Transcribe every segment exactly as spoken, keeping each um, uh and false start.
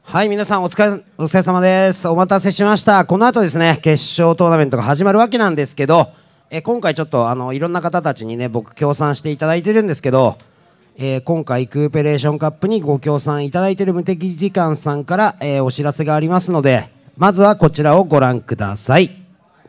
はい、皆さんお疲れ、お疲れ様です。お待たせしました。この後ですね、決勝トーナメントが始まるわけなんですけど、え今回ちょっとあのいろんな方たちにね、僕協賛していただいてるんですけど、えー今回クーペレーションカップにご協賛いただいている無敵時間さんから、えーお知らせがありますので、まずはこちらをご覧ください。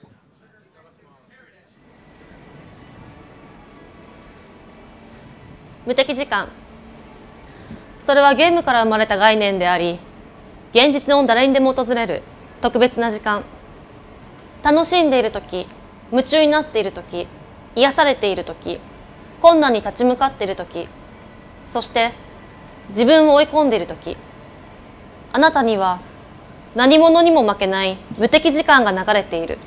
無敵時間、それはゲームから生まれた概念であり、現実の誰にでも訪れる特別な時間。楽しんでいる時、夢中になっている時、癒されている時、困難に立ち向かっている時、そして自分を追い込んでいる時、あなたには何者にも負けない無敵時間が流れている。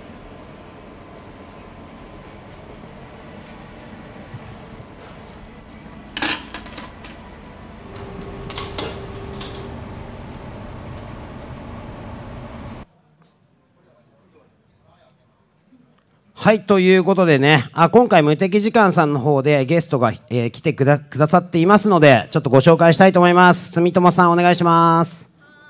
はい、ということでね、あ今回無敵時間さんの方でゲストが、えー来てくだ、くださっていますので、ちょっとご紹介したいと思います。住友さんお願いします。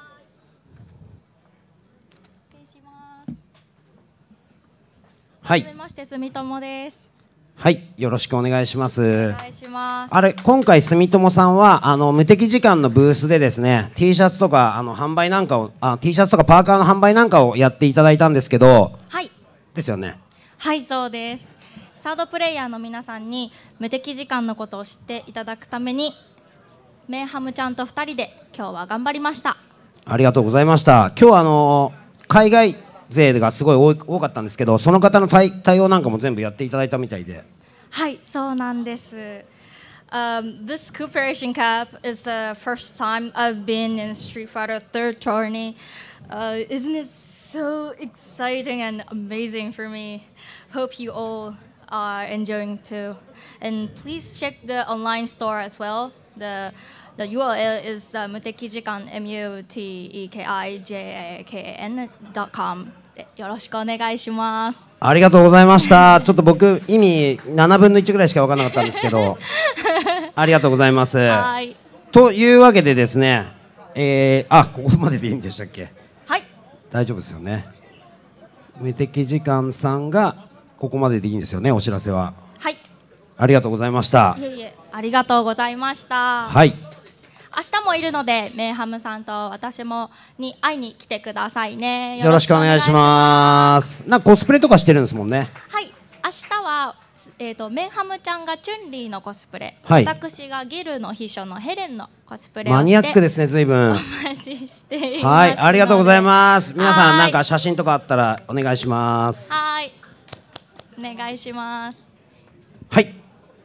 はい。 はじめまして住友です。 はい、よろしくお願いします。 お願いします。 あれ、今回住友さんはあの無敵時間のブースでですね、T シャツとかあの販売なんかをあ T シャツとかパーカーの販売なんかをやっていただいたんですけど、 はいですよね。 はいそうです。サードプレイヤーの皆さんに無敵時間のことを知っていただくためにメンハムちゃんとふたりで今日は頑張りました。 ありがとうございました。今日はあの海外勢がすごい多い多かったんですけど、その方の対対応なんかも全部やっていただいたみたいで。 はいそうなんです。Um, this Cooperation Cup is the first time I've been in Street Fighter third tourney. Uh, isn't it so exciting and amazing for me? Hope you all are enjoying too. And please check the online store as well. The the U R L is uh, mutekijikan m u t e k i j a k a n dot com. よろしくお願いします。 ありがとうございました。ちょっと僕意味ななぶんのいちぐらいしか分からなかったんですけど、ありがとうございます。 はい。 というわけでですね、えー、あここまででいいんでしたっけ？ はい。 大丈夫ですよね。無敵時間さんがここまででいいんですよね、お知らせは。 はい。 ありがとうございました。 いえいえ、ありがとうございました。 はい。 明日もいるので、メンハムさんと私もに会いに来てくださいね。 よろしくお願いします。なんかコスプレとかしてるんですもんね。 はい、明日は、えーと、メンハムちゃんがチュンリーのコスプレ、 はい、 私がギルの秘書のヘレンのコスプレをしてマニアックですね、ずいぶん。 お待ちしています。 はい、ありがとうございます。皆さん、なんか写真とかあったらお願いします。 はい、お願いします。 はい。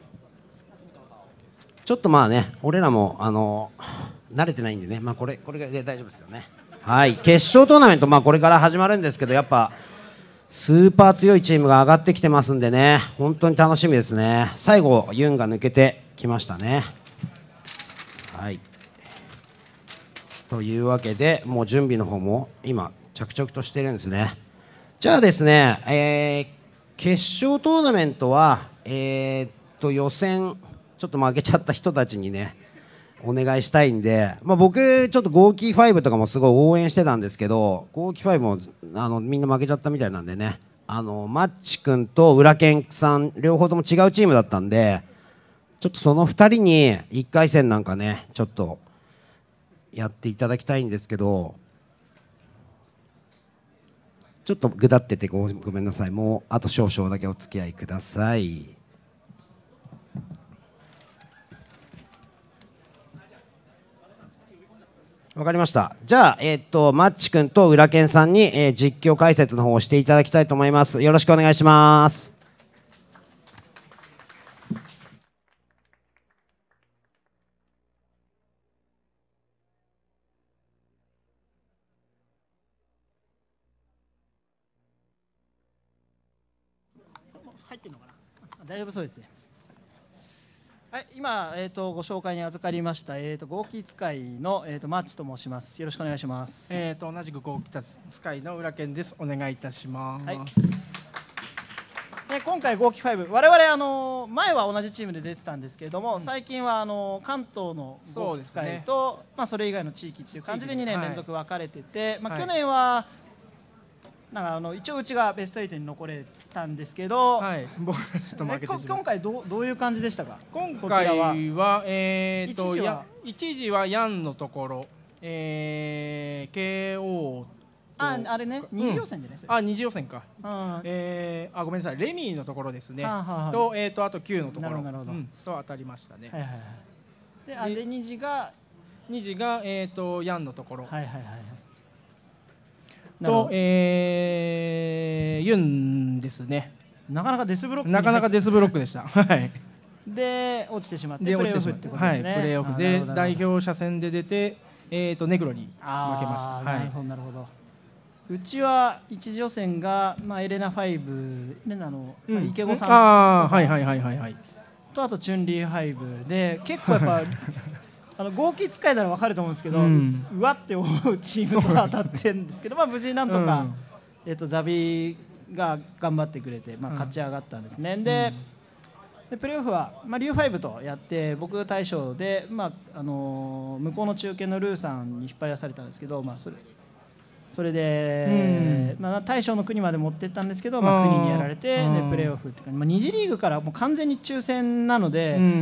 ちょっとまあね、俺らもあの慣れてないんでね、まあこれこれで大丈夫ですよね。はい、決勝トーナメントまあこれから始まるんですけど、やっぱスーパー強いチームが上がってきてますんでね、本当に楽しみですね。最後ユンが抜けてきましたね。はい。というわけで、もう準備の方も今着々としてるんですね。じゃあですね、えー、決勝トーナメントはえー、っと予選ちょっと負けちゃった人たちにねお願いしたいんで、まあ、僕ちょっとゴーキーファイブとかもすごい応援してたんですけど、ゴーキーファイブもあのみんな負けちゃったみたいなんでね、あのマッチ君と浦健さん両方とも違うチームだったんで、ちょっとそのふたりにいっかい戦なんかねちょっとやっていただきたいんですけど、ちょっとぐだってて ご, ごめんなさい。もうあと少々だけお付き合いください。わかりました。じゃあ、えー、っとマッチ君と浦健さんに、えー、実況解説の方をしていただきたいと思います。よろしくお願いします。 入ってるのかな。大丈夫そうですね。はい、今、えー、とご紹介に預かりました、えー、とゴーキー使いの、えー、とマッチと申します。よろしくお願いします。 えー、と同じくゴーキー使いの浦健です。お願いいたします。 はい、 で今回合気ファイブ、我々あの前は同じチームで出てたんですけれども、最近はあの関東の合気使いと、ね、まあそれ以外の地域っていう感じでにねん連続分かれてて、はい、まあ去年はなんかあの一応うちがベストエイトに残れたんですけど、はい、僕ちょっと負けてしまう。今回どうどういう感じでしたか？ 今回はえー、っと一時はヤンのところ、えー、ケーオーああれね、二次予選でね、 うん、あ二次予選か、うん、えー、あごめんなさい、レミーのところですね、はあはあ、と、えー、とあときゅうのところ、うん、と当たりましたね。はいはいはい、 で、あで二次が二次が、えー、とヤンのところ、 はいはいはい、 と、えー、ユンですね。 なかなかデスブロックなかなかデスブロックでした。はい。 で落ちてしまってプレーオフってことですね。 はい、プレーオフで代表者戦で出て、えー、とネグロに負けました。 なるほどなるほど。うちは一次予選が、まあ、エレナファイブ、エレナの、うん、まあ、池子さんとあはいはいはいはいはいとあとチュンリーファイブで結構やっぱあの合気使えたら分かると思うんですけど、うん、うわって思うチームと当たってるんですけど、まあ無事なんとか、うん、えー、とザビが頑張ってくれて、まあ、勝ち上がったんですね。うん、ででプレーオフは、まあ、リュウファイブとやって僕大将で、まああのー、向こうの中堅のルーさんに引っ張り出されたんですけど、まあ、それそれで、うん、まあ、大将の国まで持ってったんですけど、まあ、国にやられてでプレーオフっていうか、まあ、二次リーグからもう完全に抽選なので、うん、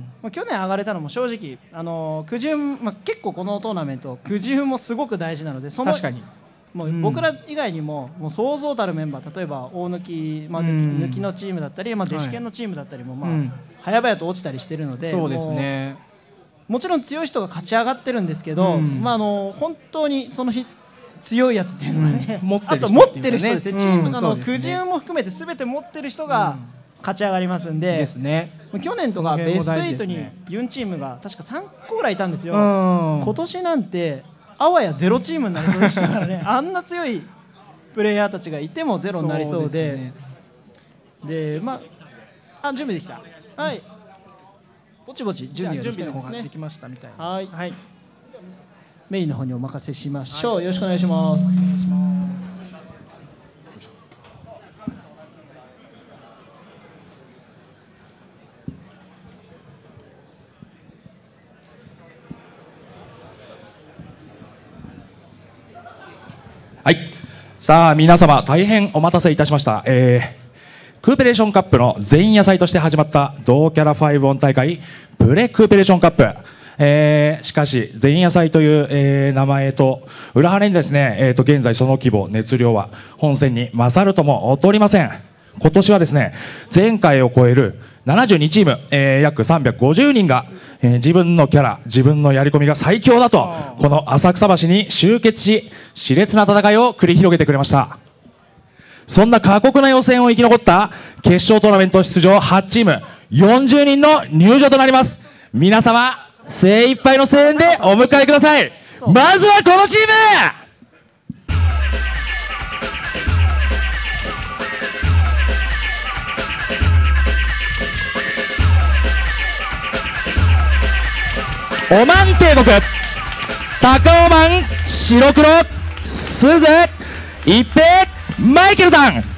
まあ、去年上がれたのも正直あのく順、まあ、結構このトーナメントく順もすごく大事なので、その確かにもう僕ら以外にも、もうそうそうたるメンバー、例えば大抜き、まあ、抜き、抜きのチームだったり、まあ、弟子犬のチームだったりも、まあ、早々と落ちたりしてるので、 そうですね、 も, もちろん強い人が勝ち上がってるんですけど、うん、まあ、あの本当にその日強いやつっていうのがね、うん、あと持ってる人ですね、チームのく順も含めて全て持ってる人が勝ち上がりますんで、 ですね、 去年とかベストエイトにユンチームが確かさんこぐらいいたんですよ。今年なんてあわやゼロチームになりそうでしたからねあんな強いプレイヤーたちがいてもゼロになりそうで、で、まあ、あ準備できた、はい、ぼちぼち準備ができたんですね。 準備の方ができましたみたいな。 はい、はい、メインの方にお任せしましょう。よろしくお願いします。お願いします。 はい、さあ皆様大変お待たせいたしました、えー、クーペレーションカップの前夜祭として始まった同キャラファイブオン大会プレクーペレーションカップ、えー、しかし前夜祭という、えー、名前と裏腹にですね、えー、と現在その規模熱量は本戦に勝るとも劣りません。今年はですね、前回を超えるななじゅうにチーム、えー、約さんびゃくごじゅうにんが、えー、自分のキャラ、自分のやり込みが最強だと、この浅草橋に集結し、熾烈な戦いを繰り広げてくれました。そんな過酷な予選を生き残った決勝トーナメント出場はちチーム、よんじゅうにんの入場となります。皆様、精一杯の声援でお迎えください。まずはこのチーム！オマン帝国、高尾マン、白黒、鈴、一平、マイケルさん。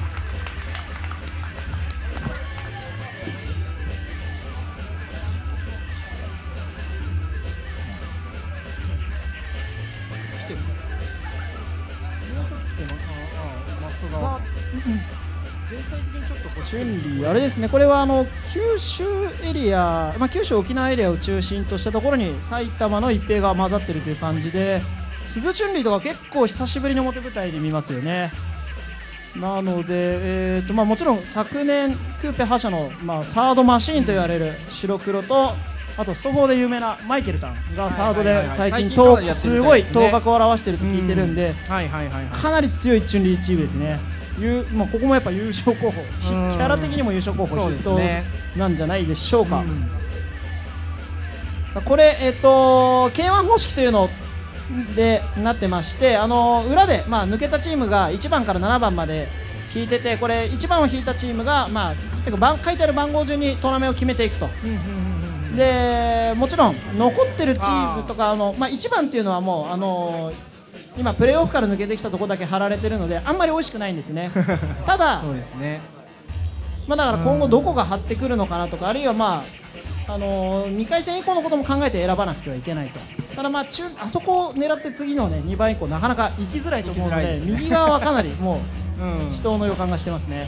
春里あれですね、これはあの九州エリア、まあ、九州沖縄エリアを中心としたところに埼玉の一平が混ざってるという感じで、鈴春里とか結構久しぶりに表舞台で見ますよね。なので、えーとまあ、もちろん昨年クーペ覇者の、まあ、サードマシーンと言われる白黒と、あとストフォーで有名なマイケルタンがサードで最近すごい頭角を現していると聞いてるんで、かなり強い春里チームですね。まあ、ここもやっぱ優勝候補、キャラ的にも優勝候補筆頭なんじゃないでしょうか。うん、さあこれ、えー、と ケーワン 方式というのでなってまして、あの裏で、まあ、抜けたチームがいちばんからななばんまで引いてて、これいちばんを引いたチームが、まあ、てか番書いてある番号順にトーナメントを決めていくと。でもちろん残ってるチームとかあの、まあ、いちばんっていうのはもうあの今プレーオフから抜けてきたところだけ貼られてるのであんまり美味しくないんですね。ただそうですね、 まあ、だから今後どこが張ってくるのかなとか、あるいはまあ、あのー、にかい戦以降のことも考えて選ばなくてはいけないと。ただまあ中あそこを狙って次の、ね、にばん以降なかなか行きづらいと思うの で, で、ね、右側はかなりもう死闘の予感がしてますね。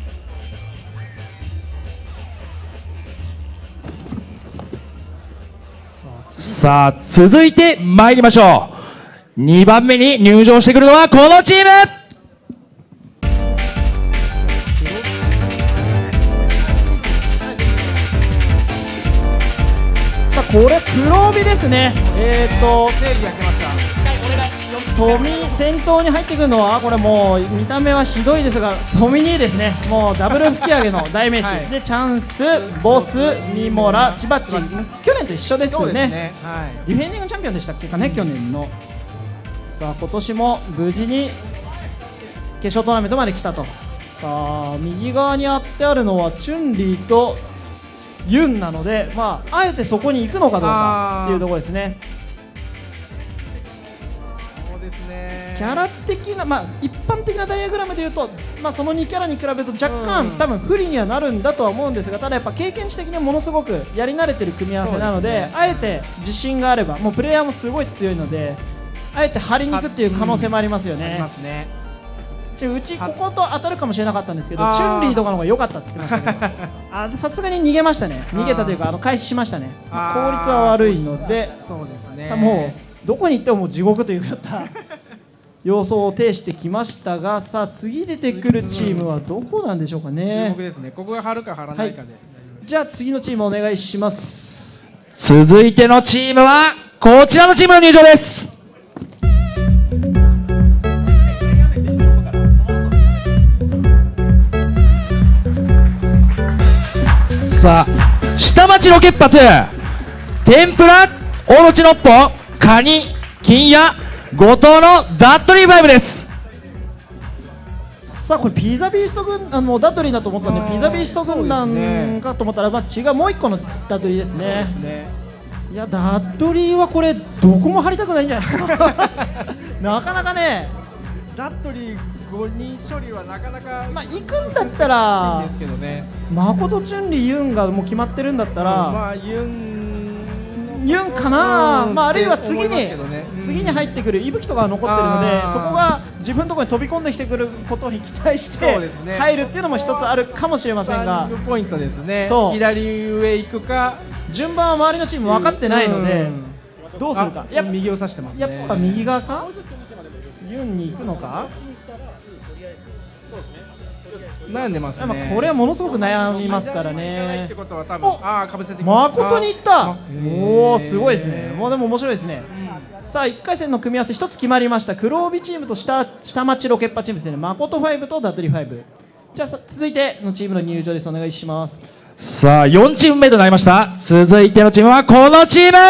さあ続いて参りましょう。にばんめに入場してくるのはこのチーム。 さあこれ黒帯ですね。えっ、ー、と正義焼けました。 富先頭に入ってくるのはこれもう見た目はひどいですがトミニーですね。もうダブル吹き上げの代名詞、はい、でチャンス、ボス、ミモラ、チバッチ、去年と一緒ですよ ね, ね、はい、ディフェンディングチャンピオンでしたっけかね、去年の。さあ今年も無事に決勝トーナメントまで来たと。さあ右側にあってあるのはチュンリーとユンなので、まあ、あえてそこに行くのかどうかっていうところですね。キャラ的な、まあ、一般的なダイアグラムでいうと、まあ、そのにキャラに比べると若干、うん、多分不利にはなるんだとは思うんですが、ただやっぱ経験値的にはものすごくやり慣れてる組み合わせなの で, で、ね、あえて自信があれば、もうプレイヤーもすごい強いのであえて張りに行くっていう可能性もありますよね。うん、ありますね。うちここと当たるかもしれなかったんですけど、チュンリーとかの方が良かったって言ってましたけど、さすがに逃げましたね。逃げたというかあの回避しましたね。効率は悪いので、そうですね。さあもうどこに行ってももう地獄というか様相を呈してきましたが、さあ次出てくるチームはどこなんでしょうかね。 注目ですね。ここが張るか張らないかで、はい、 じゃあ次のチームお願いします。 続いてのチームはこちらのチームの入場です。さあ下町ロケッパツ、天ぷら、オロチノッポ、カニ、金屋、後藤のダッドリーファイブです。 さあこれピザビースト軍団もダッドリーだと思ったんで、ピザビースト軍団かと思ったら、まあ違う、もう一個のダッドリーですね。いやダッドリーはこれどこも張りたくないんじゃないですかなかなかね、 ダッドリーごにん処理はなかなか、 まあ行くんだったら誠チュンリーユンがもう決まってるんだったら、まあユンユンかな、まあ、あるいは次に、ね、次に入ってくる伊吹とかが残ってるので、そこが自分のところに飛び込んできてくることに期待して入るっていうのも一つあるかもしれませんが、 ポイントですね。左上行くか、 順番は周りのチーム分かってないのでどうするか。 やっぱ右を指してますね。 やっぱ右側か、ユンに行くのか、 悩んでますね。 これはものすごく悩みますからね。 お、 誠にいった。おお、すごいですね。もうでも面白いですね。うん、さあいっかい戦の組み合わせ一つ決まりました。黒帯チームと下下町ロケッパチームですね。誠ファイブとダッドリーファイブ。じゃあ続いてのチームの入場です。お願いします。 さあよんチーム目となりました。続いてのチームはこのチーム。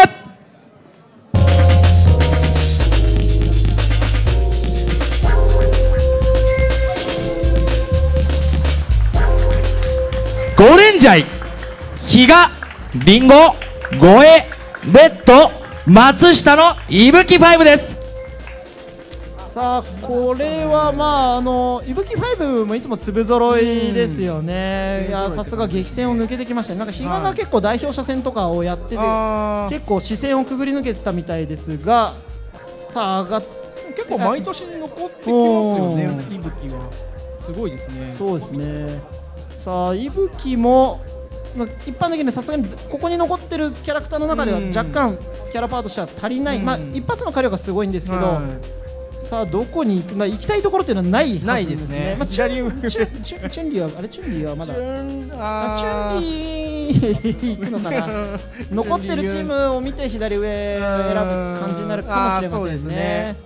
ゴレンジャイ、比嘉、リンゴ、ゴエ、レッド、松下のいぶきファイブです。 さあこれはまああのいぶきファイブもいつも粒揃いですよね。いやさすが激戦を抜けてきましたね。なんか比嘉が結構代表者戦とかをやってて結構視線をくぐり抜けてたみたいですが、さあ上がっ結構毎年に残ってきますよね。いぶきはすごいですね。 そうですね。さあ、いぶきも、まあ、一般的にさすがにここに残ってるキャラクターの中では若干キャラパーとしては足りない、まあ、一発の火力がすごいんですけど、さあどこに行く、まあ、行きたいところっていうのはないはずですね。まあ、チュンリーはあれチュンリーはまだチュンリー行くのかな残ってるチームを見て左上を選ぶ感じになるかもしれませんね。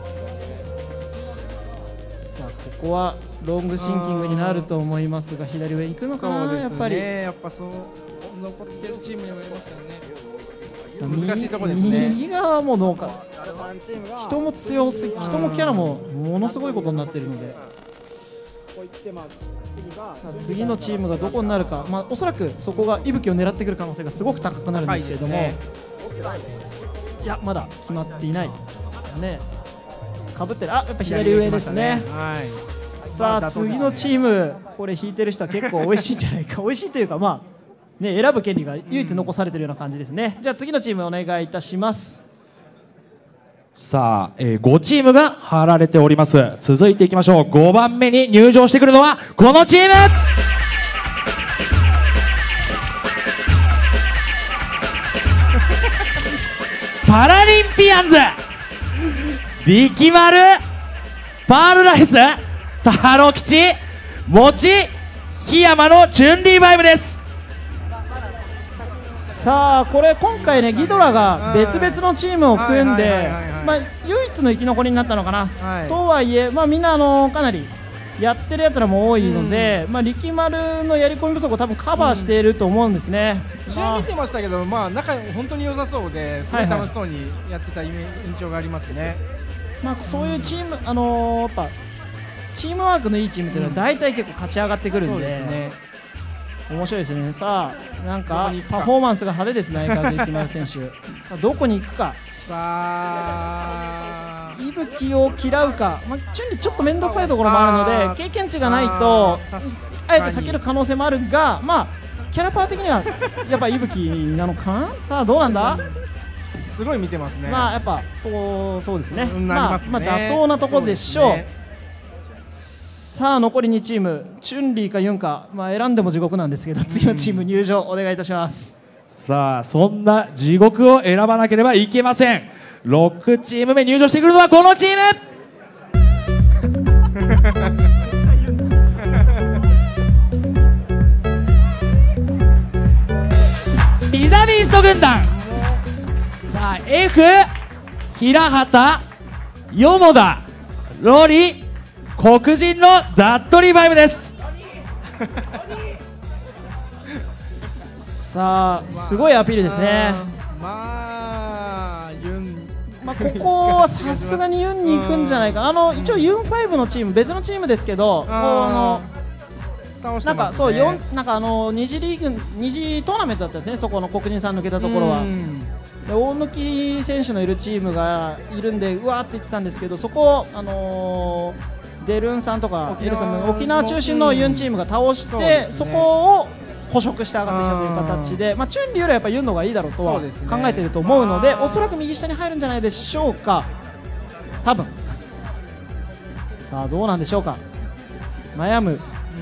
さあここはロングシンキングになると思いますが、左上行くのかな、やっぱり。 やっぱそう残ってるチームにもいますからね。難しいところですね。 右側もどうか。人も強すぎ、人もキャラもものすごいことになっているので。さあ次のチームがどこになるか、まあおそらくそこが息吹を狙ってくる可能性がすごく高くなるんですけれども、いやまだ決まっていないですかね。かぶってる、あやっぱ左上ですね。 さあ次のチーム、これ引いてる人は結構美味しいんじゃないか美味しいというか、まあね、選ぶ権利が唯一残されているような感じですね。じゃあ次のチームお願いいたします。 さあ、えー、ごチームが貼られております。続いていきましょう。ごばんめに入場してくるのはこのチームパラリンピアンズ力丸パールライスタロ吉もち檜山のチュンリーバイブです。 さあこれ今回ねギドラが別々のチームを組んでまあ唯一の生き残りになったのかな、はい、とはいえ、まあ、みんなあのかなりやってるやつらも多いので、うん、まあ力丸のやり込み不足を多分カバーしていると思うんですね。 うん、試合見てましたけど、まあ仲本当に良さそうですごい楽しそうにやってた印象がありますね。 まあそういうチーム、あのー、やっぱチームワークのいいチームというのは大体結構勝ち上がってくるんで、うん、そうですね、面白いですね。さあなんかパフォーマンスが派手ですね、相変わらず力丸選手。さあどこに行くか。さあ息吹を嫌うか、まあ、チュンリーちょっと面倒くさいところもあるので経験値がないとあえて避ける可能性もあるが、まあキャラパー的にはやっぱ息吹なのかな。さあどうなんだ。 すごい見てますね。 まあやっぱそうそうですね。まあまあ妥当なところでしょう。さあ残りにチーム、チュンリーかユンか、まあ、選んでも地獄なんですけど次のチーム入場お願いいたします。 さあそんな地獄を選ばなければいけません。ろくチーム目入場してくるのはこのチームピザビースト軍団。さあ F 平畑よ田ロリ黒人のダットリバイブです。 さあすごいアピールですね。 まあユン、 まあ、ここはさすがにユンに行くんじゃないか。あの一応ユンファイブのチーム別のチームですけど、このなんかそうよんなんかあの二次リーグ二次トーナメントだったんですね。そこの黒人さん抜けたところは。で大貫選手のいるチームがいるんでうわーって言ってたんですけど、そこあのー、デルンさんとかエルさんの沖縄中心のユンチームが倒して、うん そ, ね、そこを捕食して上がってきたという形で、まあ、チュンリーよりはやっぱユンの方がいいだろうとは考えていると思うので、おそらく右下に入るんじゃないでしょうか多分。さあどうなんでしょうか。悩む、うん、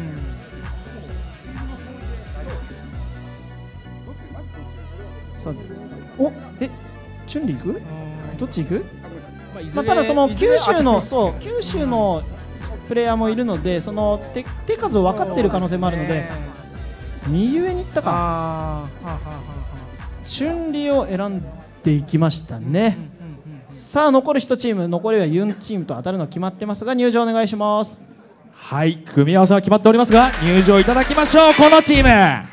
さあおえチュンリー行くどっち行く、まあ、ただその九州のそう九州のプレイヤーもいるのでその 手, 手数を分かっている可能性もあるので右上に行ったか。チュンリーを選んでいきましたね。さあ残るいちチーム、残りはユンチームと当たるのは決まってますが入場お願いします。 はい、組み合わせは決まっておりますが入場いただきましょう。このチーム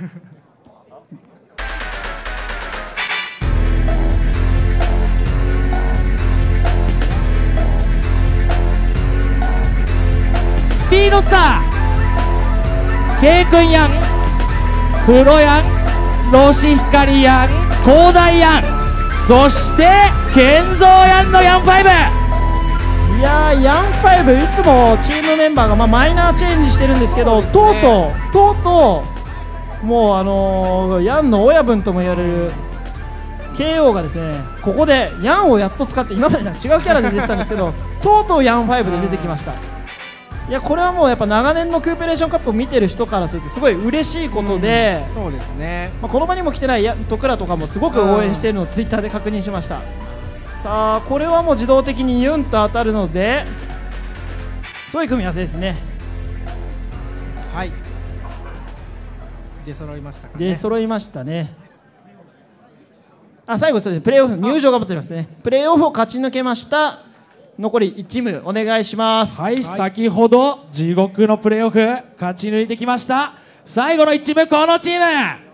スピードスター K 君やんプロやんロシヒカリやん広大やんそしてケンゾーやんのヤンファイブ。 いやーヤンファイブいつもチームメンバーがまあマイナーチェンジしてるんですけど、ね、とうとうとうとうもうあのー、ヤンの親分とも言われる ケーオー がですねここでヤンをやっと使って今までなんか違うキャラで出てたんですけどとうとうヤンファイブで出てきました。いやこれはもうやっぱ長年のクーペレーションカップを見てる人からするとすごい嬉しいことで、 うん、そうですね、 まあ、この場にも来てない徳良とかもすごく応援しているのをツイッターで確認しました。さあこれはもう自動的にユンと当たるのでそういう組み合わせですね。 はい出揃いましたかね。 出揃いましたね。あ最後それでプレーオフ入場が待ってますね。プレーオフを勝ち抜けました残りいちチームお願いします。 はい、はい、先ほど地獄のプレーオフ勝ち抜いてきました最後のいちチームこのチーム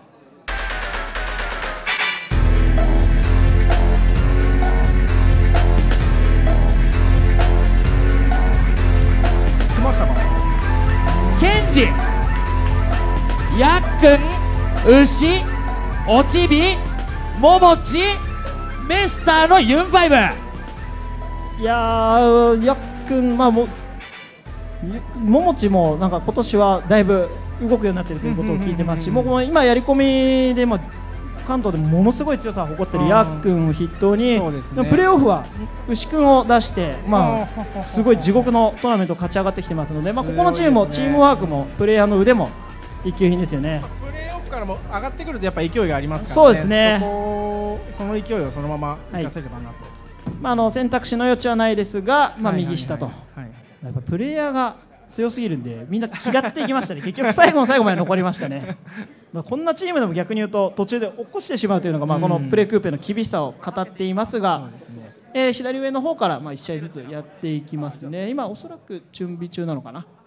来ましたか。 ケンジやっくん牛おちびももちメスターのユンファイブ。 いやーやっくん、まあ、もももちもなんか今年はだいぶ動くようになっているということを聞いてますし、もう今やり込みでも関東でもものすごい強さを誇っているヤックンを筆頭に、ね、プレーオフは牛くんを出して、まあ、すごい地獄のトーナメントを勝ち上がってきてますので、まあ、ここのチームもチームワークもプレイヤーの腕も一級品ですよね。 プレーオフからも上がってくるとやっぱ勢いがありますからね。 そうですね。 そこその勢いをそのまま生かせればなと、はい、 まあ、あの選択肢の余地はないですが、まあ、右下とやっぱプレイヤーが強すぎるんでみんな嫌っていきましたね結局最後の最後まで残りましたねまあこんなチームでも逆に言うと途中で落っこしてしまうというのが、まあ、このプレクーペの厳しさを語っていますが、うんえー、左上の方からまあいち試合ずつやっていきますね。今おそらく準備中なのかな。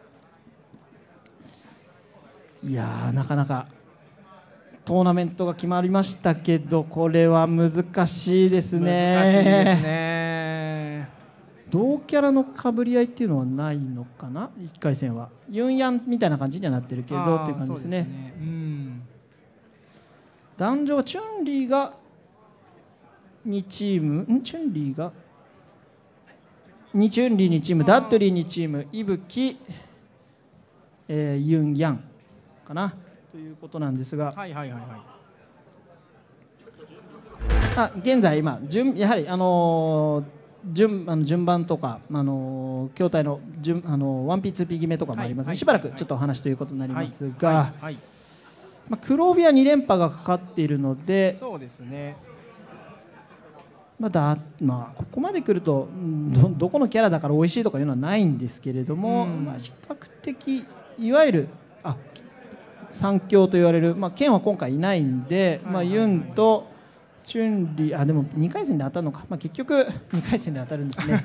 いやーなかなかトーナメントが決まりましたけど、これは難しいですね。 難しいですね。 同キャラのかぶり合いっていうのはないのかな。いっかい戦はユンヤンみたいな感じにはなってるけどっていう感じですね。 ですね、うん、 男女はチュンリーがにチームんチュンリーがにチュンリーにチーム、ダッドリーにチーム、イブキ、えー、ユンヤンかなということなんですが、 はいはいはいはい、 あ現在今順やはりあのー順, あの順番とか、あのー、筐体の順、あのー、ワンピーツーピー決めとかもありますので、はい、しばらくちょっとお話ということになりますが、はいはいはい、まあ、黒帯はに連覇がかかっているので、 そうですね、 まあだまあ、ここまで来ると ど, どこのキャラだから美味しいとかいうのはないんですけれども、まあ、比較的いわゆるあ三強と言われる、まあ、ケンは今回いないんで、まあ、ユンとチュンリー、あでもにかい戦で当たるのか、まあ、結局にかい戦で当たるんですね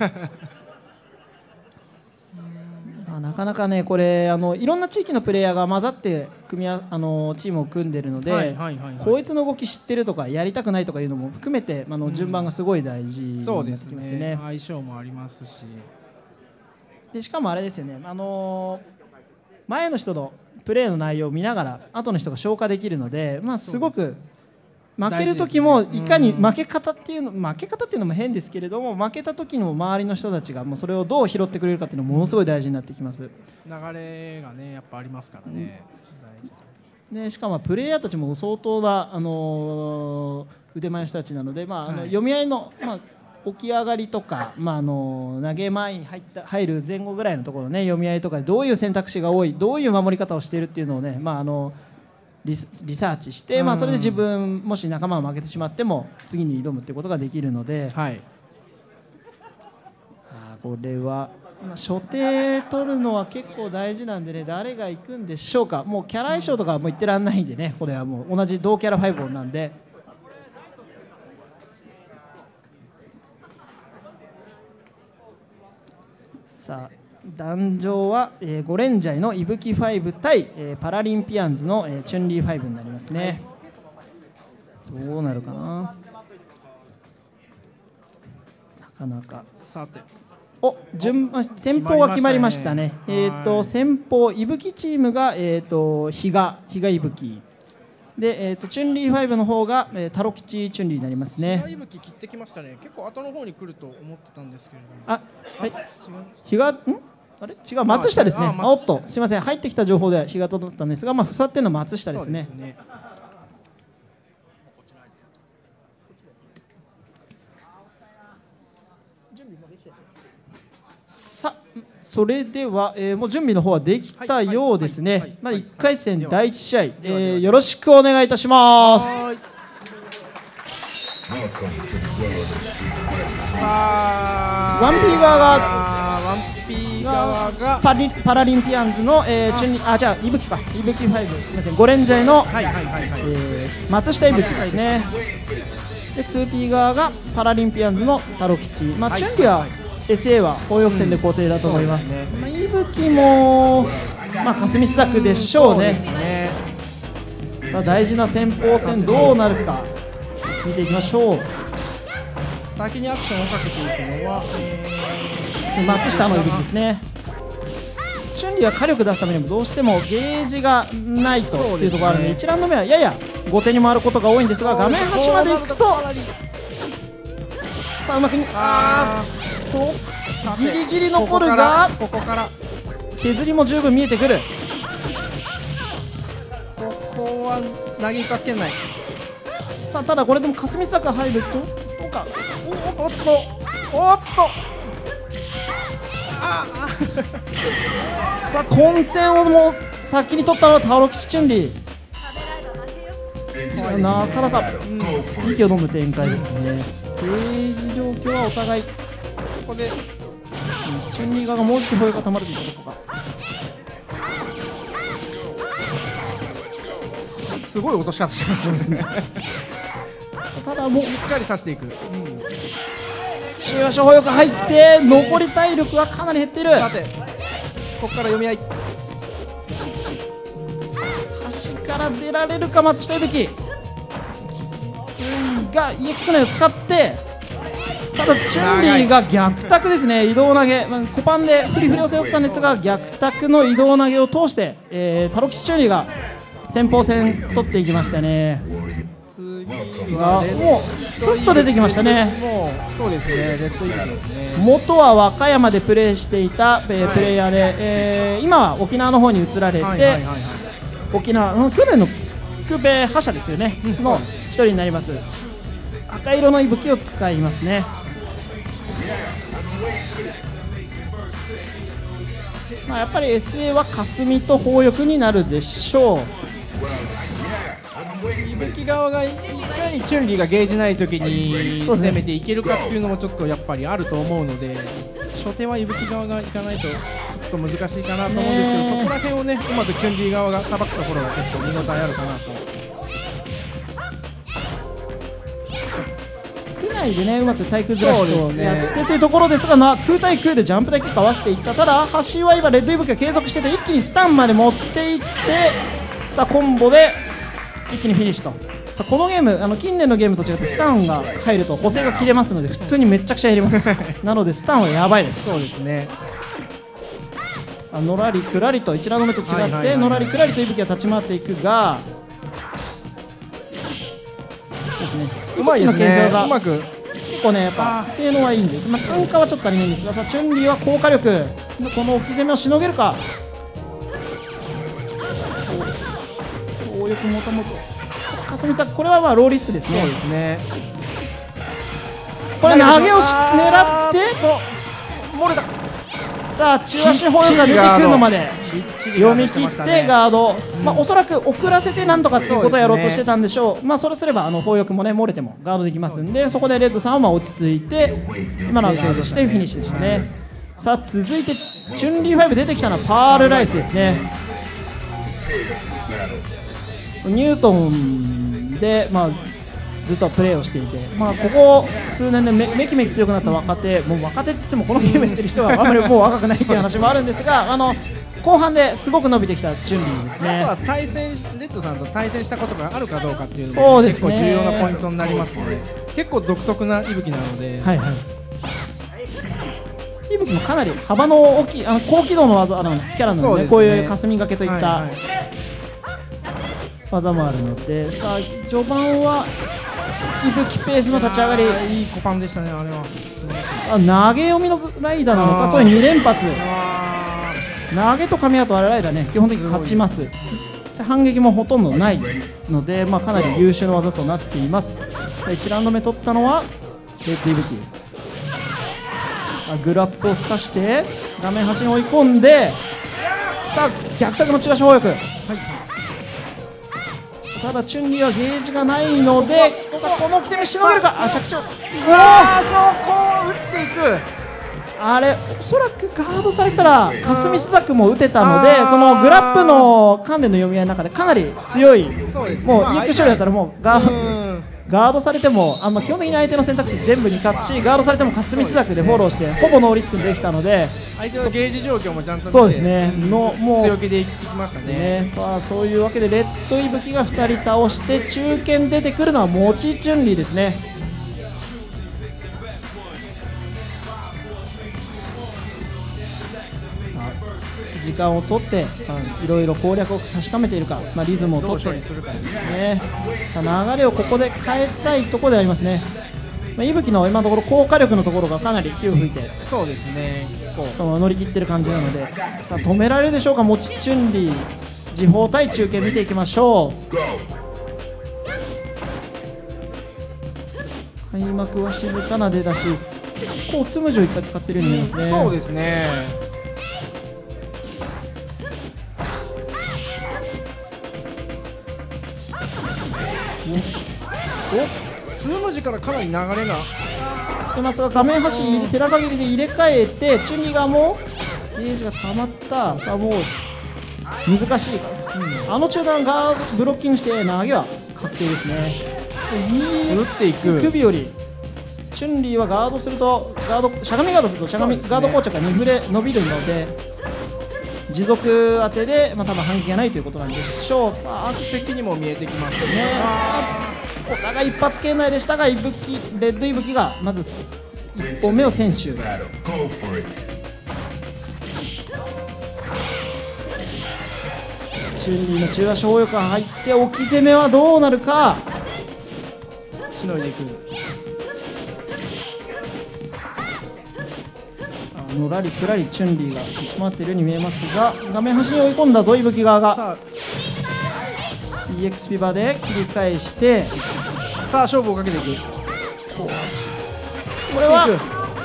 まあなかなかねこれあのいろんな地域のプレイヤーが混ざって組みああのチームを組んでるので、はいはいはいはい、こいつの動き知ってるとかやりたくないとかいうのも含めて、あの順番がすごい大事になってきますね。そうですね、 相性もありますし、 でしかもあれですよね、あの前の人のプレーの内容を見ながら後の人が消化できるので、まあ、すごく負ける時もいかに負け方っていうの負け方っていうのも変ですけれども、負けた時にも周りの人たちがもうそれをどう拾ってくれるかっていうのもものすごい大事になってきます。 流れがねやっぱありますからね、 うん、大事で、しかもプレイヤーたちも相当な、あのー、腕前の人たちなので、まあ、あの読み合いの、まあ、起き上がりとか、まあ、あの投げ前に入った入る前後ぐらいのところね、読み合いとかでどういう選択肢が多い、どういう守り方をしているっていうのをね、まあ、あのリ, リサーチして、まあ、それで自分もし仲間が負けてしまっても次に挑むってことができるので、はい、あこれは、まあ、初手取るのは結構大事なんでね、誰が行くんでしょうか。もうキャラ相性とかはもう言ってらんないんでね、これはもう同じ同キャラファイブなんで。さあ壇上は、えー、ゴレンジャイのイブキファイブ対、えー、パラリンピアンズの、えー、チュンリーファイブになりますね。どうなるかな。なかなかさてお順先鋒が決まりましたね。えっ、と先鋒イブキチームがえっ、と比嘉比嘉イブキで、えー、とチュンリーファイブの方が、えー、タロ吉チュンリーになりますね。 比嘉イブキ切ってきましたね。結構後の方に来ると思ってたんですけれども、 あはい比嘉んあれ違う松下ですね。あおっとすみません、入ってきた情報では比嘉とだったんですが、まあふさってんの松下ですね。さあそれでは、えー、もう準備の方はできたようですね。まあいっかい戦だいいち試合、えー、よろしくお願いいたします。ワンピー側がワンピー側がパリパラリンピアンズの、えー、チュンリあじゃあイブキかイブキファイブすみませんゴレンジャイの、はいはいはいはいえー、松下イブキですね。で ツーピー 側がパラリンピアンズのタロ吉、まあ、はい、チュンリは エスエー は法翼戦で固定だと思います。うんねまあ、イブキも、まあ、霞スタックでしょうね。うん、そうですね。さあ大事な先鋒戦どうなるか見ていきましょう。 先にアクションをかけていくのは、えー、松下のイブキですね。チュンリは火力出すためにもどうしてもゲージがないというところがあるので、一覧の目はやや後手に回ることが多いんですが、画面端まで行くとさあうまくにあーとギリギリ残るがここから削りも十分見えてくる。 ここは投げ一発圏内。 さあただこれでも霞坂入るとどうか。 おっとおっとあさあ混戦をも先に取ったのはタロキチチュンリー。なかなか、うん、息を飲む展開ですね。ゲージ状況はお互いここでチュンリー側がもうじき保養がたまるといったところがすごい落とし方しましたねただもうしっかり刺していく、うん、 中足保養が入って残り体力がかなり減っている。 さてここから読み合い、 端から出られるか松下いぶき。ついが イーエックス 内を使って、ただチュンリーが逆卓ですね。移動投げ、まあ、コパンでフリフリを背負ってたんですが逆卓の移動投げを通して、えー、タロキチチュンリーが先鋒戦取っていきましたね。 次がもうスッと出てきましたね。 もうそうですね、レッドイーグルですね。 元は和歌山でプレーしていた、えー、プレイヤーで、えー、今は沖縄の方に移られて、沖縄の去年のクーペ覇者ですよね、うん、の一人になります。赤色の息吹を使いますね。まあ、やっぱり エスエー は霞と砲翼になるでしょう。 いぶき側がいかにチュンリーがゲージない時に攻めていけるかっていうのもちょっとやっぱりあると思うので、初手はいぶき側がいかないとちょっと難しいかなと思うんですけど、そこら辺をねうまくチュンリー側がさばくところが結構見応えあるかなと。 区内でねうまく対空ずらしをやってというところですが、まあ、空対空でジャンプだけかわしていった。ただ橋は今レッドイブキが継続してて一気にスタンまで持っていって、さあコンボで一気にフィニッシュと。さあこのゲームあの近年のゲームと違ってスタンが入ると補正が切れますので普通にめっちゃくちゃ減りますなのでスタンはやばいです。 そうですね。 さあのらりくらりと一覧の目と違ってのらりくらりといぶきが立ち回っていくが、そうですね、 うまいですね。うまく結構ねやっぱ性能はいいんで、まあ、単価はちょっと足りないんですが、さあチュンリーは効果力この置き攻めをしのげるか。強力もともと霞さんこれはまあローリスクですね。 そうですね。 これ投げをし狙って漏れた。 さあ中足ホイールが出てくるのまで読み切ってガード、まあおそらく遅らせてなんとかっていうことをやろうとしてたんでしょう。まあそれすればあの砲翼もね漏れてもガードできますんで、そこでレッドさんはまあ落ち着いて今のはガードしてフィニッシュでしたね。さあ続いてチュンリーファイブ出てきたのはパールライスですね。ニュートンで、まあ、ずっとプレーをしていて、まあ、ここ数年で め, めきめき強くなった若手、もう若手って言ってもこのゲームやってる人はあまりもう若くないっていう話もあるんですが、あの後半ですごく伸びてきたチュンリーですね。 あとは対戦レッドさんと対戦したことがあるかどうかっていうのも結構重要なポイントになりますので、結構独特な息吹なので。 はいはい、息吹もかなり幅の大きいあの高機動の技あのキャラなので、ね、こういう霞掛けといった、はいはい、技もあるので、さあ序盤は息吹ペースの立ち上がり、 いいコパンでしたね。あれはあ投げ読みのライダーなのか、これに連発投げと噛み合うとあれライダーね基本的に勝ちます。で反撃もほとんどないので、まあ、かなり優秀な技となっています。さあいちラウンド目取ったのはレッドイブキ。さあグラップを透かして画面端に追い込んで、さあ逆卓の中足砲翼、はい、ただチュンリーはゲージがないので、さあこの攻めしのげるか。あ着地をうわー、そこを打っていく。 あれおそらくガードされてたら霞須作も打てたので、そのグラップの関連の読み合いの中でかなり強い、もう イーエックス 処理だったらもうガードガードされてもあ、まあ、基本的に相手の選択肢全部に勝つし、ガードされても霞須作でフォローしてほぼノーリスクにできたので、 相手のゲージ状況もちゃんと見て、 そうですねのもう強気でいってきましたね。 ね、さあそういうわけでレッドイブキがふたり倒して中堅出てくるのはモチチュンリーですね。さあ時間を取っていろいろ攻略を確かめているか、まあ、リズムを取ってね、さあ流れをここで変えたいところでありますね。 まあ、いぶきの今のところ効果力のところがかなり火を吹いてそうですね、結構その乗り切ってる感じなので、さあ止められるでしょうか、もちチュンリー、時報対中継見ていきましょう。開幕は静かな出だし、結構つむじをいっぱい使ってるように見えますね。 そうですね。お、数文字からかなり流れがでますが画面端背中切りで入れ替えて、チュンリーがもうゲージが溜まった。さあもう難しいから、うん、あの中段がブロッキングして投げは確定ですね。 打っていく首よりチュンリーはガードするとガードしゃがみガードするとしゃがみ、ね、ガード硬直がにフレ伸びるので持続当てで、まあ、多分反撃がないということなんでしょう。さあ布石にも見えてきますね。 ね、お互い一発圏内でしたが、いぶきレッドいぶきがまずいっぽんめを先取。チュンリーの中足砲力が入って置き攻めはどうなるか。 しのいでいく。 あのらりくらりチュンリーが打ち回っているように見えますが、画面端に追い込んだぞいぶき側が イーエックス ピバで切り返して、 さあ勝負をかけていく。 これは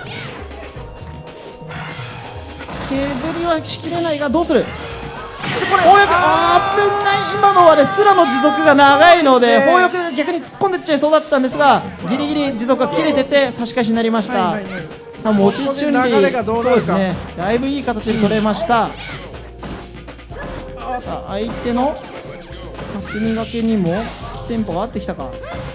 削りはしきれないがどうする。これ砲力、あー危ない。今のはですらの持続が長いので砲力逆に突っ込んでっちゃいそうだったんですが、ギリギリ持続が切れてて差し返しになりました。 はいはいはい、 さあもちチュンリー、そうですね、だいぶいい形で取れました。さあ相手の霞がけにもテンポが合ってきたか。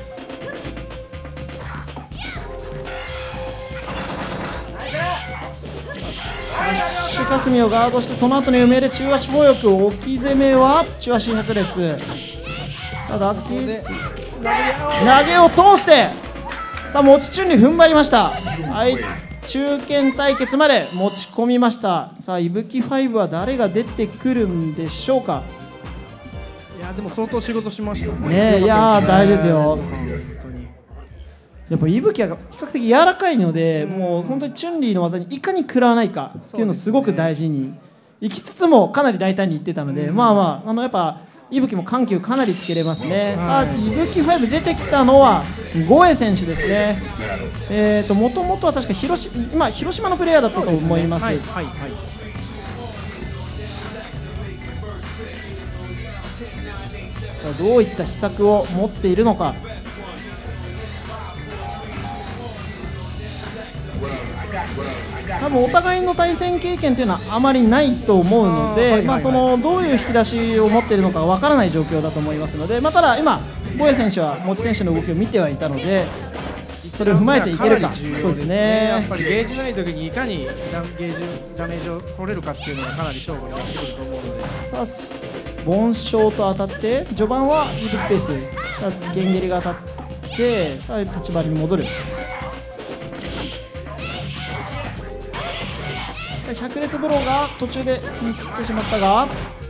シュカスミをガードして、その後の夢で中足砲力、置き攻めは中足百列。ただ投げを通して、さあ持ちチュンに踏ん張りました。中堅対決まで持ち込みました。さあいぶきファイブは誰が出てくるんでしょうか。 いやでも相当仕事しましたね。 ねえ、いやー大事ですよ。やっぱいぶきは比較的柔らかいので、もう本当にチュンリーの技にいかに食らわないかっていうのをすごく大事にいきつつもかなり大胆にいってたので、まあまああのやっぱいぶきも緩急かなりつけれますね。さあいぶきファイブ出てきたのはゴエ選手ですね。えーともともとは確か広島、今広島のプレイヤーだったと思います。 はいはいはい、 さあどういった秘策を持っているのか。多分お互いの対戦経験というのはあまりないと思うので、まあそのどういう引き出しを持っているのかわからない状況だと思いますので、まあ、ただ今ゴエ選手は持ち選手の動きを見てはいたので、それを踏まえていけるか。そうですね。 やっぱりゲージない時にいかにダゲージダメージを取れるかっていうのがかなり勝負になってくると思うので、 さあ凡勝と当たって序盤はイーブペース、ゲンゲリが当たってさあ立ち回りに戻る。百列ブローが途中でミスってしまったが、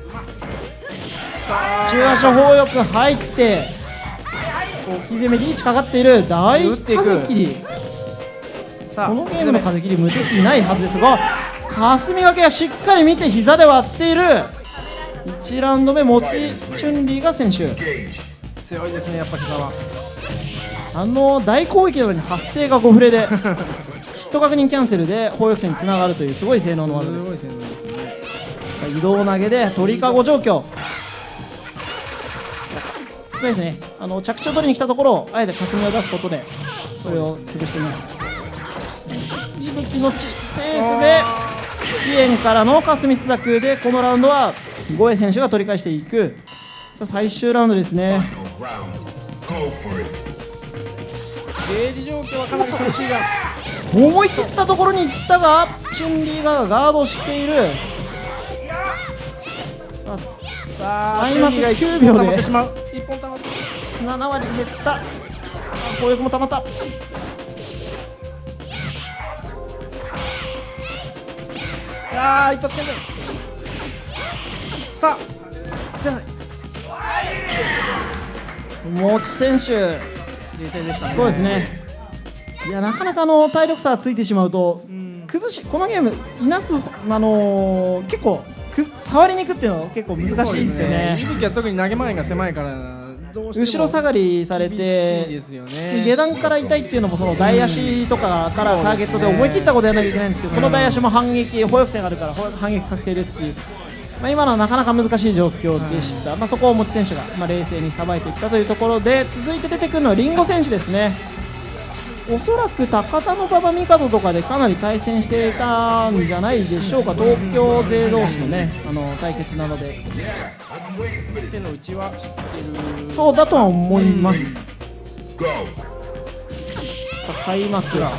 中足砲力入って置き攻めリーチかかっている大風切り。このゲームの風切り無敵ないはずですが、霞がけがしっかり見て膝で割っている。いちラウンド目持ちチュンリーが選手強いですね。やっぱ膝はあの大攻撃なのに発生がごフレでヒット確認キャンセルで砲力戦につながるというすごい性能の技です。さあ移動投げで鳥かご状況ですね。あの着地を取りに来たところをあえて霞を出すことでそれを潰しています。いぶきのちペースで飛燕からの霞須作でこのラウンドはゴエ選手が取り返していく。さあ最終ラウンドですね。 ゲージ状況はかなり苦しいが思い切ったところに行ったがチュンリーがガードしている。さあ開幕きゅうびょうでいっぽん溜まってしまう。いっぽん溜まってしまう。 ななわり減った。さあ砲力も溜まった。 あー一発剣だ。さあじゃない持ち選手冷静でしたね。 そうですね。 いやなかなかあの体力差がついてしまうと、崩しこのゲームいなす、あのー、結構く触りに行くっていうのは結構難しいんですよね。 いぶきは特に投げ前が狭いからどうしても後ろ下がりされ厳てしいですよね。 下段から痛いっていうのもその台足とかからターゲットで思い切ったことやらなきゃいけないんですけど、その台足も反撃歩翼線があるから反撃確定ですし、まあ、今のはなかなか難しい状況でした、まあ、そこを持ち選手がまあ冷静にさばいていったというところで、続いて出てくるのはリンゴ選手ですね。おそらく高田の馬場帝とかでかなり対戦していたんじゃないでしょうか。東京勢同士のねあの対決なので手の内は知ってる。 そうだとは思います。さあ開幕が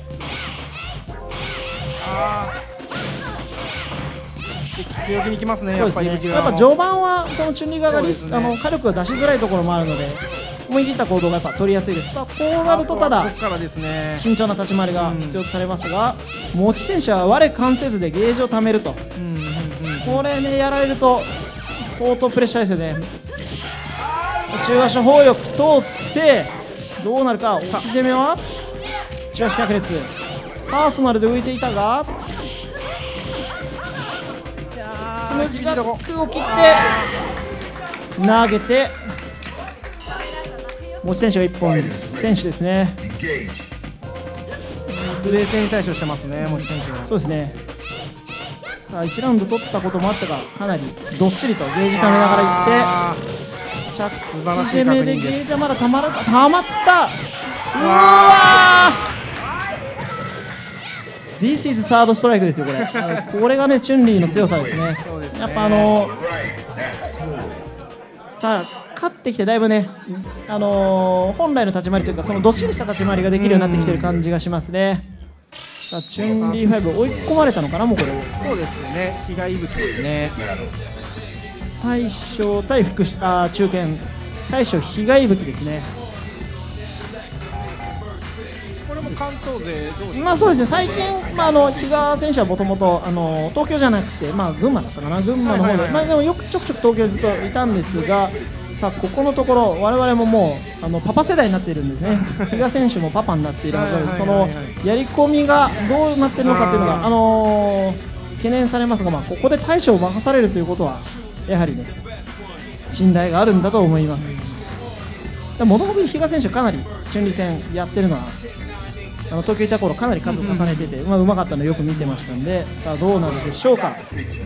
強気にきますね。 そうですね、 やっぱりやっぱ序盤はそのチュンリー側がリス、 そうですねあの火力が出しづらいところもあるので思い切った行動がやっぱ取りやすいです。さあこうなるとただここからですね。 慎重な立ち回りが必要とされますが、持ち選手は我関せずでゲージを貯めると、 うんうんうんこれねやられると相当プレッシャーですよね。中足砲力通ってどうなるか。置き攻めは中足百列パーソナルで浮いていたがつむじが空を切って投げて持ち選手がいっぽん選手ですね。 冷静に対処してますね、持ち選手が。 そうですね。さあいちラウンド取ったこともあったがかなりどっしりとゲージ溜めながらいって着地攻めでゲージはまだたまるか。たまった。うわー This is サードストライクですよこれ。これがねチュンリーの強さですね。やっぱあのさあ勝ってきてだいぶね、あのー、本来の立ち回りというかそのどっしりした立ち回りができるようになってきてる感じがしますね。さあチュンリーファイブ追い込まれたのかなもうこれ。 そうですよね。被害武器ですね。 大将対副あ中堅大将被害武器ですね。 これも関東勢どうですか。 まあそうですね最近、まあ、あの比嘉選手はもともと東京じゃなくて、まあ、群馬だったかな群馬の方で、まあ、でもよくちょくちょく東京にずっといたんですが、さあここのところ我々ももうあのパパ世代になっているんですね。比嘉選手もパパになっているはずなので、そのやり込みがどうなっているのかというのが、あのー、懸念されますが、まあ、ここで大将を任されるということはやはりね信頼があるんだと思います。もともと比嘉選手かなりチュンリ戦やってるのはあの東京いた頃かなり数を重ねてて、うまあ、うまかったのよく見てましたんで、さあどうなるでしょうか。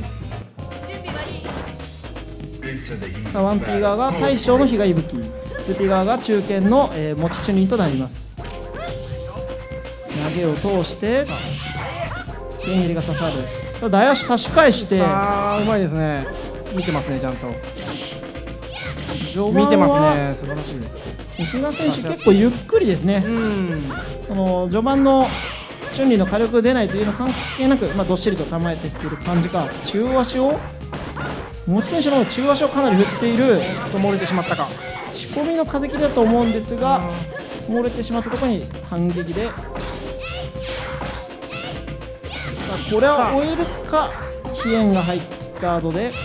さあ ワンピー 側が大将の被害武器、ツーピー 側が中堅の、えー、持ちチュニーとなります。投げを通して剣切りが刺さる。さあ台足差し返してさあうまいですね。見てますねちゃんと。 序盤は見てますね。素晴らしいです。 比嘉選手結構ゆっくりですね。 うんその序盤のチュンリーの火力出ないというの関係なく、まあ、どっしりと構えていっている感じか。中足を持ち選手の中足をかなり振っていると漏れてしまったか。 仕込みの風切りだと思うんですが漏れてしまったところに反撃で、さあこれは終えるか。飛燕が入ったガードで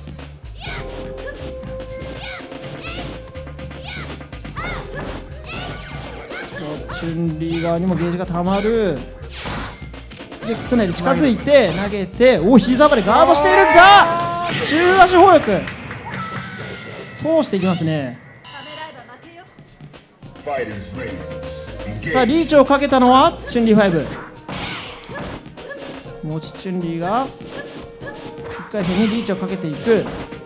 チュンリー側にもゲージがたまる。で少ないで近づいて投げて、お膝張りガードしているが中足砲力通していきますね。さあリーチをかけたのはチュンリーファイブ。持ちチュンリーがいっかい戦にリーチをかけていく。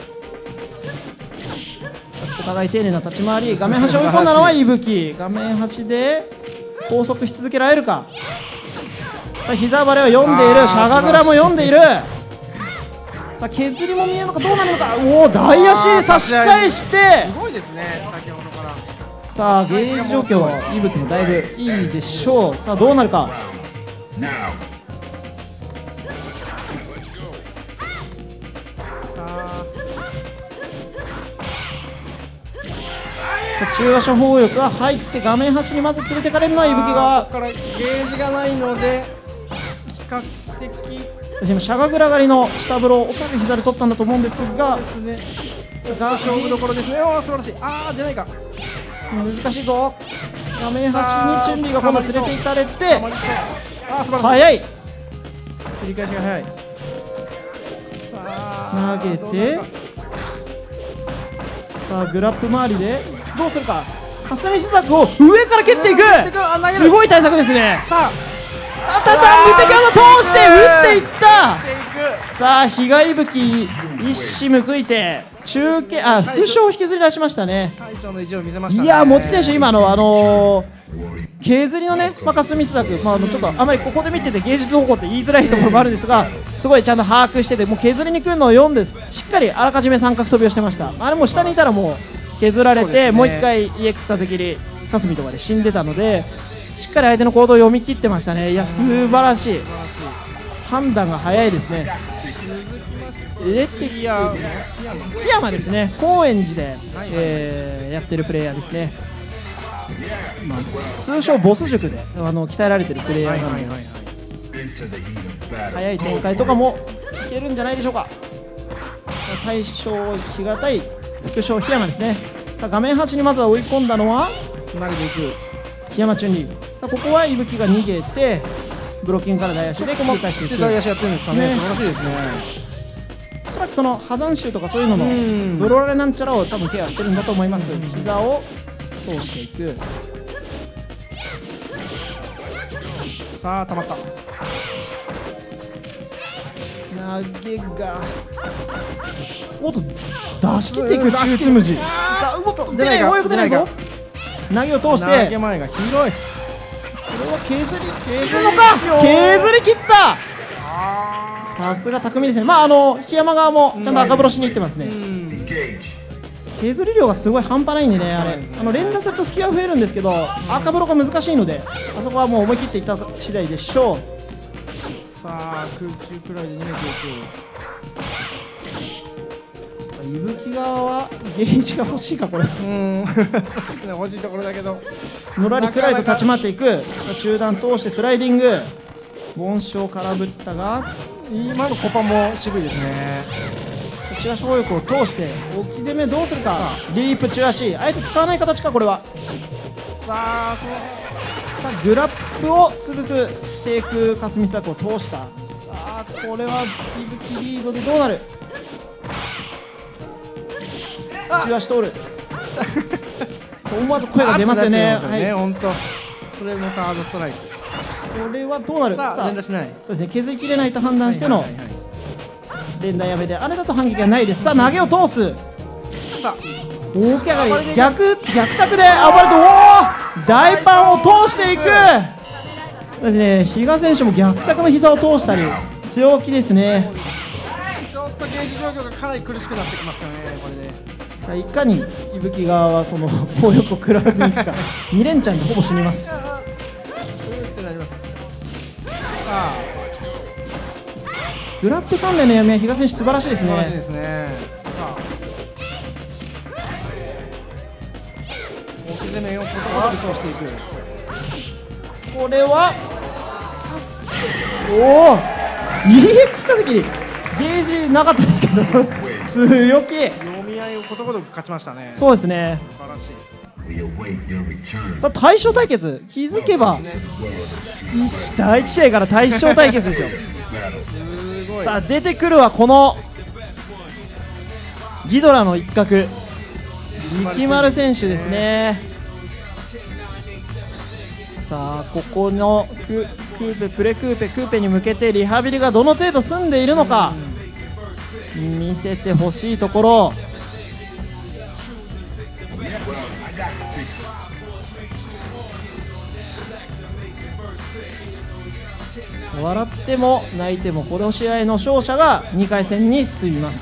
お互い丁寧な立ち回り。画面端を追い込んだのはいぶき。画面端で拘束し続けられるか。さあ膝張りは読んでいる。シャガグラも読んでいる。さあ削りも見えるのかどうなるのか。おお大足差し返して、 すごいですね先ほどから。 さあゲージ状況はいぶきもだいぶいいでしょう。さあどうなるか。中足砲力が入って画面端にまず連れてかれるのはいぶきが。 ここからゲージがないので比較的今シャガグラ狩りの下風呂おそらく膝で取ったんだと思うんですが、 ですね。 が勝負どころですね。おお素晴らしい。ああ出ないか。 難しいぞ。画面端にチュンリーが今度連れて行かれて、 あー素晴らしい。 早い。 切り返しが早い。さあ投げて、さあグラップ周りでどうするか。霞施策を上から蹴っていく。すごい対策ですね。 さああたた無敵を通して打っていった。さあ比嘉伊吹一矢報いて中継あ副賞を引きずり出しましたね。 大将の意地を見せましたね。 いや、持ち選手、今のあのー、削りのね、まあ、霞施策、まあ、あのちょっとあまりここで見てて芸術方向って言いづらいところもあるんですが、すごいちゃんと把握してて、もう削りに来るのを読んで、しっかりあらかじめ三角飛びをしてました。あれも下にいたらもう削られて、 ね、 もう一回 イーエックス 風切り霞とかで死んでたので、しっかり相手の行動を読み切ってましたね。いや、素晴らしい、判断が早いですね。出てきた檜山ですね、高円寺で、えーやってるプレイヤーですね。まあ、通称ボス塾であの鍛えられてるプレイヤーなので、早い展開とかもいけるんじゃないでしょうか。大将比嘉対副将檜山ですね。さあ画面端にまずは追い込んだのは投げていく檜山チュンリー。さあここは伊吹が逃げてブロッキングから大足で繰り返していく。 大足やってるんですかね。 ね素晴らしいですね。 おそらくその破山臭とかそういうののうんブロラレなんちゃらを多分ケアしてるんだと思います。膝を通していく。 さあ溜まった。 投げがおっと出し切っていくうん中つむじ。 あーうおっと出ないか出ない、よく出ないぞ。投げを通して投げ前が広い。 これは削り削るのか。削り切った。さすが巧みですね。まああの檜山側もちゃんと赤風呂しに行ってますね。削り量がすごい半端ないんでね、あれあの連打すると隙は増えるんですけど、赤風呂が難しいので、あそこはもう思い切っていった次第でしょう。 さあ空中くらいで逃げていく。 伊吹側はゲージが欲しいか、これうんそうですね、欲しいところだけどのらりくらりと立ち回っていく。さあ中段通してスライディング、ボンショー空振ったが、 今のコパも渋いですね。 こちら小力を通して置き攻めどうするか。リープ中足、あえて使わない形か。これはさあそのさあグラップを潰す低空霞施策を通した。さあこれは伊吹リードでどうなる。中足通るそう思わず声が出ますよね。はい、 本当。それもサードストライク。 これはどうなる。 さあ連打しない。 そうですね、削りきれないと判断してのはいはいはいはい連打やめで、あれだと反撃がないです。さあ投げを通す、 さあ大き上がり、逆逆卓で暴れて、おお大パンを通していく。そうですね、比嘉選手も逆卓の膝を通したり強気ですね。 ちょっとゲージ状況がかなり苦しくなってきますからね、これで。 さあいかに伊吹側はその暴力を食らわずにいくかに連チャンでほぼ死にます。 うーってなります。さあグラップ関連の闇は比嘉選手素晴らしいです素晴らしいでね。 すね。さあ置き攻めをことごとく通していく。 これはさすおお イーエックス 化石にゲージなかったですけど強気。 読み合いをことごとく勝ちましたね。 そうですね。 素晴らしい。 さあ大将対決、気づけば一第一試合から大将対決ですよ。 すごい。 さあ出てくるはこのギドラの一角、力丸選手ですね。さあここのククーペプレクーペクーペに向けてリハビリがどの程度済んでいるのか見せてほしいところ。笑っても泣いてもこの試合の勝者がにかい戦に進みます。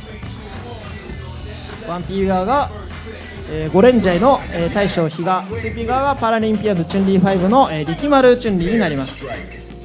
ワンピー側が、えー、ゴレンジャイの、えー、大将比嘉、ツーピー側がパラリンピアンズチュンリーファイブの、えー、力丸チュンリーになります。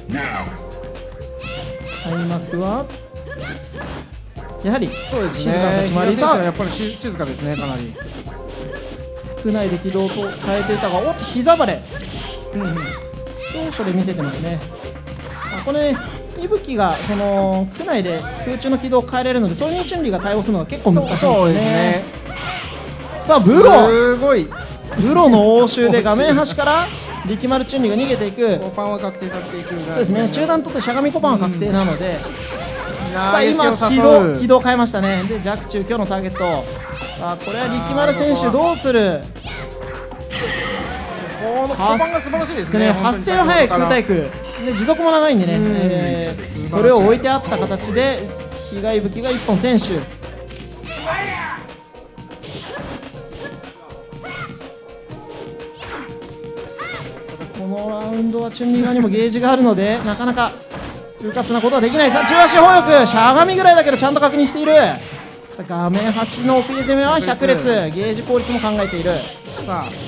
開幕はやはりそうです静かなね。 立ち回り。 比嘉選手はさやっぱりし静かですね、かなり。 あ区内で軌道と変えていたが、おっと膝バレうんうん。 当初で見せてますね。あこれ伊吹がその区内で空中の軌道を変えれるので、それにチュンリーが対応するのが結構難しいんですそうよね。 ですね。 さあブローすごい。 ルロの応酬で画面端から力丸チュンリーが逃げていく。 コパンは確定させていく。 そうですね、中段取ってしゃがみコパンは確定なので、さあ今起軌道軌道変えましたね。で弱中今日のターゲット。さあこれは力丸選手どうする。 このコパンが素晴らしいですね。 発生の速い空対空で持続も長いんでね、えー、それを置いてあった形で被害武器がいっぽん選手。このラウンドはチュンリー側にもゲージがあるのでなかなかうかつなことはできない。さあ中足砲力しゃがみぐらいだけどちゃんと確認している。さあ画面端の奥入れ攻めは百列、ゲージ効率も考えている。 さあ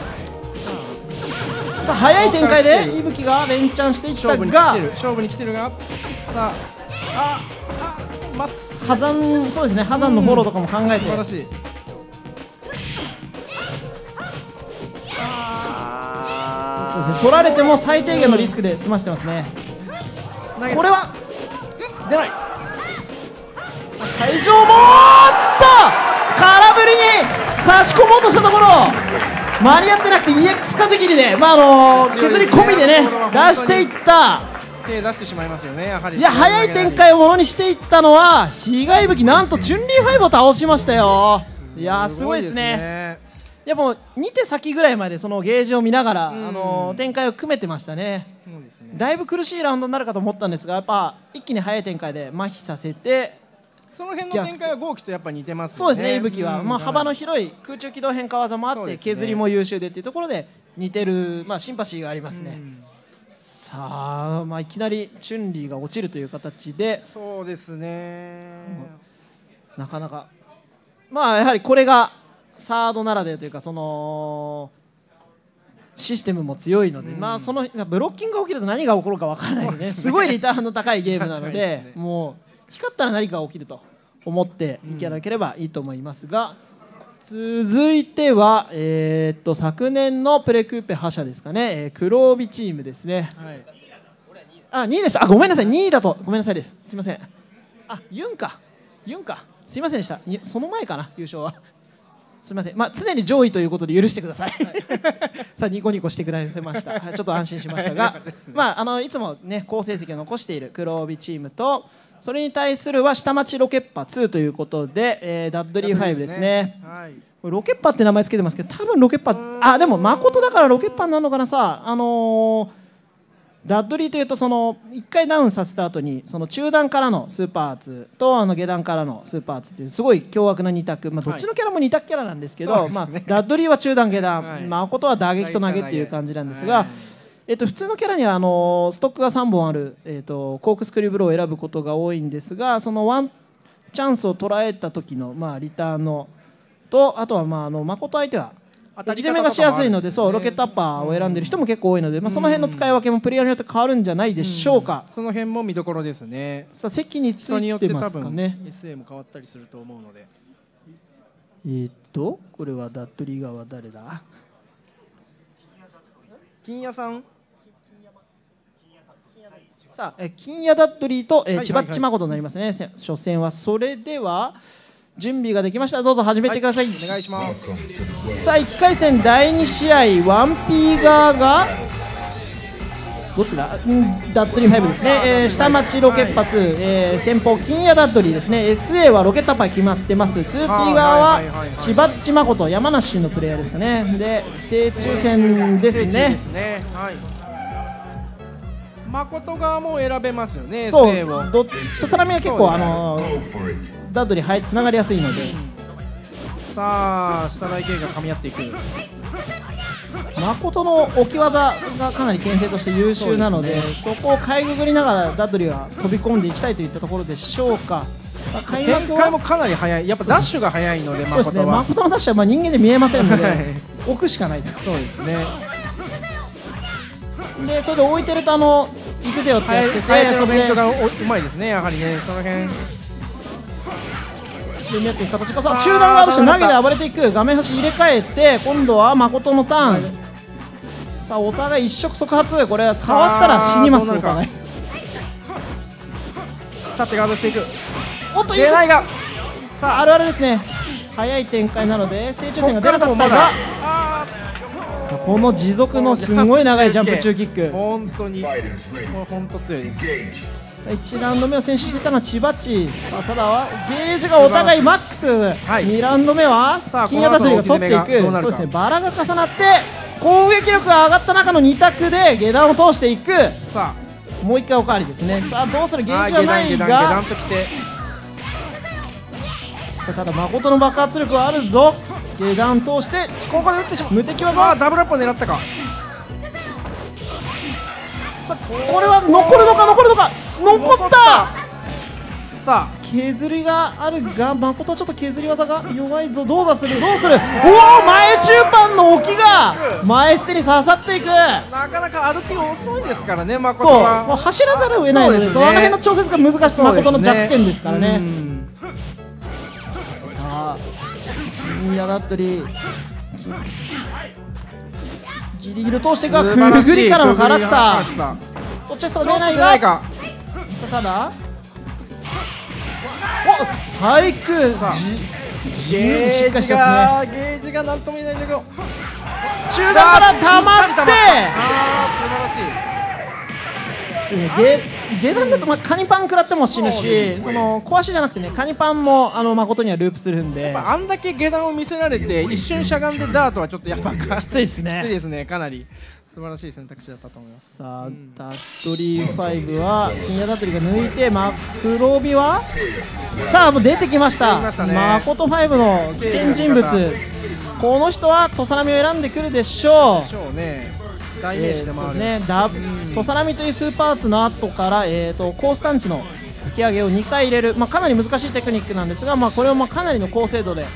さあ速い展開で伊吹が連チャンしていった勝負に来がてる勝負に来てるが、さあああ待つ。 波山、そうですね、波山のフォローとかも考えて、 素晴らしい。 そうですね、取られても最低限のリスクで済ませてますね。これは出ない。 会場もおっと空振りに差し込もうとしたところ間に合ってなくて イーエックス 風切りで、まああのー、削り込みでね出していった。 手出してしまいますよね、やはり。 いや速い展開をものにしていったのは被害武器、なんとチュンリーファイブを倒しましたよ。いやーすごいですね。いやもうに手先ぐらいまでそのゲージを見ながら、あのー、展開を組めてましたね。そうですね、だいぶ苦しいラウンドになるかと思ったんですが、やっぱ一気に速い展開で麻痺させて、 その辺の展開は豪輝とやっぱ似てますよね。 そうですね、伊吹は、まあ、幅の広い空中機動変化技もあって、ね、削りも優秀でっていうところで似てる、まあ、シンパシーがありますね。さあ、まあ、いきなりチュンリーが落ちるという形で、 そうですね、 なかなかまあやはりこれがサードならでというか、そのシステムも強いので、まあそのブロッキングが起きると何が起こるか分からないね、すごいリターンの高いゲームなので、もう光ったら何かが起きると思っていかなければいいと思いますが、続いては、えー、っと昨年のプレクーペ覇者ですかね、えー、黒帯チームですね。はい、あにいでした。あごめんなさい、にいだとごめんなさいです。すいません。あユンかユンかすいませんでした。その前かな優勝は。すみません、まあ、常に上位ということで許してください、はい、さあニコニコしてくださいました、はい、ちょっと安心しましたが、ね、まあ、あのいつも、ね、好成績を残している黒帯チームと、それに対するは下町ロケッパツーということで、えー、ダッドリーファイブですね。はい、これロケッパって名前つけてますけど、多分ロケッパ、あでも誠だからロケッパになるのかな。さあ、あのーダッドリーというと、そのいっかいダウンさせた後にその中段からのスーパーツとあの下段からのスーパーツというすごい凶悪なに択、まあ、どっちのキャラもに択キャラなんですけど、はい、まあ、ダッドリーは中段下段、はい、誠は打撃と投げっていう感じなんですが、はい、えっと、普通のキャラにはあのストックがさんぼんある、えっと、コークスクリブルを選ぶことが多いんですが、そのワンチャンスを捉えた時の、まあ、リターンのと、あとは、まあ、あの誠相手は攻めがしやすいので、そうロケットアッパーを選んでる人も結構多いので、まあ、その辺の使い分けもプレイヤーによって変わるんじゃないでしょうか。 その辺も見どころですね。 さあ席についてますかね。 エスエー も変わったりすると思うので、 えーっとこれはダッドリー側誰だ。 金谷さん。 さあえ金谷ダッドリーと、えー、千葉っち誠になりますね、初戦は。それでは準備ができました。どうぞ始めてください。はい、 お願いします。 さあいっかい戦だいに試合、ワンピー側がどちら、んダッドリーファイブですね、えー、下町ロケッパツー、えー、先方金谷ダッドリーですね。 エスエー はロケットアッパー決まってます。 ツーピー 側は千葉っち誠、山梨のプレイヤーですかね。で正中戦ですね。 誠側も選べますよね。 そう、ドットサラミは結構あのーダッドリーはいつながりやすいので、 さあ下台形が噛み合っていく。 誠の置き技がかなり牽制として優秀なの で, そ, で、ね、そこをかいくぐりながらダッドリーは飛び込んでいきたいといったところでしょうか。 展開もかなり速い、やっぱダッシュが速いので、 そうですね、誠のダッシュはまあ人間で見えませんので置くしかないと。 そうですね。 でそれで置いてるとあの行くぜよってやってて、 相手のベントがうまいですね、やはりね、その辺で見合っていく形か。さあ中段側として投げで暴れていく。画面端入れ替えて今度は誠のターン、はい、さあお互い一触即発。これは触ったら死にます。お互い立ってガードしていく。 おっと出ないが、 さああるあるですね。早い展開なので正中線が出なかったが、 この持続のすごい長いジャンプ中キック。 本当にこれ本当強いです。 さあいちラウンド目を先取していたのは千葉っち。さあただゲージがお互いマックス、はい、にラウンド目は金谷ダトリが取っていく。そうですね、バラが重なって攻撃力が上がった中のに択で下段を通していく。 さあもういっかいおかわりですね。さあどうする、ゲージはないが、さあただ誠の爆発力はあるぞ。下段通してここで打ってしまう。 無敵技、 ダブルアップを狙ったか。 さあこれは残るのか残るのか残った。 さあ削りがあるが誠はちょっと削り技が弱いぞ。どうだするどうする。おお、前中盤の置きが前捨てに刺さっていく。 なかなか歩き遅いですからね、誠そうは。 そう走らざるを得ないので、そのあの辺の調節が難しい誠の弱点ですからね。さあ金谷だったりギリギリ通してか、くぐりからの唐草、こっちと出ないが、さあただお体育自由にしっかりしてますね。 ゲージがなんとも言えないんだけど、 中段から溜まって、 あー素晴らしい。 下下段だとまあカニパン食らっても死ぬし、その壊しじゃなくてね、カニパンもあの誠にはループするんで、 あんだけ下段を見せられて一瞬しゃがんでダートはちょっとやっぱきついですね。 きついですね、かなり素晴らしい選択肢だったと思います。 さあ、ダットリーファイブは金谷ダットリーが抜いて、マクロビはさあもう出てきました。誠ファイブの危険人物、この人は土佐波を選んでくるでしょう。 でしょうね。代名詞でもある。 えー、そうですね。土佐波というスーパーツの後から、えー、とコース探知の吹き上げをにかい入れる、まあ、かなり難しいテクニックなんですが、まあ、これをまあかなりの高精度で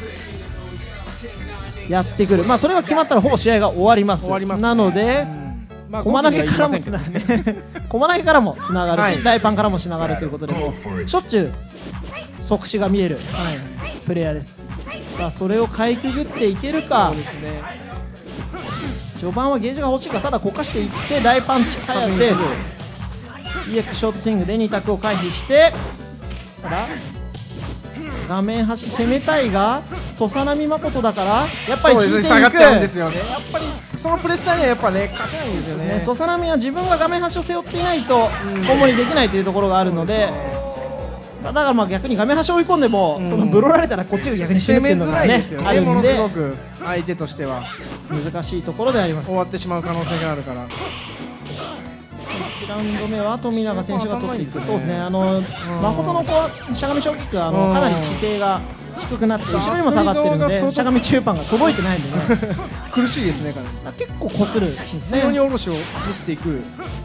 やってくる、まあ、それが決まったらほぼ試合が終わります。 終わりますね。 なので、 まあ、 駒投げからもつながる駒投げからもつながるし、はい、大パンからもつながるということで、もうしょっちゅう即死が見える、はい、プレイヤーです。さあそれをかいくぐっていけるか。 そうですね。 序盤はゲージが欲しいから、ただこかしていって大パンチはやって イーエックス ショートスイングでに択を回避して、ただ画面端攻めたいが土佐波誠だからやっぱり引いていく。 下がっちゃうんですよね。やっぱりそのプレッシャーにはやっぱね勝てないんですよね。 土佐波は自分が画面端を背負っていないと主にできないというところがあるので、だからまあ逆に画面端を追い込んでも、うん、そのブロられたらこっちが逆に死ぬっていうのがねあるんで、 ものすごく相手としては難しいところであります。 終わってしまう可能性があるから。いちラウンド目は富永選手が取っていく。そうですね、あの誠のこうしゃがみショーキックはあのかなり姿勢が低くなって後ろにも下がってるので、しゃがみ中盤が届いてないんでね苦しいですね。かなり結構こするですね。 強に下ろしを見せていく。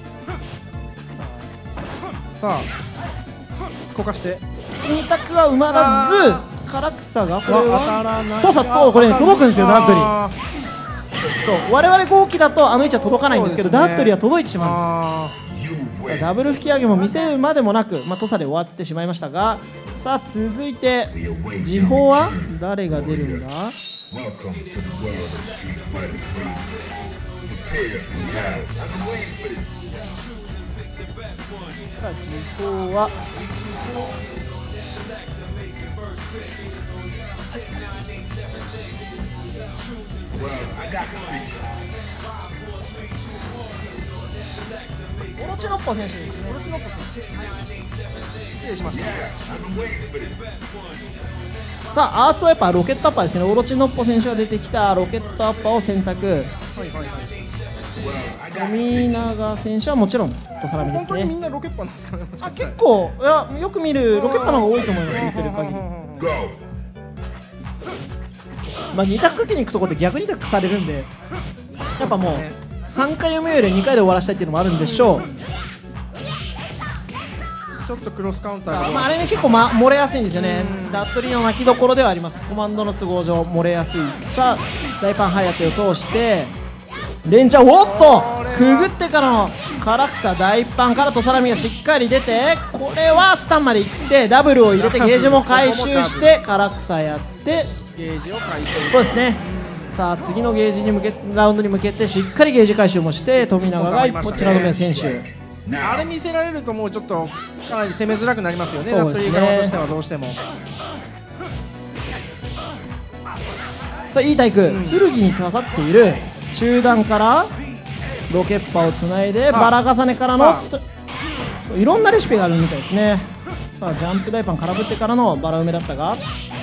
さあこかしてに択は埋まらず、唐草がこれはトサとこれ、ね、届くんですよ。ダットリー、そう我々号機だとあの位置は届かないんですけど、ダットリーは届いてしまうんです。さあダブル吹き上げも見せるまでもなく、まあ、トサで終わってしまいましたが、さあ続いて時報は誰が出るんだ。さあ時報はオロチノッポ選手、オロチノッポ選手、失礼しました。さあアーツはやっぱロケットアッパーですね。オロチノッポ選手が出てきたロケットアッパーを選択。はいはいはい。富永選手はもちろん土佐波ですね。 本当にみんなロケッパなんですかね。 あ、結構いやよく見るロケッパの方が多いと思います。見てる限り。まあに択に行くところで逆に択されるんで、やっぱもうさんかい読むよりにかいで終わらせたいっていうのもあるんでしょう。 ちょっとクロスカウンターが、 まあ、あれね結構、ま、漏れやすいんですよね。ダットリーの巻きどころではあります。コマンドの都合上漏れやすい。さあ大パンハイアテを通して連チャン、おっとくぐってからの唐草大パンから土佐波がしっかり出て、これはスタンまで行ってダブルを入れてゲージも回収して唐草やってゲージを回収。 そうですね。さあ次のゲージに向けラウンドに向けてしっかりゲージ回収もして富永がこちらの選手、 あれ見せられるともうちょっとかなり攻めづらくなりますよね。 そうですね。 ダットリー側としてはどうしても。 さあいい対空、うん、剣に刺さっている中段からロケッパをつないでバラ重ねからのいろんなレシピがあるみたいですね。さあジャンプ大パン空振ってからのバラ埋めだったが、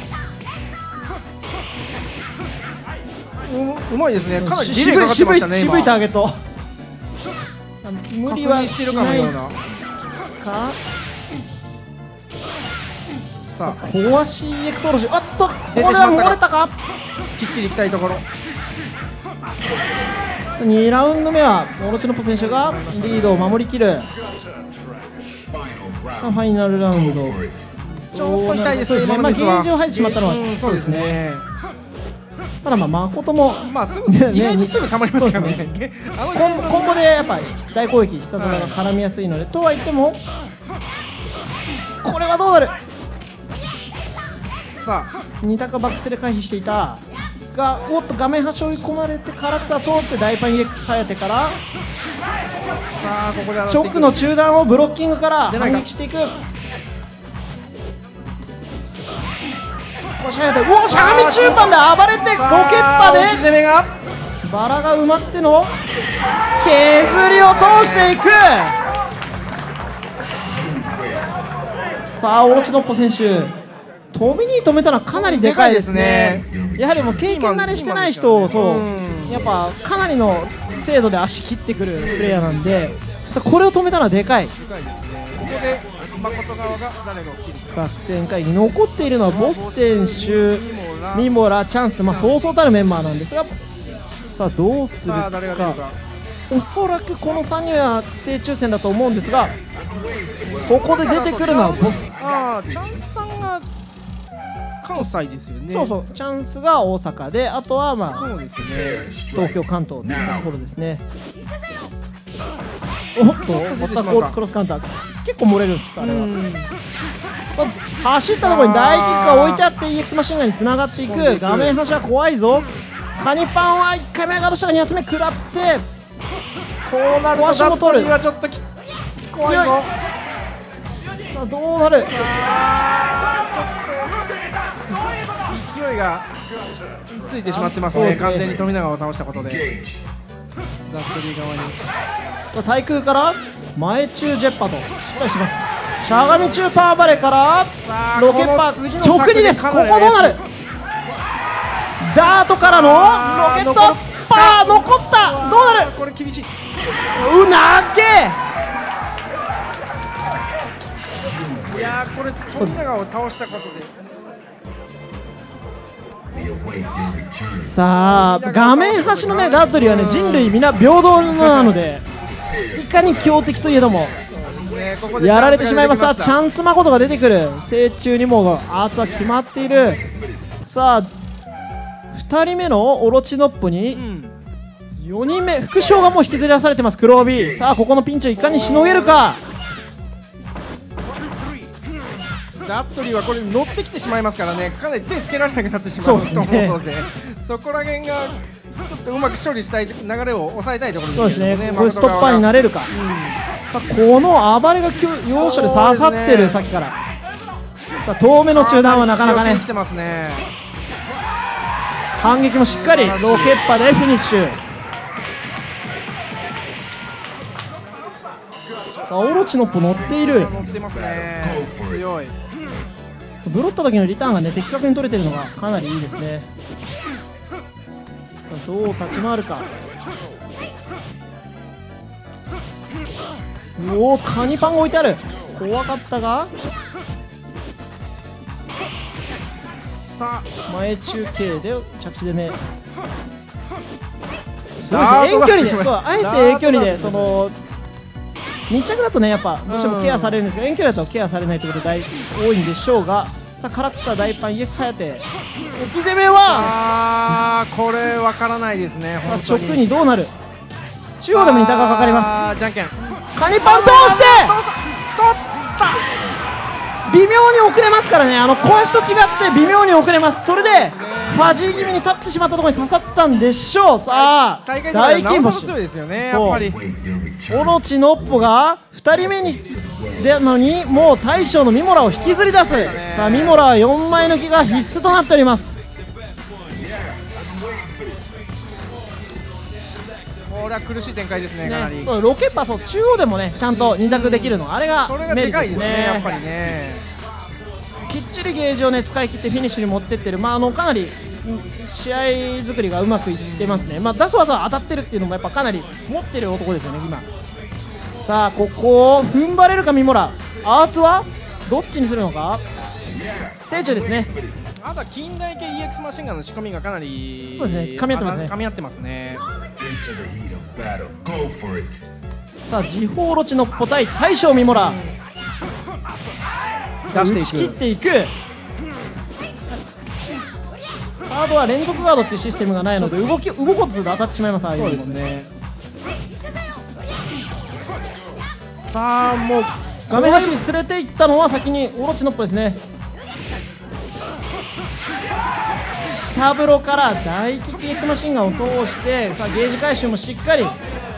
う, うまいですね。かなりディレイ渋いかかってましたね。 渋い渋いターゲット。さあ今無理は確認してるしないかのような。 か。 さあ壊し イーエックス おろし、あっとこれは出てしまったか漏れたか。 きっちりいきたいところ。 にラウンド目はオロチノッポ選手がリードを守りきる。さあファイナルラウンド、 ちょっと痛いですね。 そうですね、まあ、ゲ今のミスはージを入ってしまったのはうんそうですね。 ただまあ誠もまあすぐね意外とすぐ溜まりますからそうね。あのコンコンボでやっぱ大攻撃必殺技が絡みやすいので、とは言ってもこれはどうなる。 さ二択バックスで回避していたが、おっと画面端追い込まれて唐草通って大パン イーエックス 颯からあさあここで上がっていく直の中段をブロッキングから出ないか反撃していく。こうしゃがみうおしゃがみ中盤で暴れてロケッパさあ置き攻めがでバラが埋まっての削りを通していく。さあオロチノッポ選手飛びに止めたのはかなりでかいですね。やはりもう経験慣れしてない人をそうやっぱかなりの精度で足切ってくるプレイヤーなんで、さあこれを止めたのはでかい。 でかいですね。ここで誠側が誰を切るか。 作戦会議残っているのはボス選手、ミモラ、チャンスと、まあ、そうそうたるメンバーなんですが、さあどうするさあ誰が出るか。 か。 おそらくこのさんにんは正抽選だと思うんですが、ここで出てくるのはボス。 ああチャンスさんが関西ですよね。 そうそうチャンスが大阪で、あとはまあそうですね。 東京関東といったところですね。おっとまたこうクロスカウンター結構漏れるんですあれは。そう走ったところに大キックが置いてあって イーエックス マシンガンにつながっていく。画面端は怖いぞ。カニパンはいっかいめ上がる人がに発目食らって、 こうなると壊しも取るダットリーはちょっとき怖いぞ。 さあどうなる。 勢いがついてしまってますね。 そうですね完全に富永を倒したことでダットリー側に。 さあ対空から前中ジェッパとしっかりします。しゃがみ中パーバレからさあロケッパこの次のタックル直にです。ここどうかなりなる。ダートからのロケット残っパー残った。どうなる。 これ厳しい。 うなげいやーこれ富永を倒したことでさあ画面端のねダッドリーはね人類皆平等なのでいかに強敵といえどもねここでやられてしまいます。さあチチャンャンス誠が出てくる。正中にもアーツは決まっている。さあふたりめのオロチノッポによにんめ副将がもう引きずり出されてます。黒帯。さあここのピンチをいかにしのげるか。 ダットリーはこれ乗ってきてしまいますからね、かなり手つけられなくなってしまうとそうですね思うので、そこら辺がちょっとうまく処理したい流れを抑えたいところそうですすでけどね。 ねこれストッパーになれるか。さあこの暴れがきゅ要所で刺さってる、さっきから。さあ遠目の中段はなかなかね来てますね。 反撃もしっかりロケッパでフィニッシュ。さあオロチノッポ乗っている。 乗ってますね。強い。 ブロった時のリターンがね的確に取れてるのがかなりいいですね。さあどう立ち回るか。おおカニパンが置いてある。怖かったがさあ前中継で着地で目すごいですね。 ダートが遠距離でそうあえて遠距離でダートがその密着だとねやっぱどうしてもケアされるんですが、遠距離だとケアされないということで多いんでしょうが、さあ唐草大パン イーエックス 颯置き攻めはあーこれわからないですね。 さあ本当直にどうなる。中央でも二択がかかりまあーじゃんけん。 す。カニパン通してどうした取った微妙に遅れますからね。あの小足と違って微妙に遅れます。それでファジー気味に立ってしまったところに刺さったんでしょう。さあ大会では大金星なおさら強いですよね。 そうやっぱりオロチノッポがふたりめにでのにもう大将のミモラを引きずり出す。さあミモラはよんまい抜きが必須となっております。 れは苦しい展開ですね、かなり。 そうロケパスを中央でもねちゃんとに択できるの、あれがそれがでメリットでね。 かいですすね、やっぱりね。 きっちりゲージをね使い切ってフィニッシュに持ってってる、まあ、あのかなりうん試合作りがうまくいってますね、まあ、出す技は当たってるっていうのもやっぱかなり持ってる男ですよね、今。さあここを踏ん張れるかミモラ、アーツはどっちにするのか、成長ですね。 あとは近代系 イーエックス マシンガンの仕込みがかなりそうですね噛み合ってますね噛み合ってますね。 さあ時報ロチのポ対大将ミモラ、 出していく打ち切っていく。サードは連続ガードっていうシステムがないので動き動こうとすると当たってしまいます。ああいうそうのですね。さあもう画面端に連れて行ったのは先にオロチノッポですね。下風呂から大キック X マシンガンを通してさあゲージ回収もしっかり。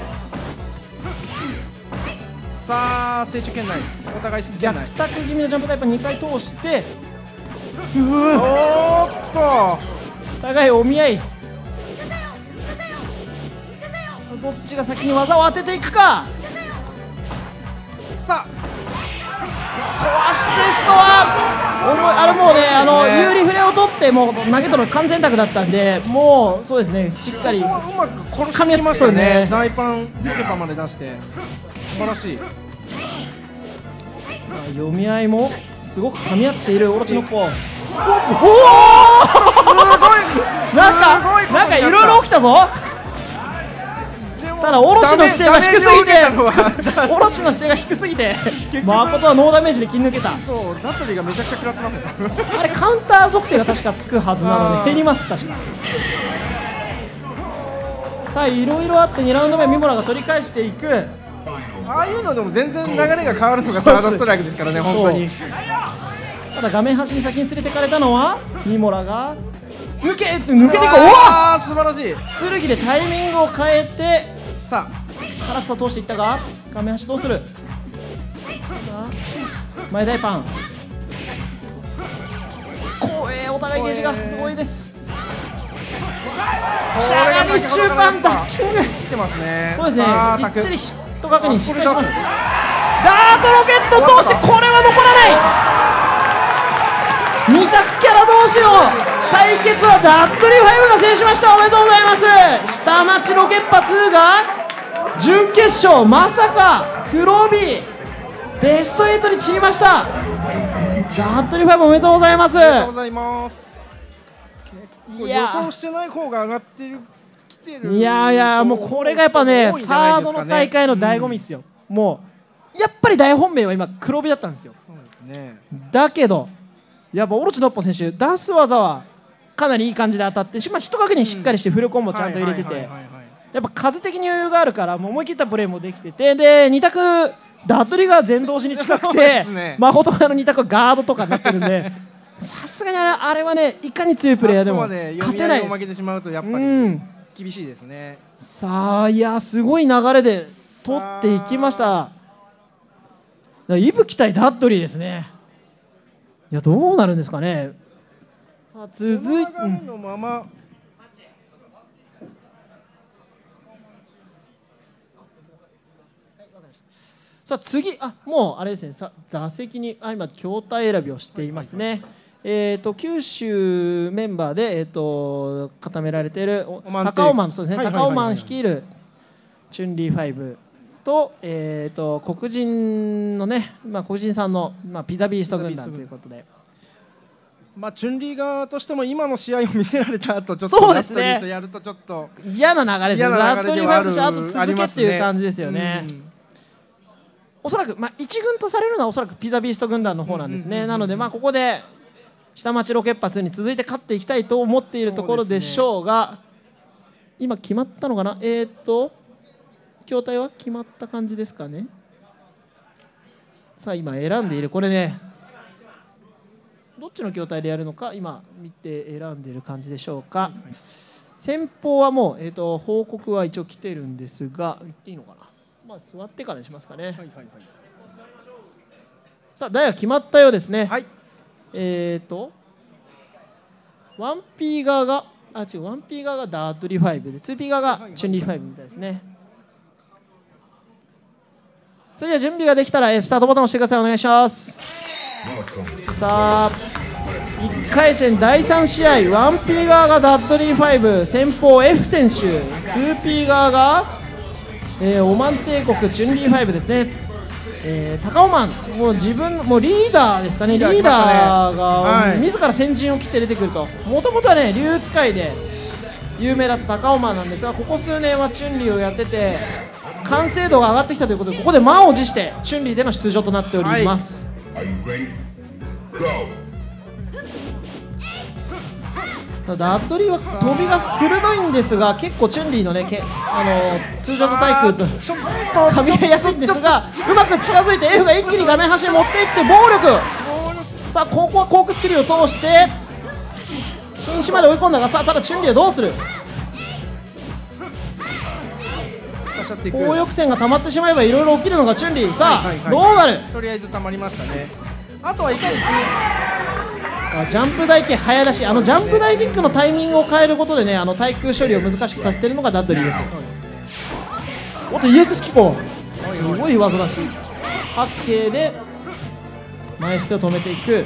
さあ選手圏内お互い圏逆内。 タック気味のジャンプタイプにかい通しておーっと互いお見合い。さあどっちが先に技を当てていくか。 さ壊しチェストは重い、あれもうねあの有利フレを取ってもう投げ取るの完全択だったんで、もうそうですねしっかりあここはうまく殺してきましたね。大パンロケパンまで出して素晴らしい。 さあ読み合いもすごく噛み合っているオロチノッポ。おっとおおなんかなんかいろいろ起きたぞ。ただオロチの姿勢が低すぎてオロチの姿勢が低すぎて誠はノーダメージで切り抜けた。 そうダトリがめちゃくちゃ食らってますね。 あれカウンター属性が確かつくはずなので減ります確か。さあいろいろあってにラウンド目ミモラが取り返していく。 ああいうのでも全然流れが変わるのがサードストライクですからね、本当に。 ただ画面端に先に連れてかれたのはミモラが抜けって抜けていく。おああ素晴らしい。 お剣でタイミングを変えてさ唐草を通していったが画面端どうする。さあ前大パン怖え、お互いゲージがすごいです。 あしゃがみ中盤ダッキング来てますね。 そうですねさあきっちりヒット確認しっかりします。 あダートロケット通してこれは残らない。に択キャラ同士の対決はダッドリーファイブが制しました。おめでとうございます。下町ロケッパツーが準決勝、まさか黒帯ベストエイトに散りました。ダッドリーファイブおめでとうございます。 ありがとうございます。 いや予想してない方が上がってる来てる。 いやいやもうこれがやっぱね多いんじゃないサードですかねの大会の醍醐味ですよ。もうやっぱり大本命は今黒帯だったんですよ。 そうですね。 だけどやっぱオロチノッポ選手出す技はかなりいい感じで当たってし、まあ、一確認しっかりしてフルコンボちゃんと入れてて、 はいはいはいはいやっぱ数的に余裕があるからもう思い切ったプレーもできてて、でに択ダッドリが全同士に近くそうてですね誠があのに択はガードとかになってるんでさすがにあれあれはねいかに強いプレイヤーでもあそこまで勝てないです。 読み合いを負けてしまうとやっぱりうん厳しいですね。 さあいやすごい流れで取っていきました。だからイブ期待ダッドリーですね。いやどうなるんですかね。さあ続いて、 この流れのままさあ次あもうあれですねさ座席にあ今筐体選びをしていますね。えー、と九州メンバーで、えー、と固められているおオマンテ高尾マンそうですね、 はいはいはいはい高尾マン率いるチュンリーファイブと,、えー、と黒人のね、まあ、黒人さんの、まあ、ピザビースト軍団ということで。 まあチュンリー側としても今の試合を見せられた後ちょっとそうですねダットリーとやるとちょっと嫌な流れですよね。 嫌なラットリーフ流れではあるァイブとしてあと続けっていう感じですよあねり。ますね。 おそらく、まあ、一軍とされるのはおそらくピザビースト軍団の方なんですね。なので、まあ、ここで下町ロケッパツーに続いて勝っていきたいと思っているところでしょうが、今決まったのかな。えー、っと筐体は決まった感じですかね。さあ今選んでいるこれねどっちの筐体でやるのか今見て選んでいる感じでしょうか。先方はもう、えー、と報告は一応来てるんですが言っていいのかな。まあ座ってからにしますかね。 はいはいはいさあ台が決まったようですね。 はいえっ、ー、と ワンピー 側があ違う ワンピー 側がダートリーファイブで ツーピー 側がチュンリーファイブみたいですね。 それでは準備ができたらえースタートボタンを押してください。お願いします。さあいっかい戦だいさん試合、ワンピー側がダッドリーファイブ先鋒 F 選手、ツーピー側が、えーオマン帝国チュンリーファイブですね。えー、高尾マン、もう自分もうリーダーですかね、リーダーが、 はい、 自ら先陣を切って出てくると、もともとはね、竜使いで有名だった高尾マンなんですが、ここ数年はチュンリーをやってて、完成度が上がってきたということで、ここで満を持してチュンリーでの出場となっております。はい、ダッドリーは飛びが鋭いんですが、結構チュンリーのねけあの通常と対空と噛み合いやすいんですが、うまく近づいて F が一気に画面端に持っていって暴力、さあここはコークスキルを通して瀕死まで追い込んだが、さあただチュンリーはどうする。高抑線が溜まってしまえばいろいろ起きるのがチュンリー。さあ、はいはいはい、どうなる。 とりあえず溜まりましたね。あとはいかにジャンプ台形早出し、あのジャンプ台キックのタイミングを変えることでね、あの対空処理を難しくさせているのがダッドリーです。おっと イーエックス 機構、すごい技出し、八景で前捨てを止めていく。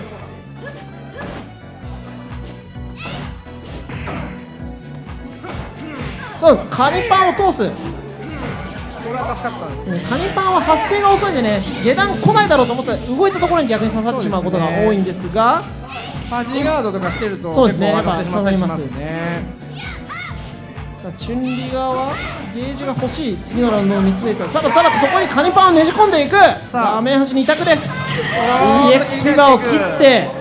そう、カニパンを通す。 これは助かったんですね。 カニパンは発生が遅いんでね、下段来ないだろうと思ったら動いたところに逆に刺さってしまうことが多いんですが、 ファジーガードとかしてるとそうですね、 結構上がってしまったりしますね。 さあチュンリ側はゲージが欲しい次のラウンドを見据えて、さあただそこにカニパンをねじ込んでいく。さあ画面端に委託です。 イーエックス フィガーを切って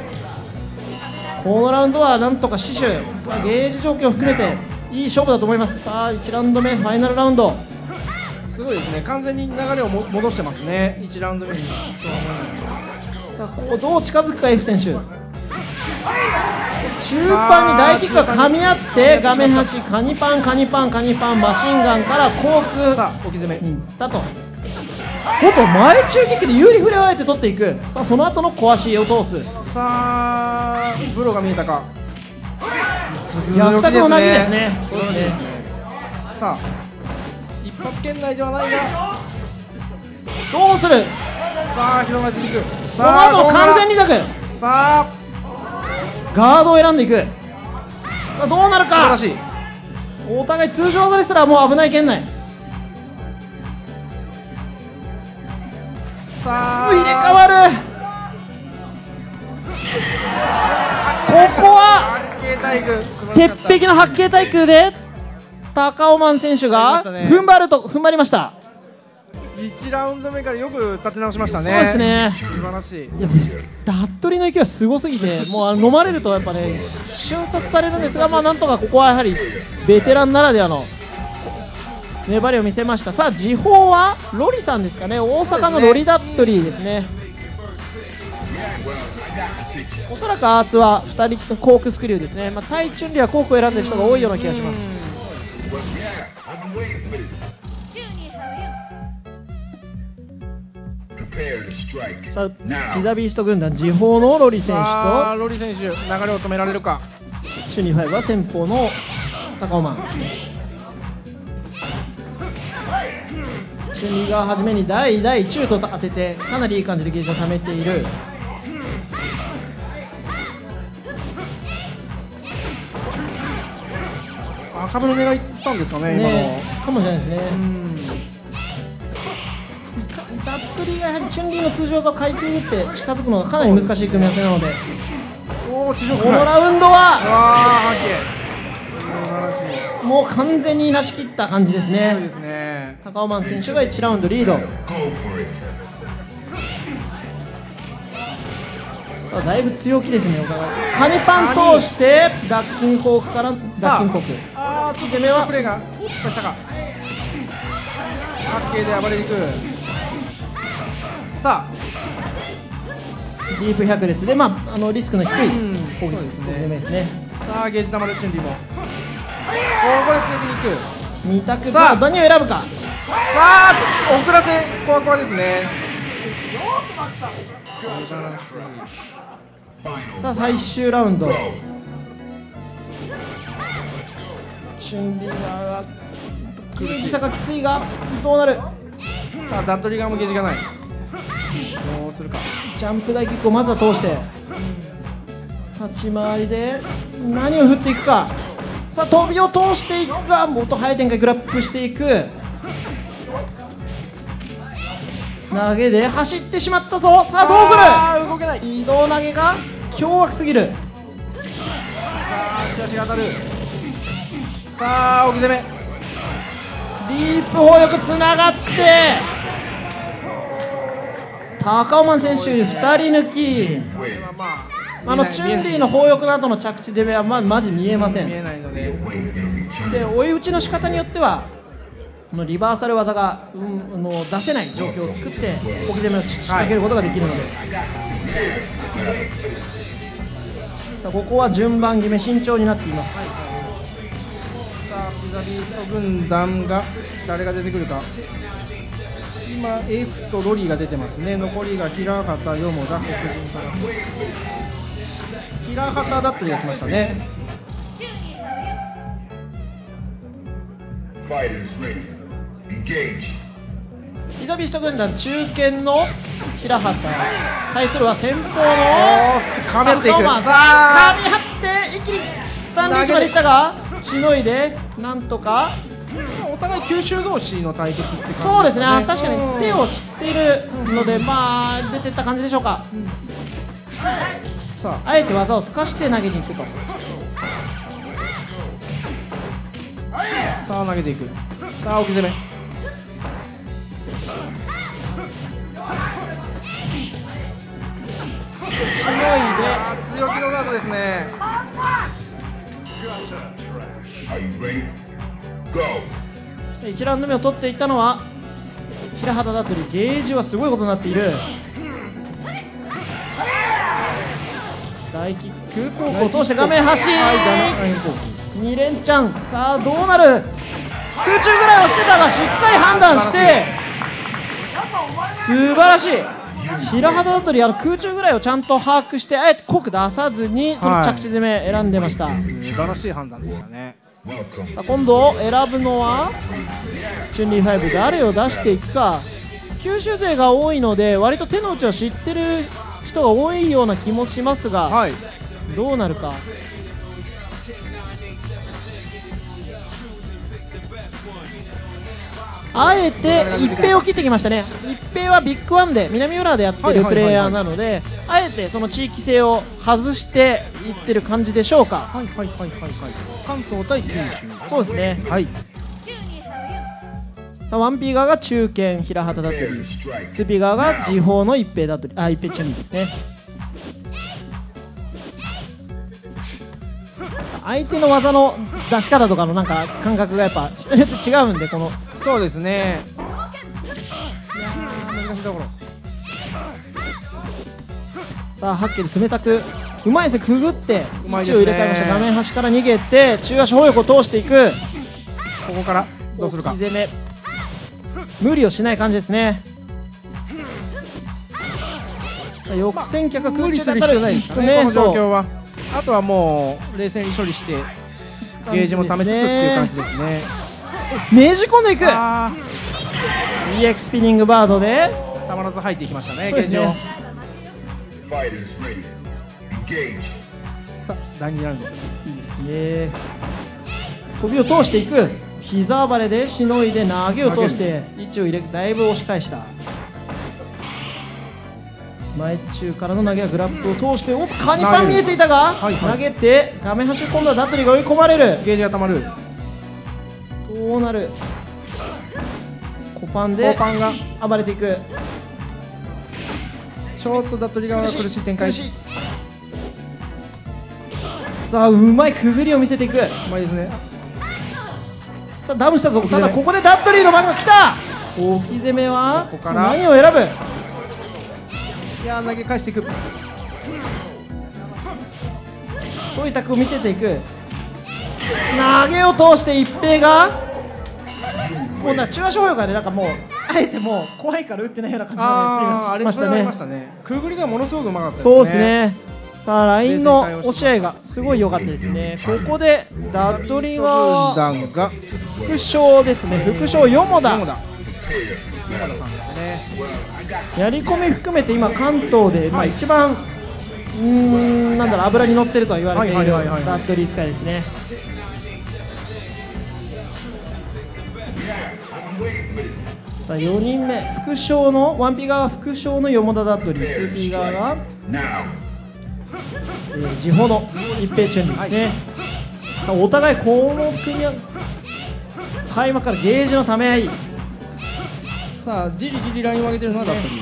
このラウンドはなんとか死守、さあゲージ状況を含めていい勝負だと思います。さあいちラウンド目ファイナルラウンド、 すごいですね、完全に流れをも戻してますね、いちラウンド目に。 さあここどう近づくか F 選手、中盤に大キックが噛み合って画面端カニパンカニパンカニパンマシンガンからコーク、 さあ置き攻めに行ったと、もっと前中キックで有利触れをあえて取っていく。さあその後の壊しを通す。 さあブロが見えたか、 逆択の投げですね。そうですね。 さあ一発圏内ではないがどうする。 さあ膝が出ていく。 この後の完全離脱、 さあガードを選んでいく。さあどうなるか。 素晴らしい。 お互い通常技ですらもう危ない圏内。 さあ入れ替わる。ここは鉄壁の八景対空で高尾マン選手が踏ん張ると踏ん張りました。 いちラウンド目からよく立て直しましたね。 そうですね、 素晴らしい。 いやダッドリの勢いはすごすぎて、もうあの飲まれるとやっぱね瞬殺されるんですが、まあなんとかここはやはりベテランならではの粘りを見せました。さあ時報はロリさんですかね、大阪のロリダッドリーですね。おそらくアーツはふたりコークスクリューですね。まあ、対チュンリはコークを選んでる人が多いような気がします。さあピザビースト軍団時報のロリ選手とロリ選手、流れを止められるか。 チュニファイブは先鋒の高尾マン。チュニが初めに大大中と当ててかなりいい感じでゲージを貯めている。 赤羽の狙いったんですかね、 ね今のかもしれないですね。ダッドリーがやはりチュンリーの通常技をかいくぐって近づくのがかなり難しい組み合わせなので、 お地上このラウンドはあー素晴らしい。 もう完全になし切った感じですね。 そうですね。 高尾マン選手がいちラウンドリード。さあだいぶ強気ですね、お互い。カニパン通してダッキンコークからダッキンコーク。 あー、攻めはプレーが失敗したか。アッケーで暴れていく。さあディープ百列で、まあ、あのリスクの低い攻撃ですね。ですね。 さあゲージ溜まるチュンリーもここで強気にいく。 に択、さあ何を選ぶか。 さあ遅らせコアコアですね。素晴らしい。 さあ最終ラウンド、チュンリーはゲージ差がきついがどうなる。 さあダットリガーもゲージがない。どうするか。 ジャンプ台キックをまずは通して立ち回りで何を振っていくか。さあ飛びを通していくか、もっと速い展開グラップしていく。投げで走ってしまったぞ。さあどうする。 あー動けない。 移動投げが凶悪すぎる。 さあ足足が当たる。さあ置き攻め。 リープ砲よくつながって高尾マン選手ふたり抜き。 まあまああのチュンリーの砲翼の後の着地攻めはまマジ見えません。 見えないので。 で追い打ちの仕方によってはこのリバーサル技が、うん、あの出せない状況を作って置き攻めを仕掛けることができるので、さあここは順番決め慎重になっています。 さあピザビースト軍団が誰が出てくるか。今 F とロリーが出てますね。残りが平畑、よもだ、黒人から。平畑だったりが来ましたね。 ピザビスト軍団中堅の平畑対するは先方のかみ合っていく。 さあ噛み合って一気にスタンリーチまでいったがしのいでなんとか。 お互い九州同士の対決って感じですかね。 そうですね、確かに手を知っているので、まあ出てった感じでしょうか。 さああえて技を透かして投げに行くと。 さあ投げていく。さあ置き攻め。 しのいあー強気のガードですね。 でいちラウンド目を取っていったのは平畑だったり、ゲージはすごいことになっている。大キックコークを通して画面端に連チャン。さあどうなる。空中ぐらいをしてたがしっかり判断して素晴らしい。平畑だったりあの空中ぐらいをちゃんと把握してあえてコーク出さずにその着地攻め選んでました、はい、 素晴らしい判断でしたね。 さあ今度選ぶのはチュンリーファイブ誰を出していくか。九州勢が多いので割と手の内を知ってる人が多いような気もしますが、はい、どうなるか。あえて一平を切ってきましたね。一平はビッグワンで南浦和でやってるプレイヤーなので、あえてその地域性を外していってる感じでしょうか。 はいはいはいはいはい。関東対九州。 そうですね。 はい。 さあワンピー側が中堅平畑だったり、ツーピー側が時報の一平だったり、あ一平チュニーですね。相手の技の出し方とかのなんか感覚がやっぱ人によって違うんで、このそうですね。いやー難しいところ。 さあハッケで冷たくうまいですね。くぐって位置うまいですね。 を入れ替えました。画面端から逃げて中足砲翼を通していく。 ここからどうするか。 置き攻め無理をしない感じですね。翼戦脚が空中で当たるないですかね、この状況は。あとはもう冷静に処理してゲージも溜めつつっていう感じですね。 ねじ込んでいく。 イーエックス スピニングバードでたまらず入っていきましたね、ゲージを。さあだいにラウンドいいですね。飛びを通していく。膝暴れでしのいで投げを通して位置を入れだいぶ押し返した。前中からの投げはグラップを通しておっとカニパン見えていたが、はいはい、投げて画面端今度はダットリーが追い込まれる。 ゲージがたまる。 どうなる。コパンでコパンが暴れていく。 ちょっとダットリー側が苦しい展開。 さあうまいくぐりを見せていく。うまいですね。 ダウンしたぞ。ただここでダットリーの番が来た。置き攻めはここから何を選ぶ。 いや投げ返していく。 太いタクを見せていく。投げを通して一平がもうな中足砲がねなんかもうあえてもう怖いから打ってないような感じまでしましたね。 ましたね。くぐりがものすごくうまかったですね。 そうですね。さあラインの押し合いがすごい良かったですね。ここでダッドリーは副将ですね。副将よもだ山田さんですね。 やり込み含めて今関東で、まあ、一番うーんなんだろう油に乗ってるとは言われているはいはいはいはいダッドリー使いですね。さあよにんめ副将のワンピ側が副将のヨモダダッドリー ツーピー 側が、えー、ジホの一平チュンリーですね、はい、お互いこの組み合わせ開幕からゲージのため合い。 さあじりじりラインを上げてるのはダッドリー。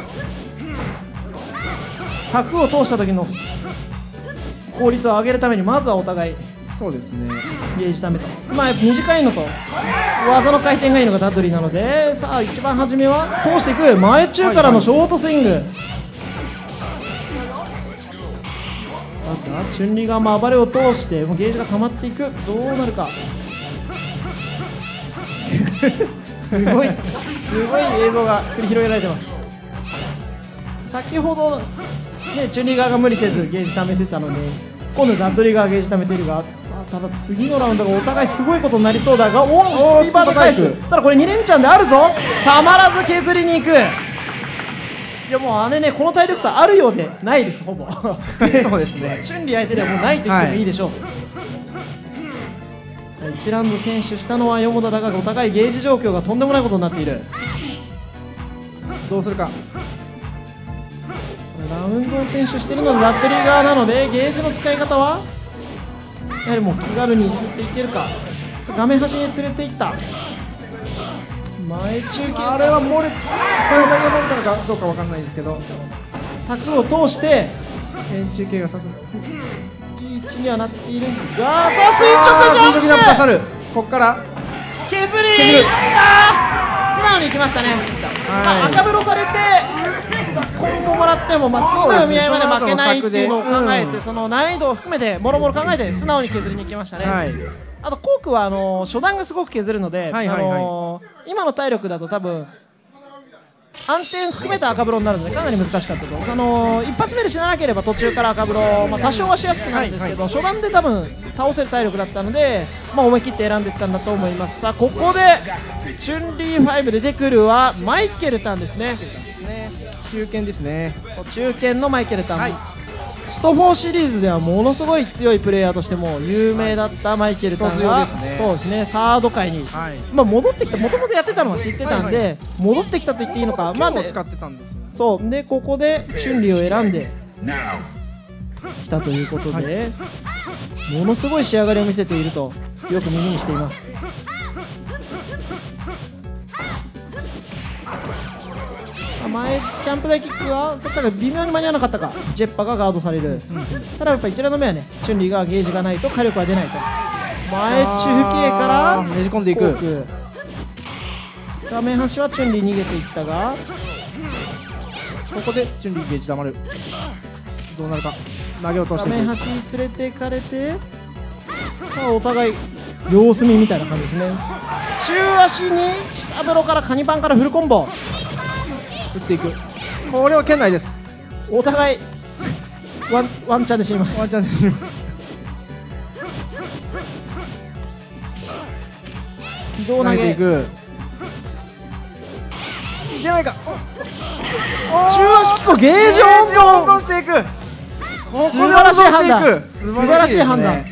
卓を通した時の効率を上げるためにまずはお互いそうですね。 ゲージためと、まあ短いのと技の回転がいいのがダッドリーなので、さあ一番初めは通していく前中からのショートスイング、はいはい、ただチュンリーが暴れを通してもうゲージが溜まっていく。どうなるかすごいすごい映像が繰り広げられてます。先ほど、ね、チュンリー側が無理せずゲージ溜めてたので今度ダッドリー側がゲージ溜めているが、さあただ次のラウンドがお互いすごいことになりそうだが、おおスピーバーで返す。ただこれに連チャンであるぞ。たまらず削りに行く。いやもうあれね、この体力差あるようでないです、ほぼそうですね。 チュンリー相手ではもうないと言ってもいいでしょう、はい、さあいちラウンド選手したのはヨモダだが、お互いゲージ状況がとんでもないことになっている。 どうするか。 ラウンドを選手しているのはダッドリー側なので、ゲージの使い方はやはりもう気軽に振っていけるか。画面端に連れていった前中継、 あれは漏れ、それだけ漏れたのかどうかわかんないですけど、 卓を通して円中継がさすいい位置にはなっているが、さあ垂直ジャンプ、 垂直ジャンプ刺さる。ここから削り、あー素直にいきましたね、 はい。 まあ、赤風呂されてコンボもらっても、まあ、次の読み合いまで負けないっていうのを考えて、その難易度を含めてもろもろ考えて素直に削りに行きましたね、はい、あとコークはあのー、初段がすごく削るので、今の体力だと多分安定含めた赤風呂になるのでかなり難しかったと。その一発目で死ななければ途中から赤風呂、まあ、多少はしやすくなるんですけど、初段で多分倒せる体力だったので、まあ、思い切って選んでいったんだと思います。さあここでチュンリーファイブ出てくるはマイケルタンですね。 中堅ですね。 そう中堅のマイケルタン、 はい、 ストフォーシリーズではものすごい強いプレイヤーとしても有名だったマイケルタンが、はい、そうですね、サード界に、はい、まあ戻ってきた、もともとやってたのは知ってたんで、はいはい、戻ってきたと言っていいのか、 まあ使ってたんですよね。 そうでここでチュンリーを選んできたということで、はい、ものすごい仕上がりを見せているとよく耳にしています。前ジャンプ台キックがだったが微妙に間に合わなかったか、ジェッパがガードされる、うん、ただやっぱいちラウンド目はね、チュンリーがゲージがないと火力は出ないと。前中継からねじ込んでいく。 画面端はチュンリー逃げていったが、 ここでチュンリーゲージ溜まる。どうなるか。投げ落としていく。 画面端に連れていかれて、まあ、お互い様子見みたいな感じですね。中足に下風呂からカニパンからフルコンボ打っていく。これは圏内です。 お互いワンワンチャンで死にます。 ワンチャンで死にます。 どう投げていく。いけないか。 中足キックゲージを温存していく。素晴らしい判断。素晴らしい判断。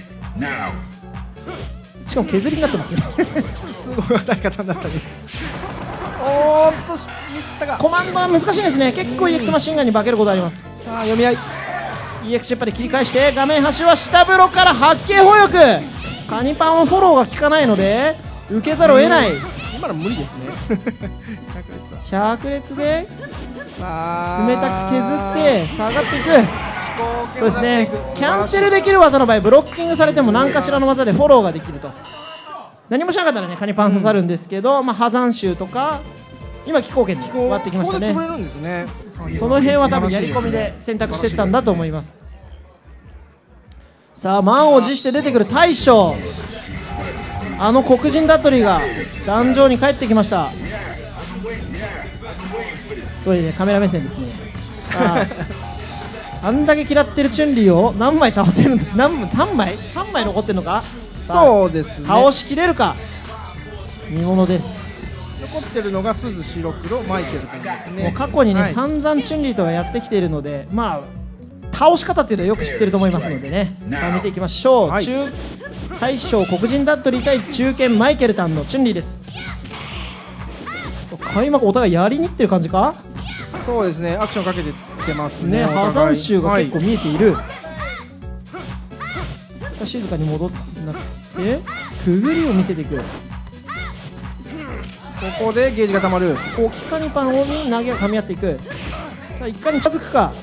しかも削りになってますね。 すごい当たり方になったね。おーっとミスったか。 コマンドは難しいですね。結構 イーエックス マシンガンに化けることあります。 さあ読み合い イーエックス やっぱり切り返して、画面端は下風呂から発見保力。カニパンはフォローが効かないので受けざるを得ない。 今の無理ですね。 百列でさ冷たく削って下がっていく。そうですね、キャンセルできる技の場合ブロッキングされても何かしらの技でフォローができると。何もしなかったらねカニパン刺さるんですけど、うん、まあ破山臭とか今気候圏に割ってきましたね。その辺は多分やり込みで選択していったんだと思います。さあ満を持して出てくる大将、あの黒人ダッドリーが壇上に帰ってきました。そういうねカメラ目線ですね。ああんだけ嫌ってるチュンリーを何枚倒せるんだ。何さんまいさんまい残ってるのか。 そうですね、 倒しきれるか見ものです。 残ってるのが鈴白黒マイケル君ですね。 もう過去にね、 はい、 散々チュンリーとはやってきているので、まあ倒し方っていうのはよく知ってると思いますのでね、さあ見ていきましょう。 はい、 中大将黒人ダッドリー対中堅マイケルタンのチュンリーです。開幕お互いやりにいってる感じか。 そうですね、アクションかけてってますね。 ね、破山臭が結構見えている。はい、さあ静かに戻ってなってくぐりを見せていく。ここでゲージがたまる。 こうキカニパンに投げが噛み合っていく。さあいかに近づくか。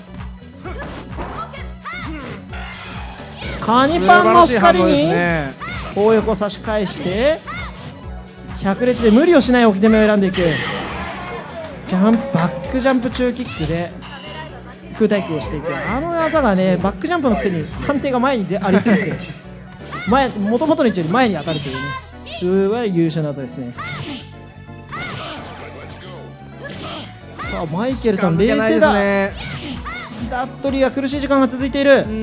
カニパンの光に砲翼を差し返して百列で無理をしない置き攻めを選んでいく。ジャンプバックジャンプ中キックで空対空をしていく。あの技がね、バックジャンプのくせに判定が前にでありすぎて前元々の位置より前に当たるというね、すごい優秀な技ですね。さあマイケルタン冷静だ。ダッドリーが苦しい時間が続いている。うん、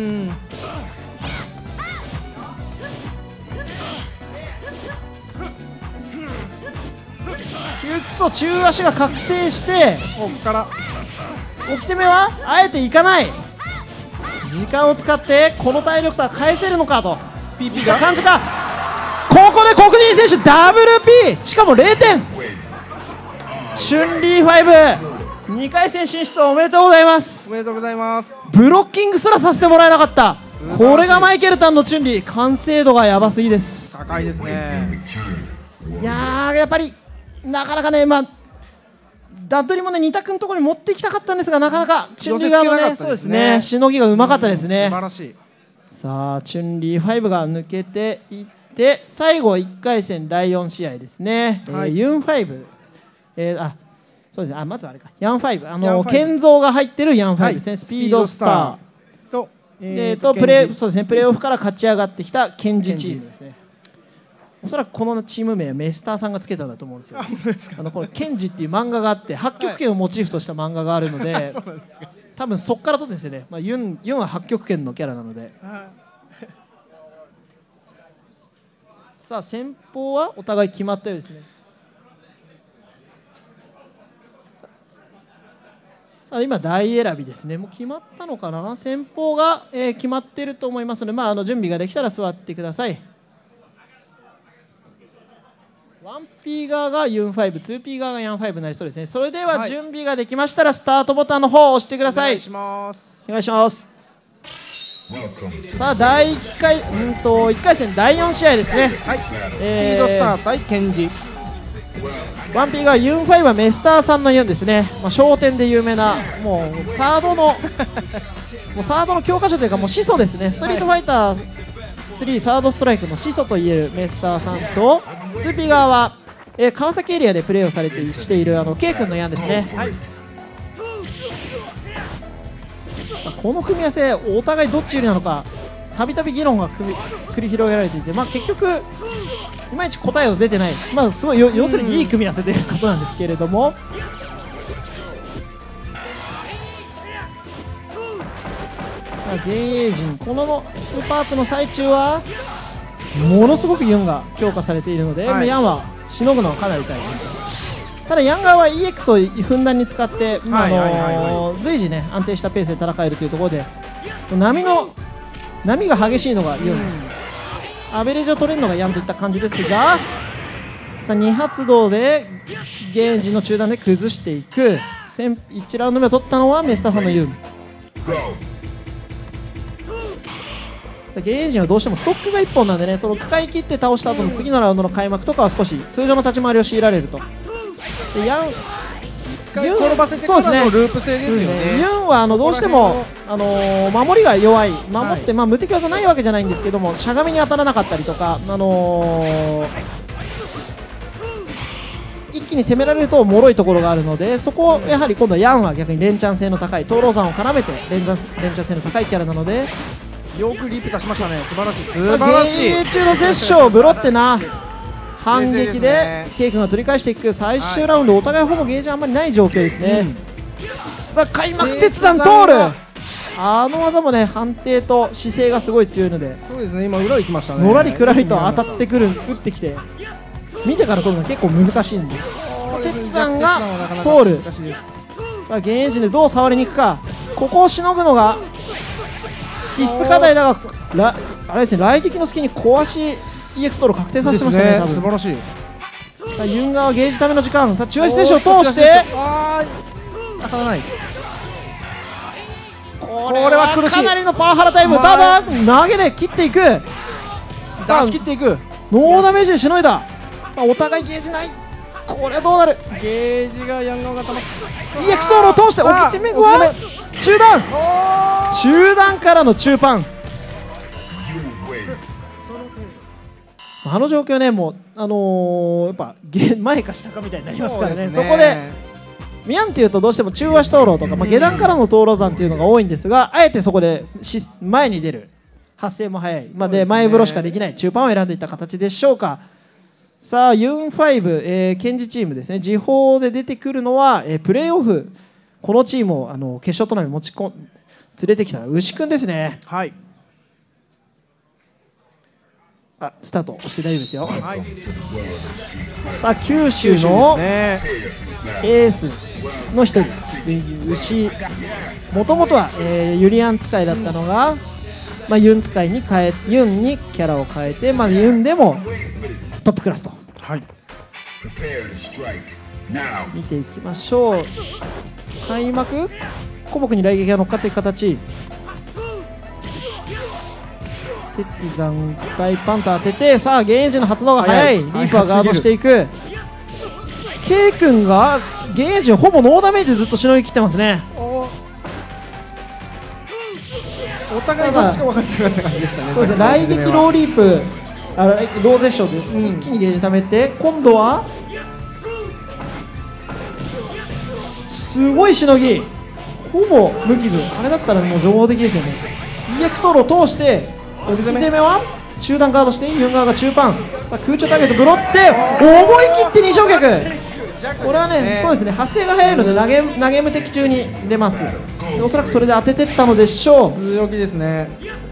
急クソ中足が確定して、 ここから置き攻めはあえていかない。時間を使ってこの体力差返せるのかと ピーピー が感じか。ここで黒人選手ダブル ピー、 しかもれいてん。チュンリーファイブにかい戦進出おめでとうございます。 おめでとうございます。 ブロッキングすらさせてもらえなかった。これがマイケルタンのチュンリー、完成度がやばすぎです。 高いですね。 いやーやっぱりなかなかね、まあダッドリーもねに択のところに持っていきたかったんですが、なかなかチュンリー側のね、そうですね、しのぎがうまかったですね。 素晴らしい。 さあチュンリーファイブが抜けていって最後いっかい戦だいよん試合ですね。はい、えー、ユンファイブ、えー、あそうですね、あまずあれかヤンファイブ、あの建造が入ってるヤンファイブですね、はい、スピードスターと、えー、とプレーそうですねプレーオフから勝ち上がってきたケンジチームですね。おそらくこのチーム名はメスターさんがつけたんだと思うんですよ。あのこのケンジっていう漫画があって八極拳をモチーフとした漫画があるので、はい、多分そこからとですね、まあ、ユン, ユンは八極拳のキャラなので、はい、さあ先鋒はお互い決まったようですね。さあ今台選びですね。もう決まったのかな。先鋒が、えー、決まっていると思いますので、まあ、あの準備ができたら座ってください。ワンピー 側がユンファイブ、ツーピー 側がヤンファイブになりそうですね。それでは準備ができましたらスタートボタンの方を押してください。お願いします。お願いします。さあだいいっかい、うんといっかい戦だいよん試合ですね。はい、 えー、スピードスター対ケンジ。 ワンピー がユンファイブはメスターさんのユンですね。まあ、商店で有名なもうサードのもうサードの教科書というかもう始祖ですね。ストリートファイタースリーサードストライクの始祖といえるメスターさんと、 ツーピー 側は、えー、川崎エリアでプレーをされてしているあの K 君のヤンですね。はい、さあこの組み合わせお互いどっち有利なのかたびたび議論が繰り広げられていて、まあ、結局いまいち答えが出てない、まあ、すごいよ要するにいい組み合わせということなんですけれども、ジェイエー 陣このスーパーツの最中はものすごくユンが強化されているので、はい、ヤンはしのぐのはかなり大変。ただヤン側は イーエックス をふんだんに使って随時ね安定したペースで戦えるというところで波の波が激しいのがユン、うん、アベレージを取れるのがヤンといった感じですが、さあに発動でゲージの中段で崩していく。いちラウンド目を取ったのはメスターさんのユン。ゲージはどうしてもストックがいっぽんなんでね、その使い切って倒した後の次のラウンドの開幕とかは少し通常の立ち回りを強いられると。でヤンユン転ばせてからのループ性ですよね。 ユンはあのどうしてもあのー、守りが弱い、守って、はい、まあ無敵技ないわけじゃないんですけども、しゃがみに当たらなかったりとか、あのー、一気に攻められると脆いところがあるので、そこをやはり今度はヤンは逆に連チャン性の高い灯籠山を絡めて連チャン性の高いキャラなので。 よくリープ出しましたね。素晴らしい。素晴らしい。 ゲージ中の絶唱ブロってな反撃で K 君が取り返していく。最終ラウンドお互いほぼゲージあんまりない状況ですね。うん、さあ開幕鉄山通る。あの技もね判定と姿勢がすごい強いので、 そうですね。今裏行きましたね。 のらりくらりと当たってくる打ってきて見てから取るのは結構難しいんで、さ鉄山が通る。さあ現役陣でどう触りに行くか。ここをしのぐのが必須課題だが、らあれですね、雷撃の隙に壊し イーエックス トール確定させてましたね。多分素晴らしい。 さあユンガはゲージための時間。さあ中足選手を通して、 あー当たらない。 これは苦しい。かなりのパワハラタイム。ただ投げで切っていく。 出し切っていく。 ノーダメージでしのいだ。さあお互いゲージない。これはどうなる。 ゲージがヤンガーがたまっイーエックス トールを通してオキチメグは中段中段からの中パン。あの状況ね、もうあのー、やっぱ前か下かみたいになりますからね。そこでミャンっていうとどうしても中足灯籠とか、まあ、下段からの灯籠山っていうのが多いんですが、あえてそこでし前に出る発生も早い、まあ、で前風呂しかできない中パンを選んでいった形でしょうか。さあユンファイブ、えー、ケンジチームですね。時報で出てくるのは、えー、プレーオフ、このチームをあの決勝トーナメント持ち込ん連れてきた牛くんですね。 はい、 あスタートして大丈夫ですよ。 はい、 さあ九州のエースの一人牛、もともとは、えー、ユリアン使いだったのが、まあ、ユン使いに変えユンにキャラを変えて、まあ、ユンでもトップクラスと、 はい、 見ていきましょう。開幕古木に雷撃が乗っかっていく形。鉄山大パンと当てて、さあゲージの発動が早い。リーパーガードしていく。 K 君がゲージほぼノーダメージでずっとしのぎきってますね。 お互いどっちか分かってるって感じでしたね。 そうですね、雷撃ローリープ、あローゼッションで一気にゲージ貯めて、今度はすごいしのぎ、ほぼ無傷。あれだったらもう情報的ですよね。 イーエックス トールを通して置き攻めは中段ガードしてユンガーが中パン。さあ空中ターゲットブロって思い切って二衝脚。これはね、そうですね、発生が早いので投げ投げ無敵中に出ます。おそらくそれで当ててったのでしょう。 強気ですね。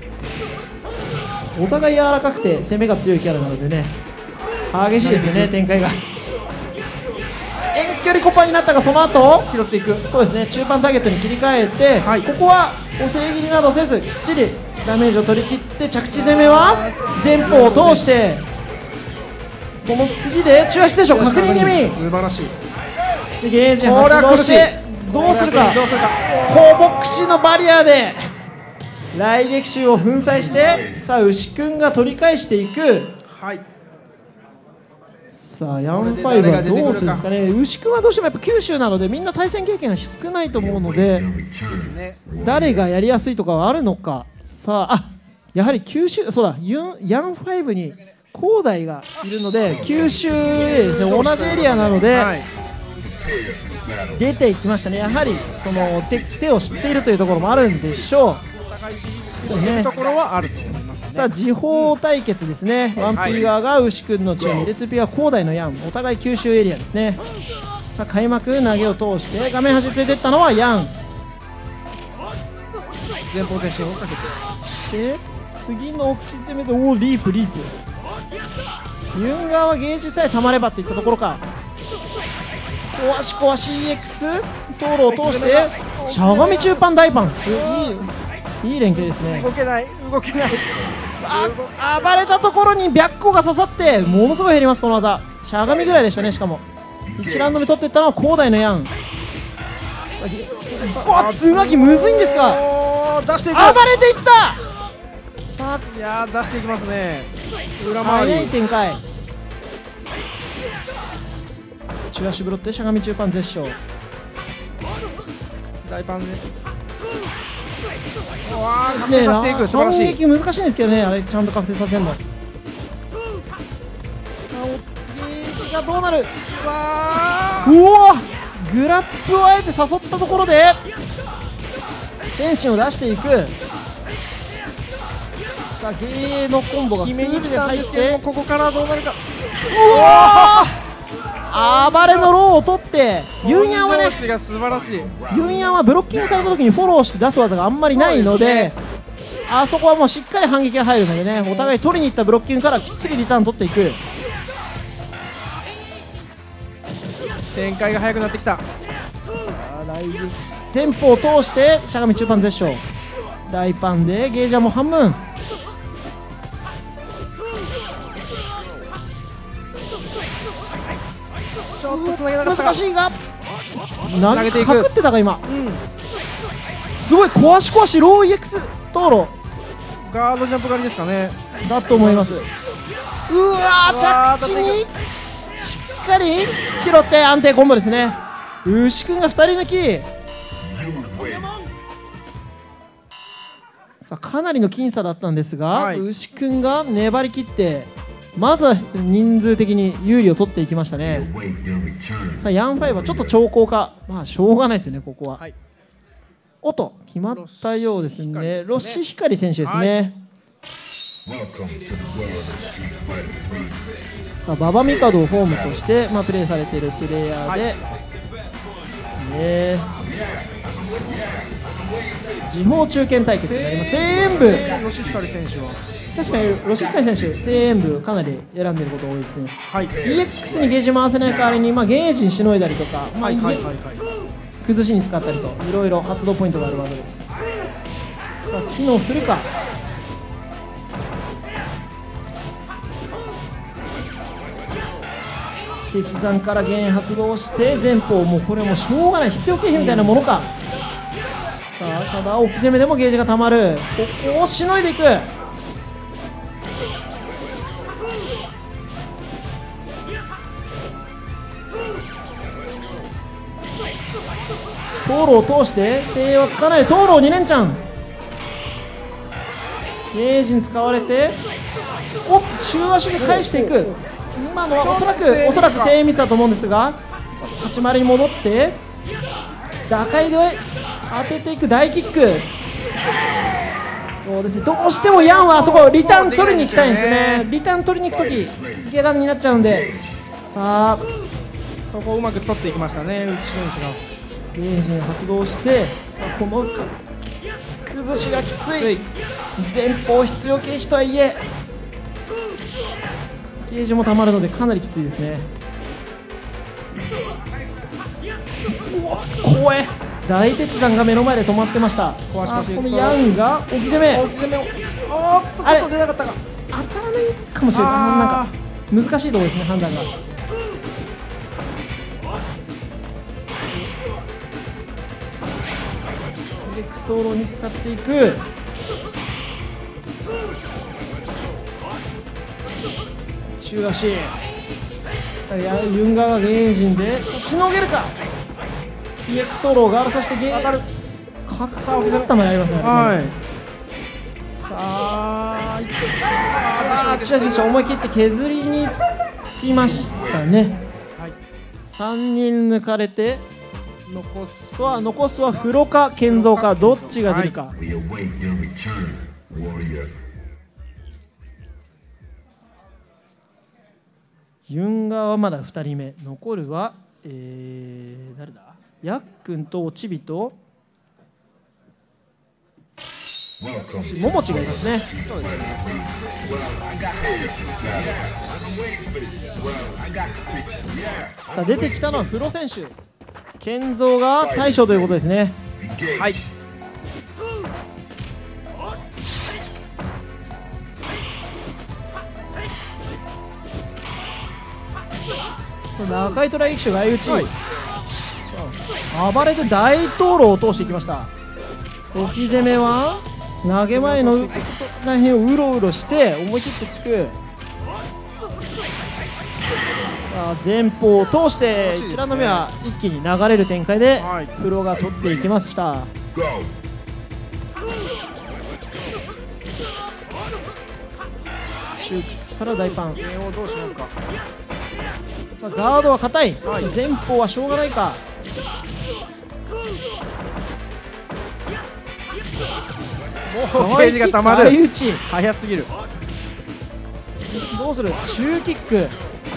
お互い柔らかくて攻めが強いキャラなのでね、激しいですよね展開が。遠距離コパになったが、その後拾っていく。 そうですね、中盤ターゲットに切り替えて、はい、ここはお制切りなどせずきっちりダメージを取り切って、着地攻めは前方を通して、その次で中足ステーション確認気味。 素晴らしい。 でゲージ発動してどうするか。高ボックシのバリアで雷撃衆を粉砕して、さあ牛くんが取り返していく。 はい、 さあヤンファイブはどうするんですかね。牛くんはどうしてもやっぱ九州なのでみんな対戦経験が少ないと思うので、誰がやりやすいとかはあるのか。さあ、あやはり九州、そうだ、ユンヤンファイブに広大がいるので、九州ですね、同じエリアなので、はい、出ていきましたね。やはりその 手, 手を知っているというところもあるんでしょう。 そういうところはあると思いますね。 さあ時報対決ですね。ワンピー側が牛くんのチーム、レツピーは広大のヤン、お互い九州エリアですね。さあ開幕投げを通して画面端に連れていったのはヤン。 前方転身をかけて、 で次の置き攻めで、おおリープリープ。ユンガーはゲージさえたまればっていったところか。壊し壊し イーエックス 灯籠を通してしゃがみ中パン大パン。いいいい連携ですね。 動けない動けない。 あ暴れたところに白虎が刺さってものすごい減ります。この技しゃがみぐらいでしたね。しかもいちラウンド目取っていったのは広大のヤン。うわ通話機むずいんですが、 出していく。 暴れていった。さあいや出していきますね。 裏回り早い展開。中足ブロってしゃがみ中パン絶唱。 大パンでですね。反撃難しいんですけどね、あれちゃんと確定させるの。さあゲージがどうなる。さあうおグラップをあえて誘ったところで天心を出していく。さあゲーのコンボが決めに来たんですけど、ここからどうなるか。うわ暴れのローを取って、ユンヤンはね、ユンヤンはブロッキングされた時にフォローして出す技があんまりないので、あそこはもうしっかり反撃が入るのでね、お互い取りに行ったブロッキングからきっちりリターン取っていく。 展開が速くなってきた。 来撃前方を通してしゃがみ中盤絶唱、大パンでゲージはもう半分。 ちょっとつなげなかったか。 難しいが投投げていくパクってたが今、 うん、 すごい壊し壊しロー イーエックス 灯籠ガードジャンプ狩りですかね。 だと思います。うわーうわー着地にしっかり拾って安定コンボですね。牛くんがふたり抜き。さあかなりの僅差だったんですが、 はい、 牛くんが粘り切ってまずは人数的に有利を取っていきましたね。さあヤンファイブはちょっと長考か、まあしょうがないですねここは。はい、おっと決まったようですね。ロッシー光選手ですね。はい、さあ馬場ミカドをホームとして、まあ、プレーされているプレイヤーで、はい、ですね。時報中堅対決になります。声援部ロシヒカリ選手は確かにロシヒカリ選手声援部かなり選んでいることが多いですね。はい、イーエックス にゲージ回せない代わりに、まあ、ゲージにしのいだりとか、まあ、崩しに使ったりといろいろ発動ポイントがあるわけです。さあ機能するか。鉄山からゲーン発動して前方、もうこれもしょうがない必要経費みたいなものか。さあただ置き攻めでもゲージがたまる。ここをしのいでいく。灯籠を通して精鋭はつかない。灯籠に連チャンゲージに使われて、おっと中足で返していく。今のはおそらくおそらく精鋭ミスだと思うんですが、立ち回りに戻って打開で当てていく大キック。そうですね、どうしてもヤンはあそこリターン取りに行きたいんですね。リターン取りに行くとき下段になっちゃうんで、さあそこをうまく取っていきましたね、内選手が。 ゲージに発動して、さあこの崩しがきつい。前方必要経費とはいえゲージもたまるのでかなりきついですね。うわ怖え。大鉄山が目の前で止まってました。さあこのヤンが置き攻め置き攻めをおーっとちょっと出なかったか。 当たらないかもしれない。なんか難しいところですね判断が。フレックス灯籠に使っていく。中足ユンガーがゲージンでしのげるか。 イーエックス 灯籠をガードさせてゲージ当たる。格差を削ったまでありますね。はい、さああー、違う違う、思い切って削りに来ましたね。はい、さんにん抜かれて残すは残すは風呂か建造かどっちが出るか。はい、ユンガーはまだふたりめ、残るは、えー、誰だ、ヤックンとオチビとモモチがいますね。そうですね。さあ出てきたのはフロ選手、建造が大将ということですね。はい。中井虎力士が相打ち、はい、暴れて大灯籠を通していきました。置き攻めは投げ前のらへんをうろうろして思い切っていく。前方を通して一覧の目は一気に流れる展開でプロが取っていきました。シューキックから大パン。 剣をどうしようか。 さあガードは硬い、はい、前方はしょうがないか。 もうゲージがたまる。 相打ち早すぎる。 どうする。中キック。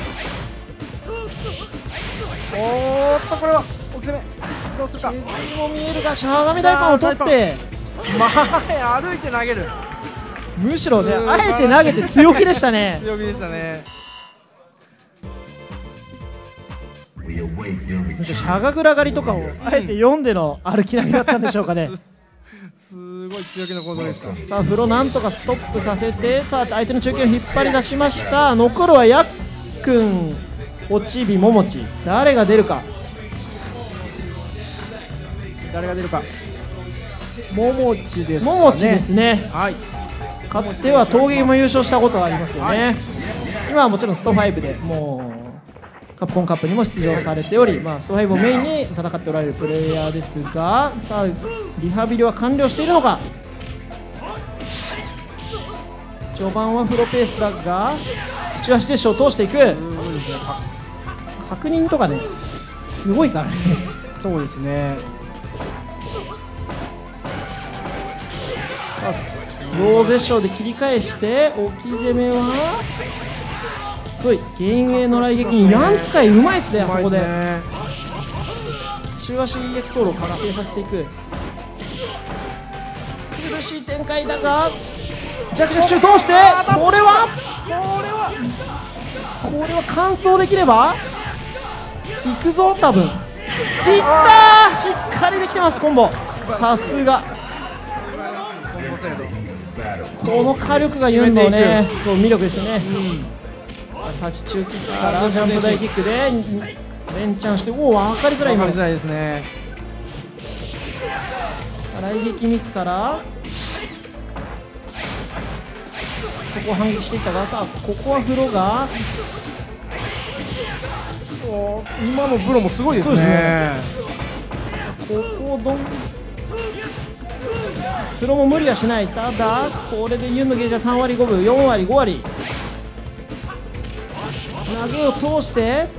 おーっとこれは置き攻めどうするか。 削りも見えるがしゃがみ大パンを取って前歩いて投げる。 むしろねあえて投げて強気でしたね。 強気でしたね。 むしろしゃがぐら狩りとかをあえて読んでの歩き投げだったんでしょうかね。 すごい強気の行動でした。 さあ風呂なんとかストップさせて、さあ相手の中堅を引っ張り出しました。残るはやっくん、おちび、ももち、誰が出るか。 誰が出るか。ももちですかね。 ももちですね。 はい。 かつては陶芸も優勝したことがありますよね。今はもちろんストファイブでもうカプコンカップにも出場されており、まあ、ストファイブをメインに戦っておられるプレイヤーですが、さあリハビリは完了しているのか。序盤はフロペースだが内足でシを通していく。確認とかねすごいからね。 そうですね。 さあローゼッショーで切り返して置き攻めはすごい幻影の雷撃にヤン使いうまいですね。あそこで中足 イーエックス トールを確定させていく。苦しい展開だが弱弱中通して、これはこれはこれは完走できればいくぞ。多分いったー、しっかりできてますコンボ。さすがこの火力がユンのね、そう魅力ですよね。タッチ中キックからジャンプ台キックで連チャンして、おお分かりづらい。 分かりづらいですね。 さあ雷撃ミスからそこを反撃していったが、さあここはフロが今のブロもすごいですね。 ここをどんフロも無理はしない。ただこれでユンのゲージはさんわりごぶ、よんわりごわり、投げを通して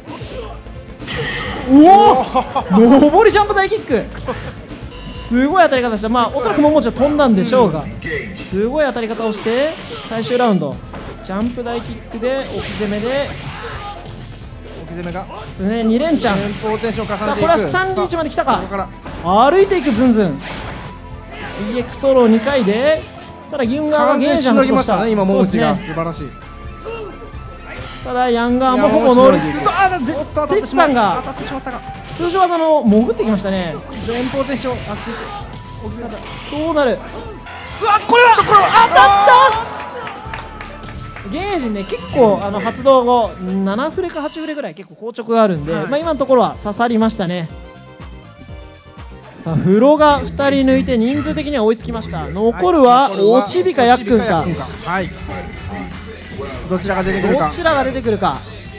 おお上りジャンプ大キック、すごい当たり方した。まあおそらくももちは飛んだんでしょうが、すごい当たり方をして最終ラウンドジャンプ大キックで置き攻めで置き攻めがそうですね、に連チャン。 前方テンションを重ねていく。 さあこれはスタンリーチまで来たか。 ここから歩いていくズンズン イーエックス トローにかいで、ただユンガーは完全にゲージャンとししのぎましたたね。今ももちがそうですね。 素晴らしい。 ただヤンガーもほぼノーリスクと、あーぜおっと当たってテしまったツさんが当たってしまったか。 通常技の潜ってきましたね。 前方テンションあって置き攻めどうなる。うわこれはこれは当たった。ゲージね結構あの発動後ななフレかはちフレぐらい結構硬直があるんで、 はいまあ今のところは刺さりましたね。さあフロがふたり抜いて人数的には追いつきました。残るはおちびかやっくんか。 はい。どちらが出てくるか。 どちらが出てくるか。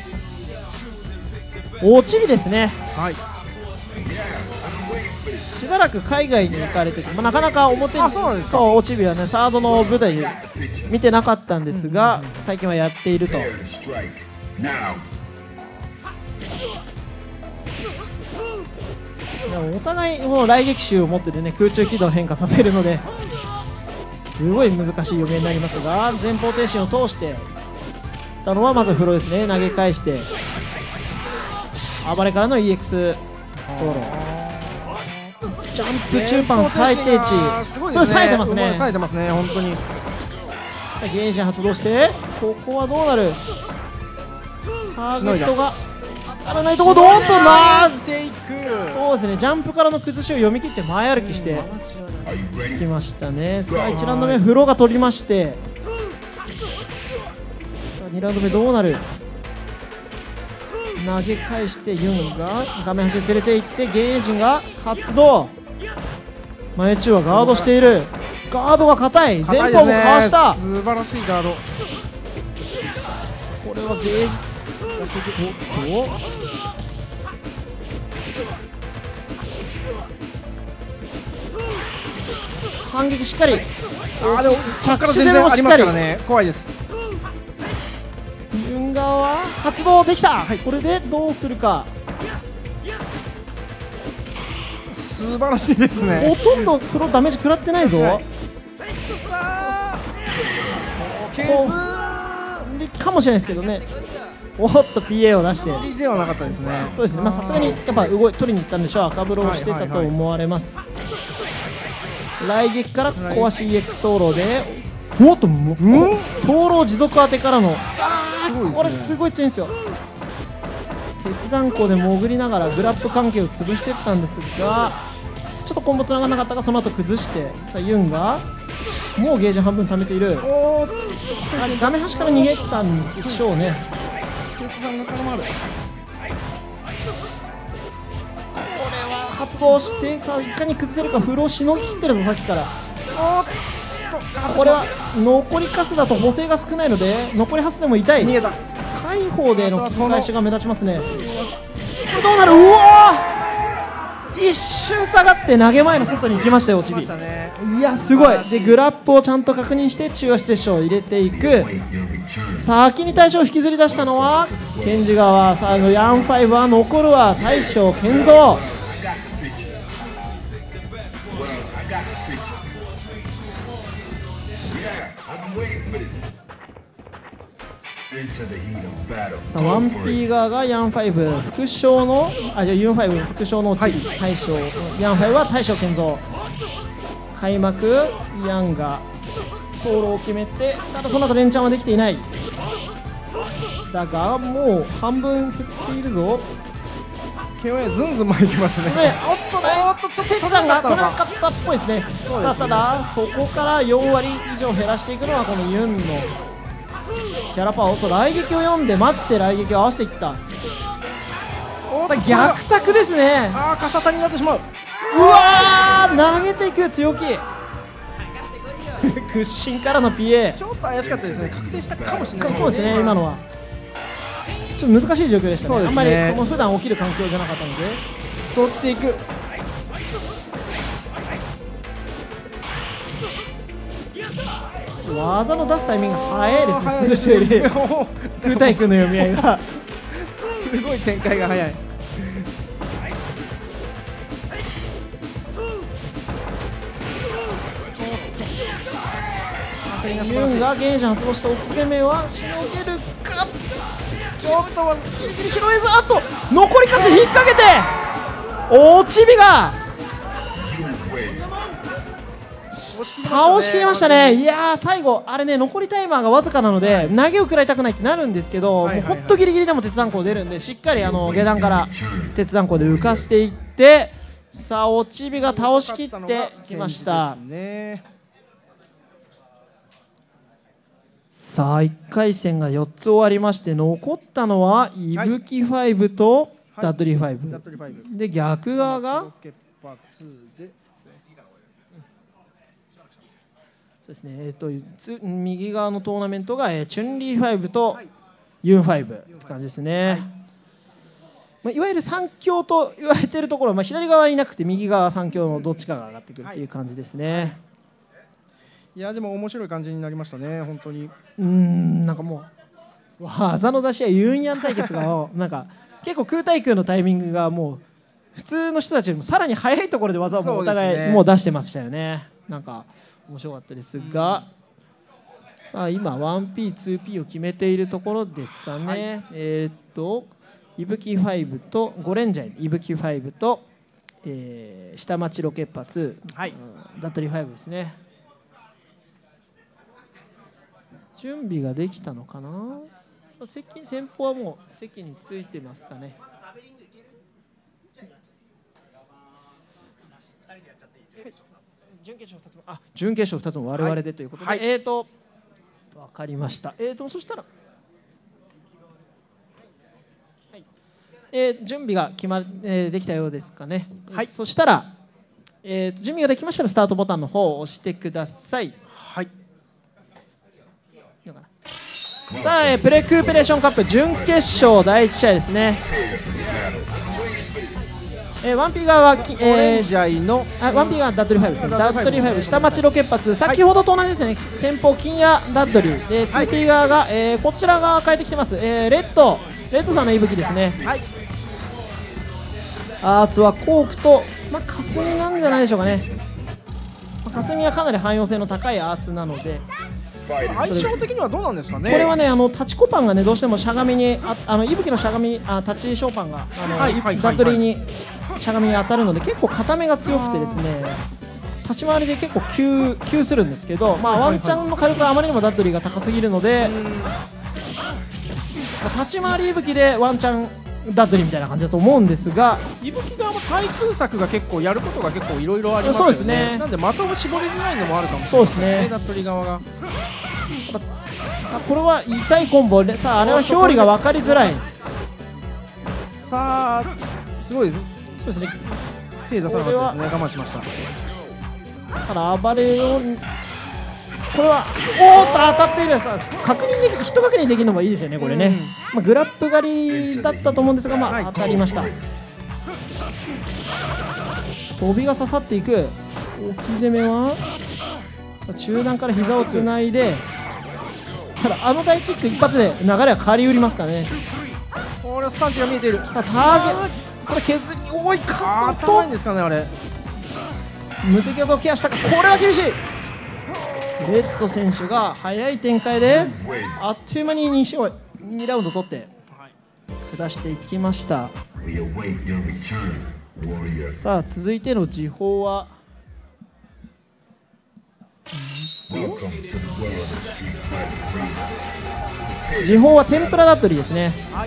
おちびですね。 はい。 しばらく海外に行かれてて、まあ、なかなか表にあそうなんですか。 そうおちびはねサードの舞台で見てなかったんですが、最近はやっていると。でもお互いもう雷撃手を持っててね空中軌道を変化させるのですごい難しい読みになりますが、前方停止を通してたのはまずフロですね。投げ返して暴れからの イーエックス トーロジャンプ中盤最低値、 すごいそれ冴えてますね。 冴えてますね本当に。 さあゲージ発動してここはどうなる。ターゲットが当たらないところどーんとなーっていく。 そうですね、ジャンプからの崩しを読み切って前歩きしてきましたね。さあいちラウンド目フローが取りまして、さあにラウンド目どうなる。投げ返してユンが画面端に連れていってゲージが発動。前中はガードしている。ガードが硬い。前方もかわした。 素晴らしいガード。 これはゲージ出していく。おっと反撃しっかり。 あでも着地でもしっかり。 ね、怖いです。 ユンガーは発動できた、はい、これでどうするか。 素晴らしいですね。 ほとんど黒ダメージ食らってないぞ、はい、 さあ削りかもしれないですけどね。おっと ピーエー を出してではなかったですね。 そうですね、まあさすがにやっぱ動い取りに行ったんでしょう。赤ブロをしてたと思われます。雷撃から壊し イーエックス 灯籠でおっとも灯籠持続当てからのあー、ね、これすごい強いんですよ。 鉄山鋼で潜りながらグラップ関係を潰していったんですが、ちょっとコンボつながらなかったが、その後崩して、さあユンがもうゲージ半分貯めている。 おーっと画面端から逃げたんでしょうね。 鉄さんが絡まる。 発動して、さあいかに崩せるか。フローしのぎきってるぞさっきから。 おーっとこれは残りカスだと補正が少ないので、残りハスでも痛い。 逃げた。 開放での切り返しが目立ちますね。これどうなる。うわー、一瞬下がって投げ前の外に行きましたよ、チビ。いやすごい。でグラップをちゃんと確認して中足接触を入れていく。先に大将を引きずり出したのはケンジ側。最後ヤンファイブは残るは大将健三。さあワンピー側がヤンファイブ副将のあじゃあユンファイブ副将のチビ、はい、大将ヤンファイブは大将健三。開幕ヤンが登録を決めて、ただその後連チャンはできていない。だがもう半分減っているぞ。 ケオエズンズン前行きますね。 ね、おっとね、おっとちょっと鉄さんが取らなかったっぽいですね。さあただそこからよん割以上減らしていくのはこのユンのキャラパワー。そう雷撃を読んで待って雷撃を合わせていった。さあ逆卓ですね。 ああカサタになってしまう。 うわー投げていく強気屈伸からの ピーエーちょっと怪しかったですね。確定したかもしれない、ね、 そうですね。今のはちょっと難しい状況でしたね。 そうですね、 あんまりその普段起きる環境じゃなかったので取っていく。 技の出すタイミングが早いですね。通常より空対空の読み合いがすごい展開が早い。 ユンがゲージ発動した奥攻めはしのげるか。ちょっとギリギリ拾えず、あと残りカス引っ掛けておちびが倒しきりましたね。いやー最後あれね、残りタイマーがわずかなので投げを食らいたくないってなるんですけど、もうほんとギリギリでも鉄断鋼出るんで、しっかりあの下段から鉄断鋼で浮かしていって、さあおちびが倒しきってきました。さあいっかい戦がよっつ終わりまして、残ったのはいぶきファイブとダッドリーファイブで、逆側がそうですね、えー、とつ右側のトーナメントが、えー、チュンリーファイブとユンファイブって感じですね。まあ、いわゆるさん強と言われているところは、まあ、左側はいなくて右側はさん強のどっちかが上がってくるっていう感じですね。 いやでも面白い感じになりましたね、本当に。 うーん、なんかもう技の出しやユンヤン対決がなんか結構空対空のタイミングがもう普通の人たちよりもさらに早いところで技をもうお互いもう出してましたよね。なんか面白かったですが、さあ今 ワンピーツーピー を決めているところですかね。はい、えっといぶきファイブとゴレンジャイいぶきファイブと、えー、下町ロケッパツー、はい、ダットリーファイブですね。準備ができたのかな。さあ席先方はもう席についてますかね。準決勝ふたつも、あ、準決勝ふたつも我々でということで、はい、えーと分かりました。えーとそしたら、はい、えー、準備が決ま、えー、できたようですかね。はい、そしたら、えー、準備ができましたらスタートボタンの方を押してください。はい。さあ、えー、プレクーペレーションカップ準決勝だいいち試合ですね。えー、ワンピー側は、えー、のあワンピー側はダッドリーファイブですね。ダッドリーファイブ下町ロケッパツー、先ほどと同じですね。先方金谷ダッドリーで ツーピー 側が、えー、こちら側変えてきてます。えー、レッドレッドさんの息吹ですね。はい、アーツはコークと、まあ、霞なんじゃないでしょうかね。まあ、霞はかなり汎用性の高いアーツなので、 相性的にはどうなんですかね。 これはね、あのタチコパンがねどうしてもしゃがみにああの息吹のしゃがみあタチショーパンがあの、はいはい、ダッドリーにしゃがみに当たるので結構固めが強くてですね、立ち回りで結構急急するんですけど、まあワンチャンの火力はあまりにもダッドリーが高すぎるので、まあ、立ち回り息吹でワンチャンダッドリーみたいな感じだと思うんですが、 伊吹側も対空策が結構やることが結構いろいろありますよね。 そうですね。 なんで的を絞りづらいのもあるかもしれない。 そうですね。 ダッドリー側が。 あ、これは痛いコンボで、さああれは表裏が分かりづらい。 さあすごいです。 そうですね。 手出さなかったですね。我慢しました。 ただ暴れをこれはおーっと当たっている。さ確認でき一確認できるのもいいですよねこれね。うん、まあ、グラップ狩りだったと思うんですが、まあ、はい、当たりました。飛びが刺さっていく。置き攻めは中段から膝をつないで、ただあの大キック一発で流れは変わりうりますからね。 これはスタンチが見えている。さあターゲットこれ削り多いか当たらないんですかねあれ。 無敵技をケアしたか。これは厳しい。レッド選手が速い展開であっという間に 2, にラウンド取って下していきました。さあ続いての時報は時報は天ぷらダッドリーですね。はい、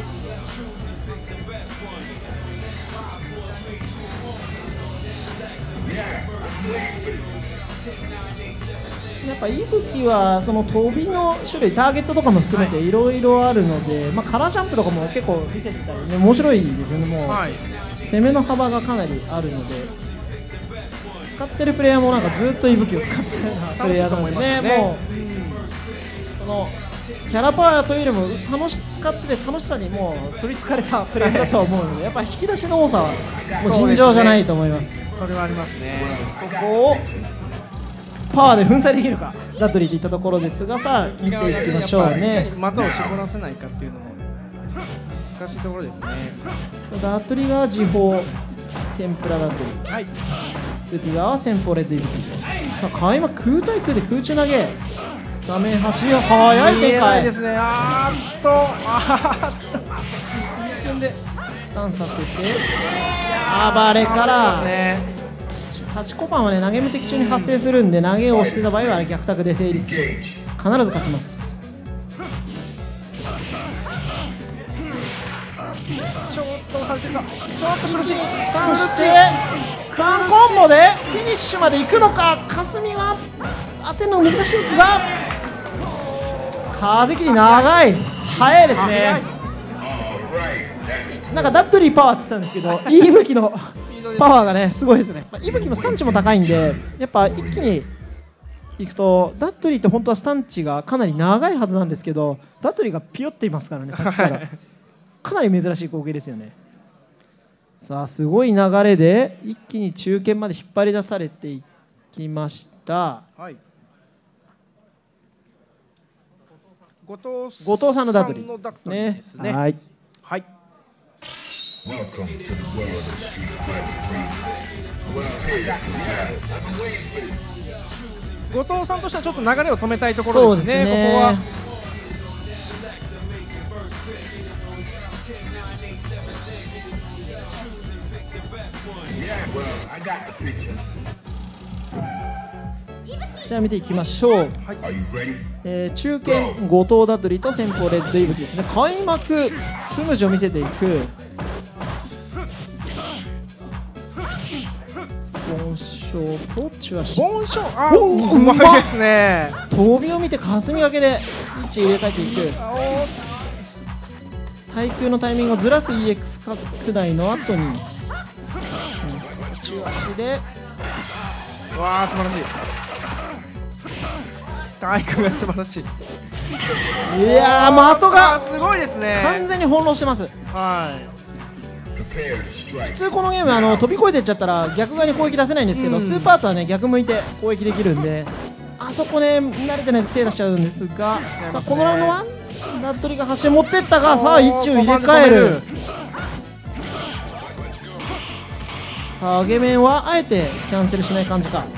やっぱ伊吹はその飛びの種類ターゲットとかも含めていろいろあるので、まあ、カラージャンプとかも結構見せてたりね、面白いですよね。もう、はい、攻めの幅がかなりあるので使ってるプレイヤーもなんかずっと伊吹を使ってたようなプレイヤーだと思いますね。もうそのキャラパワーというよりも楽し使ってて楽しさにもう取りつかれたプレイヤーだと思うので、やっぱ引き出しの多さはもう尋常じゃないと思います。 それはありますね。 そこをパワーで粉砕できるかダッドリーといったところですが、さあ見ていきましょうね。 的を絞らせないかっていうのも難しいところですね。 さあダッドリーが時報天ぷらダッドリー、はい、ツーピー側は先方レッドイブキー。さあ開幕空対空で空中投げ、画面端が速い展開ですね。あーっとあーっと一瞬でスタンさせて暴れからタチコパンはね投げ無敵中に発生するんで、投げをしてた場合は逆卓で成立し必ず勝ちます。 ちょっと押されてるか、ちょっと苦しい。 スタンしてスタンコンボでフィニッシュまで行くのか。霞が当てるの難しいが風切り長い、速いですね。なんかダッドリーパワーって言ってたんですけど、伊吹のパワーがねすごいですね。伊吹もスタンチも高いんで、やっぱ一気にいくとダッドリーって本当はスタンチがかなり長いはずなんですけど、ダッドリーがピヨっていますからねさっきからかなり珍しい光景ですよね。さあすごい流れで一気に中堅まで引っ張り出されていきました。はい、 後藤後藤さんのダッドリーですね。はい、はい、 後藤さんとしてはちょっと流れを止めたいところですね。ここはじゃあ見ていきましょう。はい、えー、中堅後藤ダッドリーと先方レッドイブキですね。開幕スムージを見せていく。ボンショーとチュアシボンショー、あうまいですね。 飛びを見て霞掛けで位置入れ替えていく。対空のタイミングをずらす イーエックス 拡大の後にチュアシで、 わあ素晴らしい。対空が素晴らしい。 いやー的がすごいですね。 完全に翻弄してます。はい、普通このゲームあの飛び越えていっちゃったら逆側に攻撃出せないんですけど、うん、スーパーツはね逆向いて攻撃できるんで、あそこね慣れてないと手出しちゃうんですが、さあこのラウンドはダッドリーが端へ持ってったが、さあ位置を入れ替える。さあ上げ面はあえてキャンセルしない感じか。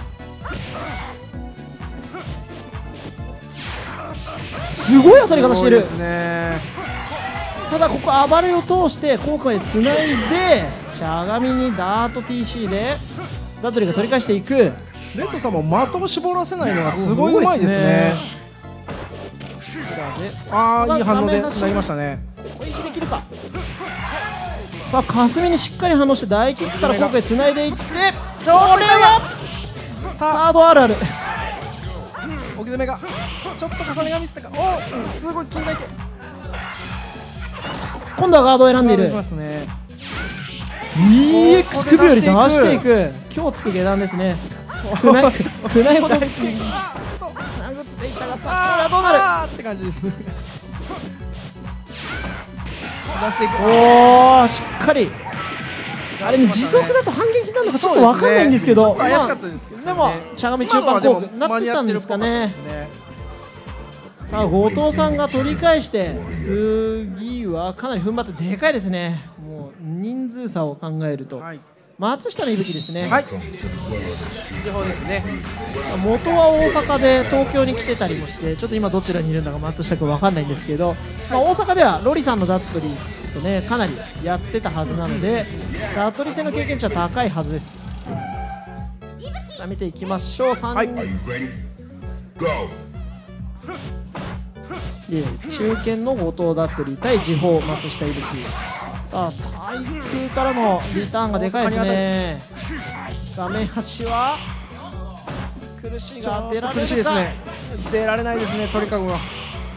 すごい当たり方してる。ただここ暴れを通して効果でつないでしゃがみにダート ティーシー でダッドリーが取り返していく。レッドさんも的を絞らせないのがすごいうまいですね。ああいい反応でつなぎましたね。 ここ維持できるか。 さあ霞にしっかり反応して大キックから今回つないでいって、これちょっとはサードあるある。 置き攻めがちょっと重ねがミスったか。おお、すごい近代系。 今度はガードを選んでいる。 ますね。 イーエックス 首より出していく。今日つく下段ですね。くないくないほど殴っていったが、さあこれはどうなる。 あーって感じです。出していく。 おお、しっかり。あれね、持続だと反撃なのかちょっと分かんないんですけど、 怪しかったですけどね。 でもしゃがみ中盤コークなってたんですかね。さあ後藤さんが取り返して、次はかなり踏ん張ってでかいですね。もう人数差を考えると、はい、松下の息吹ですね。 はい、情報ですね。 元は大阪で東京に来てたりもして、ちょっと今どちらにいるのか松下君分かんないんですけど、まあ、大阪ではロリさんのダットリーとねかなりやってたはずなので、ダットリー戦の経験値は高いはずです。さあ見ていきましょう。さん、はい、で中堅の後藤ダットリー対時報松下息吹。さあ対空からのリターンがでかいですね。画面端は苦しいが出られるか。 苦しいですね。出られないですね、鳥かごが。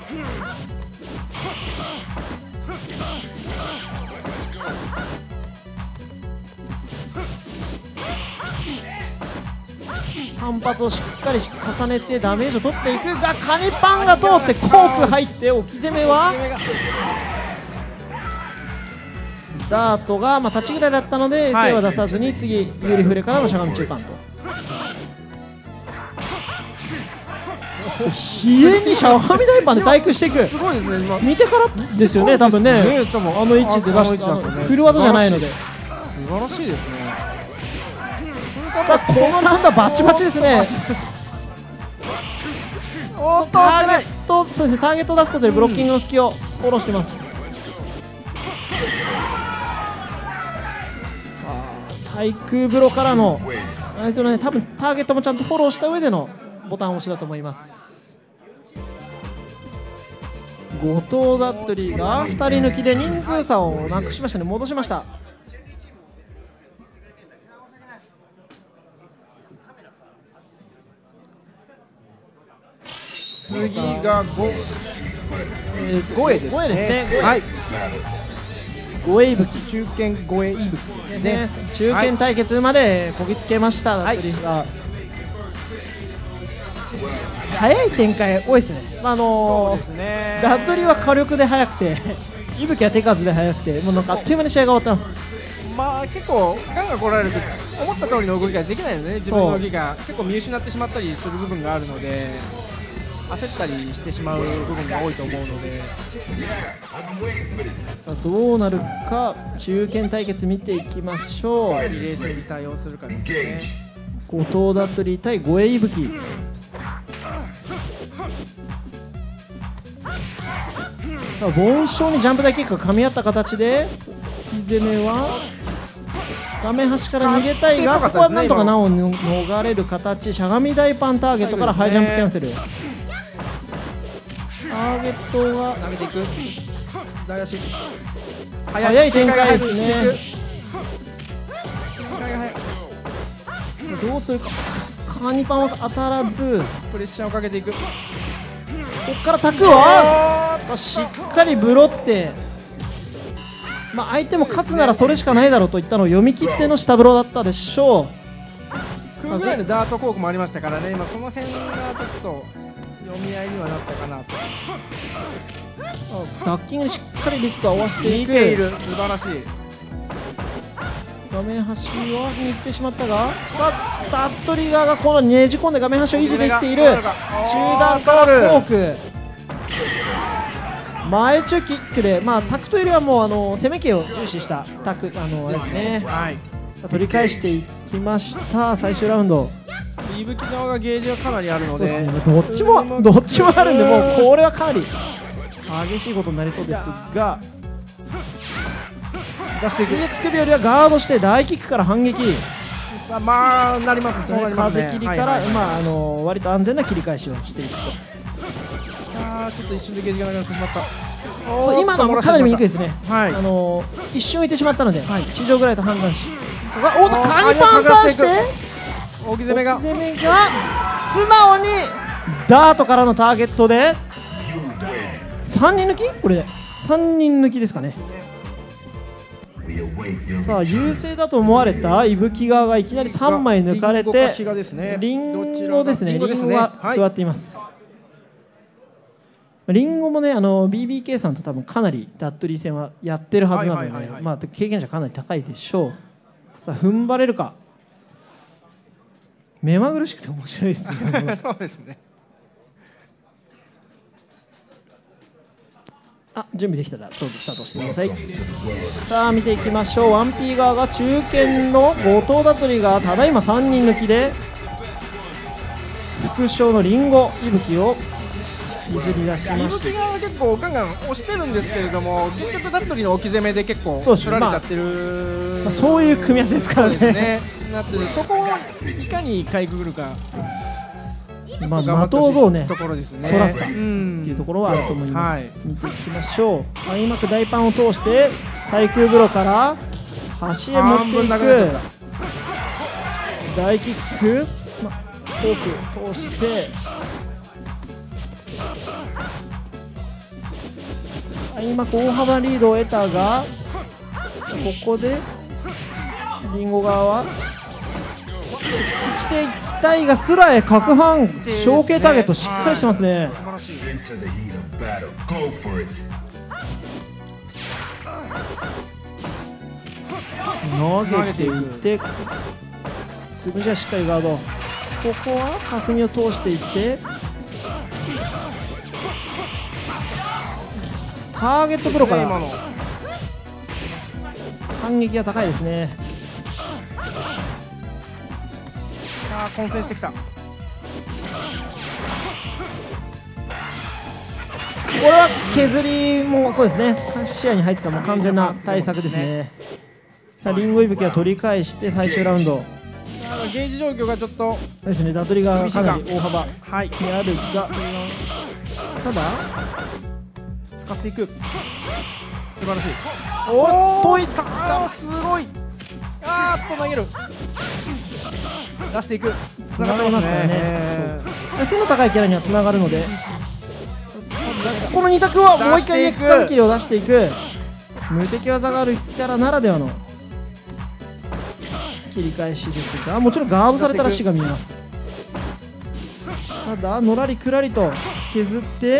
反発をしっかり重ねてダメージを取っていくが、カニパンが通ってコーク入って置き攻めはダートがまあ立ちぐらいだったので、はい、エスエー は出さずに次有利フレからのしゃがみ中間と。ひえにしゃがみ台パンで対空していく。すごいですね。今見てからですよね、多分ね。あの位置で出して振る技じゃないので素晴らしいですね。 さあこのラウンドはバチバチですね。 おっとターゲット、そうですね、ターゲットを出すことでブロッキングの隙をフォローしています。さあ対空ブロからのえっとね、多分ターゲットもちゃんとフォローした上でのボタン押しだと思います。後藤ダットリーがふたり抜きで人数差をなくしましたね。戻しました。 次がご、えー、ごえですね。 ごえですね。 はい。 ごえいぶき、 中堅ごえいぶきですね。 中堅対決までこぎつけました。ダットリーが早い展開多いですね。あのー、ダットリーは火力で速くて、いぶきは手数で速くて、もうなんかあっという間に試合が終わってます。 まあ結構ガンガン来られると思った通りの動きができないので、ね、自分の動きが結構見失ってしまったりする部分があるので、焦ったりしてしまう部分が多いと思うので、 さあどうなるか、中堅対決見ていきましょう。 冷静に対応するかですね。 後藤ダットリー対ごえいぶき。さあボンショーにジャンプ台キックが噛み合った形で、引き攻めは画面端から逃げたいが、ここはなんとか難を逃れる形。しゃがみ台パンターゲットからハイジャンプキャンセル。ターゲットが投げていく。大足早い展開ですね。どうするか。カニパンは当たらずプレッシャーをかけていく。ここからタクはさあしっかりブロって、まあ、相手も勝つならそれしかないだろうといったのを読み切っての下ブロだったでしょう。 空ぐらいのダートコークもありましたからね、今その辺がちょっと読み合いにはなったかなと。 ダッキングにしっかりリスクを合わせていく。 見ている、素晴らしい。 画面端はに行ってしまったが、さあダットリー側がこのねじ込んで画面端を維持できている。中段からフォーク、前中キックで、まあ、タクというよりはもうあの攻め系を重視したタクあのですね、はい、取り返していきました。最終ラウンド、 いぶき側がゲージがかなりあるので、 そうですね、どっちもどっちもあるんで、もうこれはかなり激しいことになりそうですが、出していく。 イーエックス 首よりはガードして大キックから反撃。 さあまあなりますね。 風切りから割と安全な切り返しをしていくと。 さあちょっと一瞬でゲージがなくなってしまった。 そう今のはかなり見にくいですね、 はいあの一瞬浮いてしまったので、 はい地上ぐらいと判断し、おっとおカニパンパンして大き攻めが置き攻めが素直にダートからのターゲットでさんにん抜き、これでさんにん抜きですかね。さあ優勢だと思われた伊吹側がいきなりさんまい抜かれてリンゴか比嘉ですね。 リンゴですね、リンゴリンゴですねがはい座っています。リンゴもね、あの ビービーケー さんと多分かなりダットリー戦はやってるはずなので、 はいはいはいはいまあ経験者かなり高いでしょう。さあ踏ん張れるか。目まぐるしくて面白いですね。 そうですね。 あ、準備できたらどうぞスタートしてください。さあ見ていきましょう。ワンピー側が中堅の後藤ダトリがただいまさんにん抜きで副将のリンゴ伊吹を引きずり出し伊まして、 吹側は結構ガンガン押してるんですけれども、結局ダットリーの置き攻めで結構そうです取られちゃってる、 まあ、そういう組み合わせですからね。 そうですね。なってるそこをいかにかいくぐるか、 まあ頑張ってほしい的をどうねところですね。 そらすかっうんていうところはあると思います、 はい見ていきましょう。開幕大パンを通して対空風呂から端へ持ってい半分なくなっちゃっく大キック、ま、フォーク通して開幕大幅リードを得たが、ここでリンゴ側は落ち着きていきたいがスラへ角半小径ターゲットしっかりしてますね。 素晴らしい。 Into the heat of battle. Go for it. 投げていってつぶじゃしっかりガード、ここは霞を通していってターゲットプロから今の反撃が高いですね。 さあ混戦してきた。 これは削りもそうですね、視野に入ってたもう完全な対策ですね。さあリンゴ伊吹は取り返して最終ラウンドゲージ状況がちょっとですね。ダトリがかなり大幅はいにあるが、ただ使っていく。素晴らしい。 おっといったあーすごい。あーっと投げる。出していく。 つながりますからね。 えー背の高いキャラにはつながるので、ここのに択はもう一回エクスカミキリを出していく無敵技があるキャラならではの切り返しですが、もちろんガードされたら死が見えます。ただのらりくらりと削って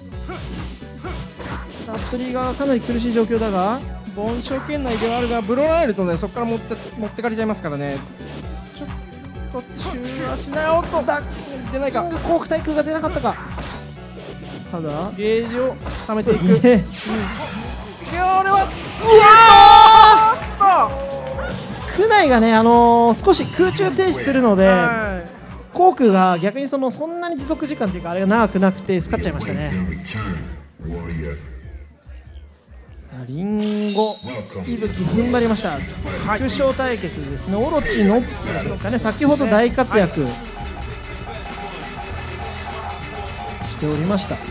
ダットリーがかなり苦しい状況だが、 盆栽圏内ではあるがブロラえるとね、そこから持って持ってかれちゃいますからね。ちょっと中足なよとだ出ないか。 コーク対空が出なかったか。ただゲージを貯めそうていく。 ですね、 いや俺は区内がね、あのー少し空中停止するので、 はいコークが逆にそのそんなに持続時間っていうかあれが長くなくてスカっちゃいましたね。 Your return, warrior. リンゴ伊吹踏ん張りました。副将対決ですね。オロチのですかね、先ほど大活躍しておりました。さ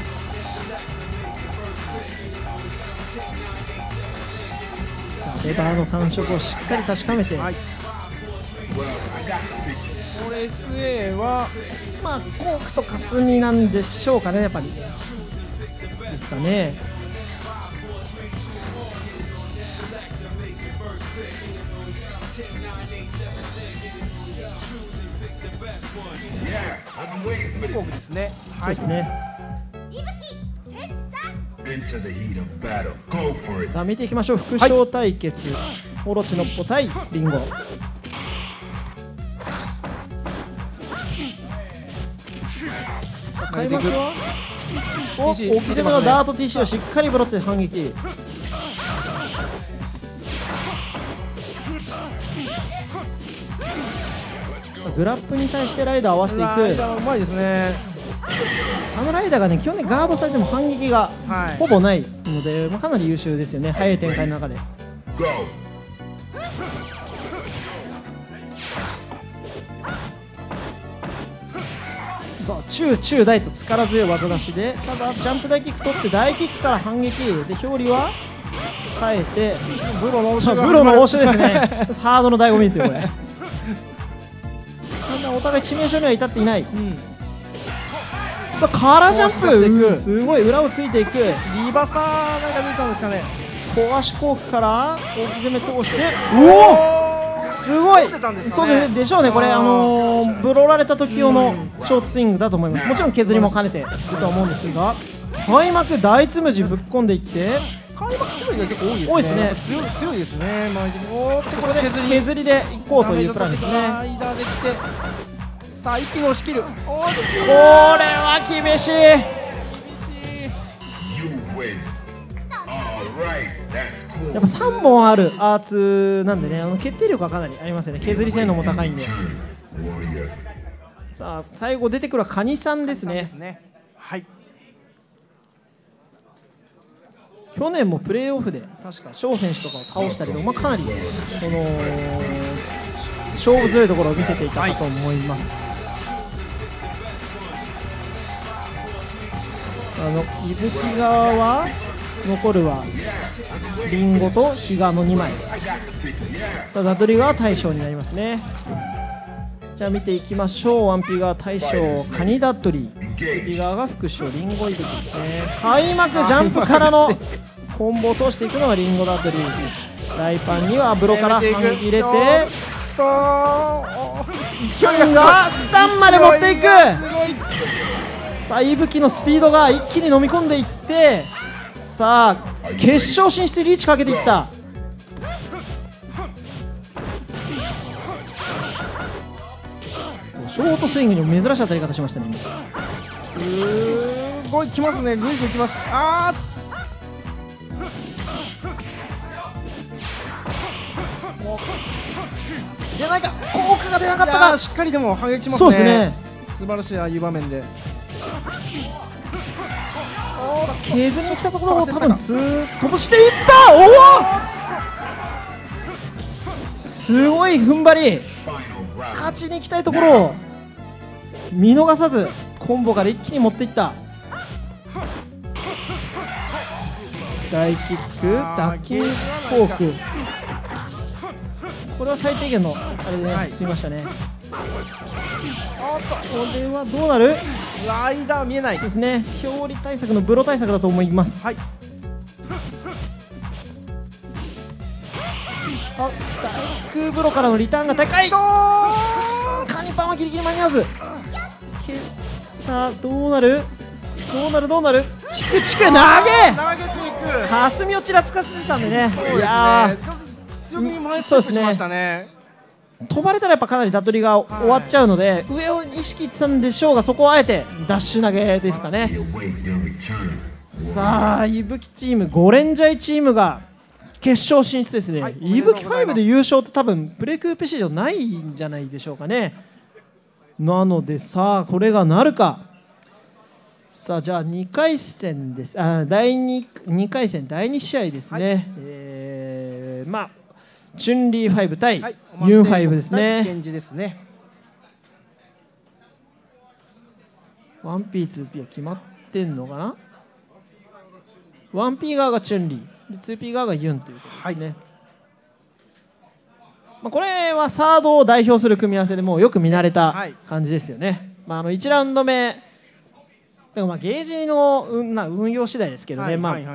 あレバーの感触をしっかり確かめて、 はいこれ エスエー はまあコークと霞なんでしょうかね、やっぱりですかね。 フォークですね。 そうですね。 Into the heat of battle. Go for it. さあ見ていきましょう。副将対決、オロチのっぽ対リンゴ。開幕はお置きティーシー攻めのダート ティーシー をしっかりブロって反撃。グラップに対してライダー合わせていライダく。 ーはうまいですね。 あのライダーがね、基本ねガードされても反撃がはいほぼないので、まあ、かなり優秀ですよね、早い展開の中で。 Go. ささあ中中大と力強い技出しで、ただジャンプ大キック取って大キックから反撃で、表裏は変えてブロの応さあ酬がブロの応酬ですねハードの醍醐味ですよこれただお互い致命傷には至っていない、うん、さあカラージャンプ、うん、すごい裏をついていく、 リバサーなんか出たんですかね。 壊しコークから大き攻め通して、おおすごい、そうででしょうね、これあのー、ブロられた時用のショートスイングだと思います。もちろん削りも兼ねているとは思うんですが、開幕大つむじぶっ込んでいって、 開幕つむじが結構多いですね。 多いですね。 強い強いですね。まあ、 おーっとこれで削り削りでいこうというプランですね。 間できて、さあ一気に押し切る。押し切る。 これは厳しい。やっぱさんぼんあるアーツなんでね、あの決定力はかなりありますよね。削り性能も高いんで。さあ最後出てくるはカニさんですね。 はい。 去年もプレーオフで確か翔選手とかを倒したりとか、まあ、かなりその勝負強いところを見せていたかと思います。あの伊吹側は残るはリンゴと比嘉のにまい、ただダドリ側は大将になりますね。じゃあ見ていきましょう。ワンピー側大将カニダッドリー、ツーピー側が副将リンゴ伊吹ですね。開幕ジャンプからのコンボを通していくのがリンゴダッドリー、大パンにはブロから反撃入れて、スタンがスタンまで持っていく。さあ伊吹のスピードが一気に飲み込んでいって、さあ決勝進出リーチかけていった。ショートスイングにも珍しい当たり方しましたね。 すごいきますね、ぐいぐいきます。あー出ないか、効果が出なかったか。 しっかりでも反撃しますね。 そうですね、 素晴らしいああいう場面で。 削りに来たところを多分ツー飛ばしていった。おおすごい踏ん張り、勝ちに行きたいところを見逃さずコンボから一気に持っていった。大キック、ダッキングフォーク、これは最低限のあれで、ね、進みましたね。あっとこれはどうなる。 ライダー見えない。 そうですね、表裏対策のブロ対策だと思います。はい、あダイクブロからのリターンが高い。カニパンはギリギリ間に合わず。さあどうなるどうなるどうなる。チクチク投げ投げていく。 霞をちらつかせてたんでね。 いや強気に前ステップしましたね。 飛ばれたらやっぱかなりダドリが終わっちゃうので、上を意識してたんでしょうが、そこをあえてダッシュ投げですかね。さあ伊吹チーム、ゴレンジャイチームが決勝進出ですね。伊吹ファイブで優勝って多分プレクーペ史上ないんじゃないでしょうかね。なのでさあこれがなるか。さあじゃあにかい戦です。あだい 2, 2回戦だいに試合ですね。はい、えー、まあチュンリーファイブ対ユンファイブですね。 ケンジですね。 ワンピー、ツーピー は決まってんのかな。ワンピー側がチュンリーで ツーピー 側がユンということですね。はい、まあこれはサードを代表する組み合わせでもうよく見慣れた感じですよね。はい、まああのいちラウンド目でもまあゲージの運な運用次第ですけどね。まあはい。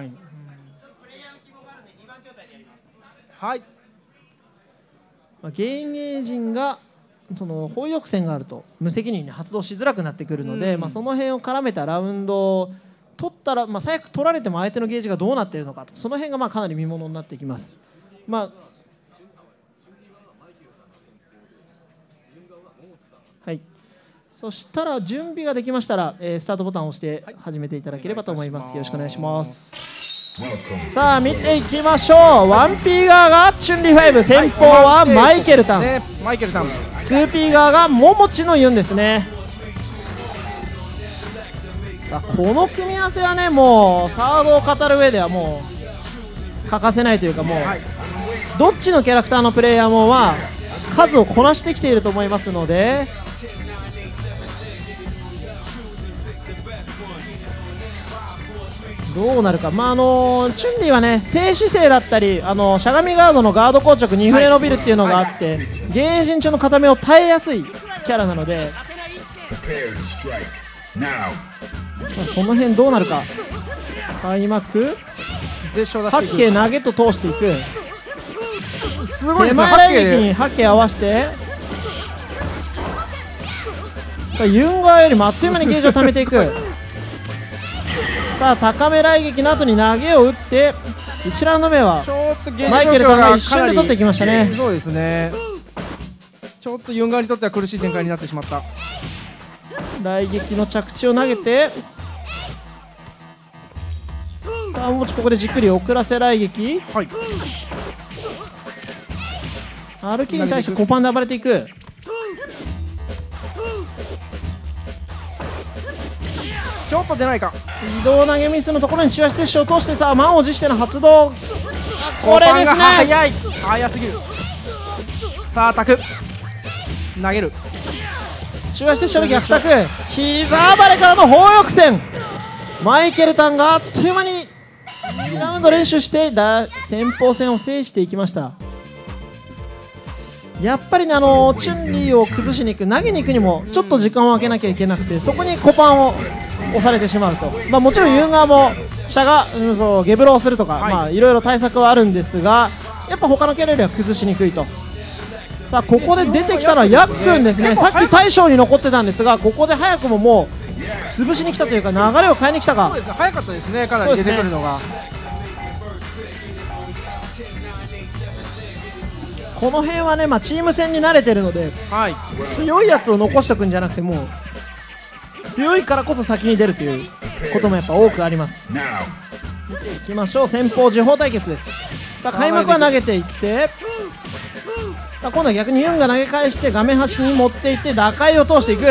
まあ、芸人陣がその包囲抑線があると無責任に発動しづらくなってくるので、うん、まあその辺を絡めたラウンドを取ったら、まあ、最悪取られても相手のゲージがどうなっているのかと、その辺がまあかなり見ものになってきます。まあはい、そしたら準備ができましたら、えー、スタートボタンを押して始めていただければと思います。よろしくお願いします。さあ見ていきましょう。ワンピー側がチュンリーファイブ、先方はマイケルタン、 マイケルタン。 ツーピー側がモモチのユンですね。さあこの組み合わせはね、もうサードを語る上ではもう欠かせないというか、もうどっちのキャラクターのプレイヤーもまあ数をこなしてきていると思いますので、 どうなるか、まああのチュンリーはね低姿勢だったり、あのしゃがみガードのガード硬直に触れ伸びるっていうのがあって、ゲージン中の固めを耐えやすいキャラなので、 Prepare to strike. Now. さあその辺どうなるか。開幕絶唱出八していく。 景投げと通していく。 すごいですね。 手前来撃に八景合わせて、さあユンガーよりもあっという間にゲージを貯めていく。さあ高め来撃の後に投げを打って、いちラウンド目はちょっとゲージマイケル状況がさんが一瞬で取ってきましたね。 そうですね。ちょっとユンガーにとっては苦しい展開になってしまった。 来撃の着地を投げて、さあもちここでじっくり遅らせ来撃。 はい。 歩きに対してコパンで暴れていく。 ちょっと出ないか。 移動投げミスのところに中足接触を通して、さあ満を持しての発動。これです後半がね。 早い。早すぎる。さあタク投げる。 中足接触の逆タク、膝暴れからの砲翼戦。マイケルタンがあっという間ににラウンド連取してだ先鋒戦を制していきました。やっぱりね、あのチュンリーを崩しに行く、投げに行くにもちょっと時間を空けなきゃいけなくて、そこにコパンを押されてしまうと、まあ、もちろんユーガーもシャガ、うん、そうゲブロをするとか、 はい、 まあいろいろ対策はあるんですが、やっぱ他のキャラよりは崩しにくいと。さあここで出てきたのはヤックンですね。さっき大将に残ってたんですが、ここで早くももう潰しに来たというか、流れを変えに来たか。 そうですね。早かったですね。かなり出てくるのが。 この辺はね、まあ、チーム戦に慣れてるので、 はい。 強いやつを残しておくんじゃなくて、もう強いからこそ先に出るということもやっぱ多くあります。 Now. 見ていきましょう。先鋒時報対決です。さあ開幕は投げていって、さあ今度は逆にユンが投げ返して画面端に持っていって打開を通していく。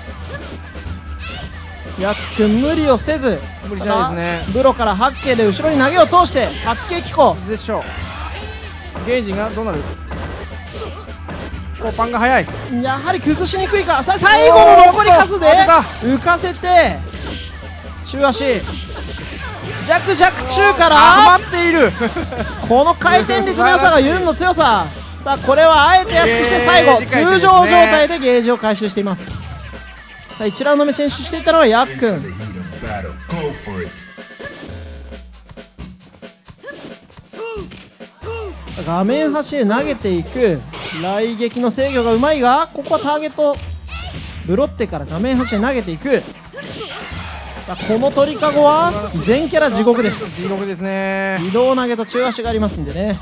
ヤックン無理をせず、 無理しないですね。 ブロから八景で後ろに投げを通して八景機構。 絶唱。ゲージがどうなる。コパンが早い。 やはり崩しにくいか。さあ最後の残り数で浮かせて中足弱弱中から余っている。 この回転率の良さがユンの強さ。さあこれはあえて安くして最後ゲージ回収通ですね。 常状態でゲージを回収しています。さあいちラウンド目選手していたのはヤック The ン。 heat of battle. Go for it. 画面端へ投げていく。来撃の制御がうまいが、ここはターゲットブロってから画面端へ投げていく。さあこの鳥かごは全キャラ地獄です。 地獄ですね。 移動投げと中足がありますんでね。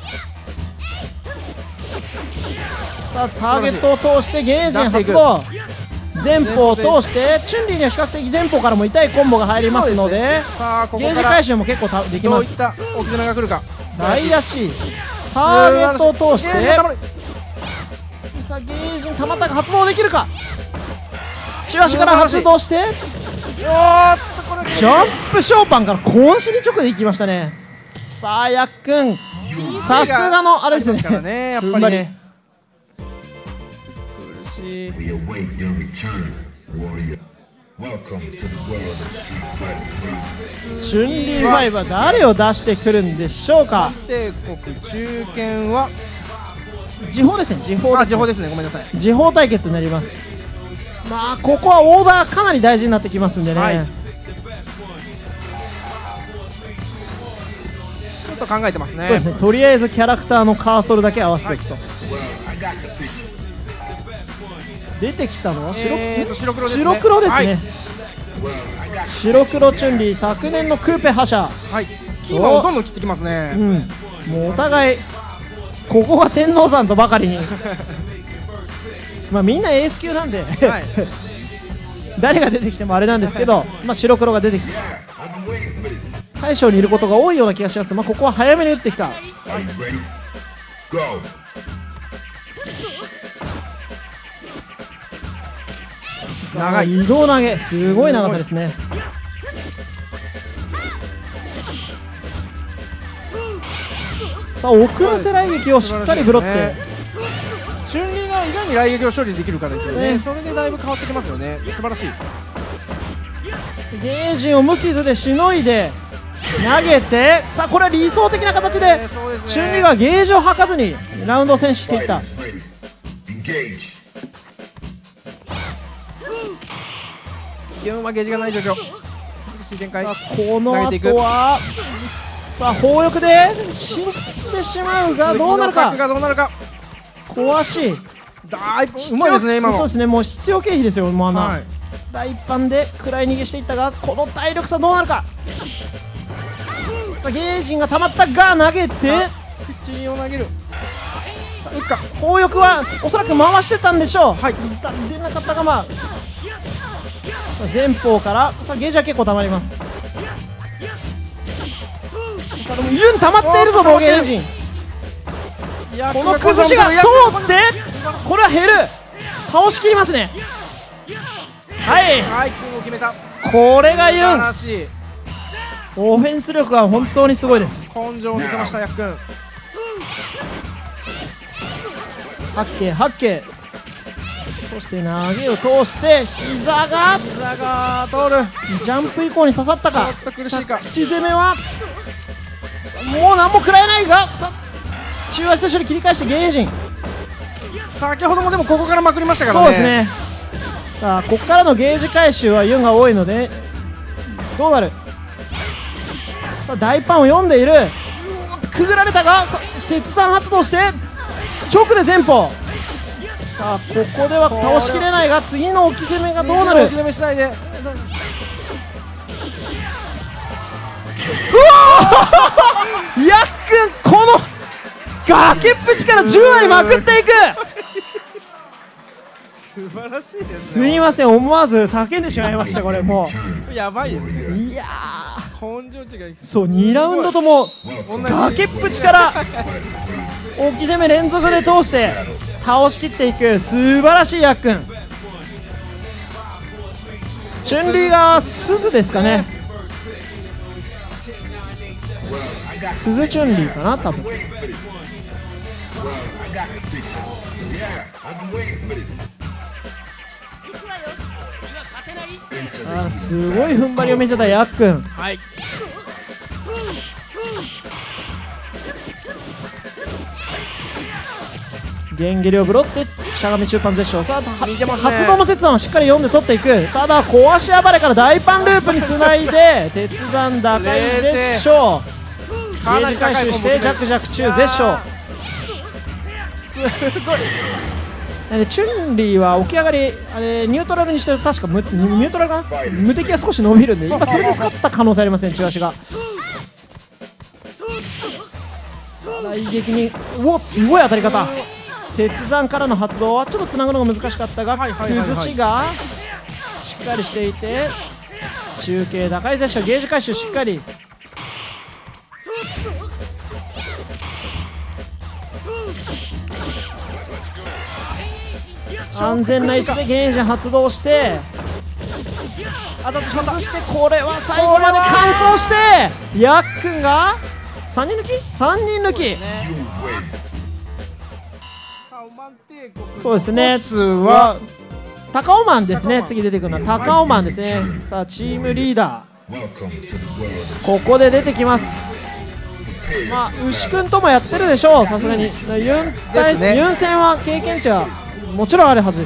さあターゲットを通してゲージに発動。前方を通してチュンリーには比較的前方からも痛いコンボが入りますので、 さあここゲージから回収も結構たできます。 どういった大きなが来るか。 大足ターゲットを通して、 ゲージが溜まる。 さあゲージにたまったが発動できるか。中足から発動しておーっとこれジャンプショーパンから小足に直でいきましたね。さあヤックンさすがのあれですね。 からね、やっぱりね。苦しい。 We await your return, warrior. Welcome to the world of Street Fighter. チュンリーファイブは誰を出してくるんでしょうか。 帝国中堅は時報ですね。時報です、ね、 あ時報ですね。ごめんなさい。 時報対決になります。まあここはオーダーかなり大事になってきますんでね、 はい、ちょっと考えてますね。 そうですね。とりあえずキャラクターのカーソルだけ合わせていくと、はい、出てきたのは白、 えー、と白黒ですね。 白黒ですね、 はい、 白黒チュンリー昨年のクーペ覇者、 はい、キーマンをどんどん切ってきますね。 うん、もうお互いここが天王山とばかりにまあみんなエース級なんで、はい、誰が出てきてもあれなんですけど、まあ白黒が出てきて大将にいることが多いような気がします。まあここは早めに打ってきた。 長い移動投げ、すごい長さですね。さあ遅らせ来撃をしっかりブロって、 チュンリーがいかに来撃を処理できるかですよね。 ね、 それでだいぶ変わってきますよね。素晴らしい。 ゲージを無傷でしのいで投げて、さあこれは理想的な形でチュンリーがゲージを吐かずにラウンドを先取していった。 Engage. ユンはゲージがない状況。厳しい展開。 さあこの後はさあ砲力で死んでしまうがどうなるか。 がどうなるか。 壊しだいぶうまいですね今の。 そうですね、もう必要経費ですよ、もうあの、 はい、 大パンで食らい逃げしていったが、この体力差どうなるか。さあゲージが溜まったが投げて口を投げる。さあ打つか。 砲力はおそらく回してたんでしょう。 はい、 だ出なかったが、まあ前方からさあゲージは結構溜まります。ただもうユン溜まっているぞ、防御エンジン。この崩しが通ってこれは減る。倒しきりますね。はいはい、こう決めた。 これがユン。 素晴らしい。 オフェンス力は本当にすごいです。 根性を見せましたヤックン。 八景八景、そして投げを通して膝が膝が通る。 ジャンプ以降に刺さったか。 ちょっと苦しいか。 着地攻めはもう何も食らえないが、さ中足と処理切り返してゲージン。 先ほどもでもここからまくりましたからね。 そうですね。さあここからのゲージ回収はユンが多いのでどうなる。さあ大パンを読んでいる。うおっとくぐられたが、さ鉄山発動して直で前方。さあここでは倒しきれないが、次の置き攻めがどうなる。 置き攻めしないで。 うわーヤックン、この崖っぷちからじゅう割まくっていく。 素晴らしいですね。 すいません、思わず叫んでしまいました。これもやばいですね。 ういや根性値がそうにラウンドとも崖っぷちから大き攻め連続で通して倒しきっていく素晴らしいヤックン。チュンリーが鈴ですかね。鈴チュンリーかな多分。あすごい踏ん張りを見せたヤックン。 はい。 ゲンゲリをブロってしゃがみ中盤絶唱。さあ見てますね。 発動の鉄山をしっかり読んで取っていく。ただ壊し暴れから大パンループにつないで鉄山打開絶唱。ゲージ回収して弱弱中絶唱。 すごい。 チュンリーは起き上がりあれニュートラルにして確か無ニュートラルかな、無敵が少し伸びるんで今それで使った可能性ありません。中足が大撃にうおすごい当たり方。鉄山からの発動はちょっとつなぐのが難しかったが、崩しがしっかりしていて中継打開絶唱。ゲージ回収しっかり。安全な位置でゲージ発動して当たってしまった。 そしてこれは最後まで完走してヤックンがさんにん抜きさんにん抜き。そうですね。は高尾マンですね。次出てくるのは高尾マンですね。さあチームリーダーここで出てきます。まあ牛くんともやってるでしょうさすがに。ユン対ね、 ユン戦は経験値はもちろんあるはずです。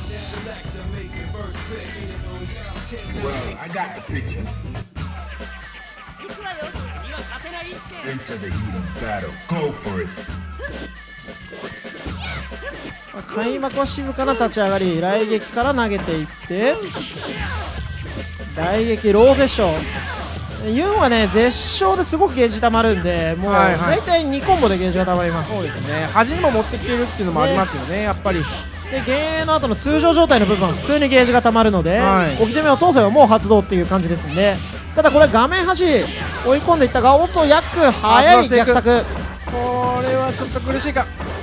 開幕は静かな立ち上がり、雷撃から投げていって雷撃ロー絶唱。ユンはね絶唱ですごくゲージ溜まるんで、もう大体にコンボでゲージが溜まります。 そうですね。端にも持ってきてるっていうのもありますよね、やっぱり。 でゲーの後の通常状態の部分は普通にゲージが溜まるので、 はい、 置き攻めを通せばもう発動っていう感じですんで、ただこれ画面端追い込んでいったが、おっとヤック早い逆択。 これはちょっと苦しいか。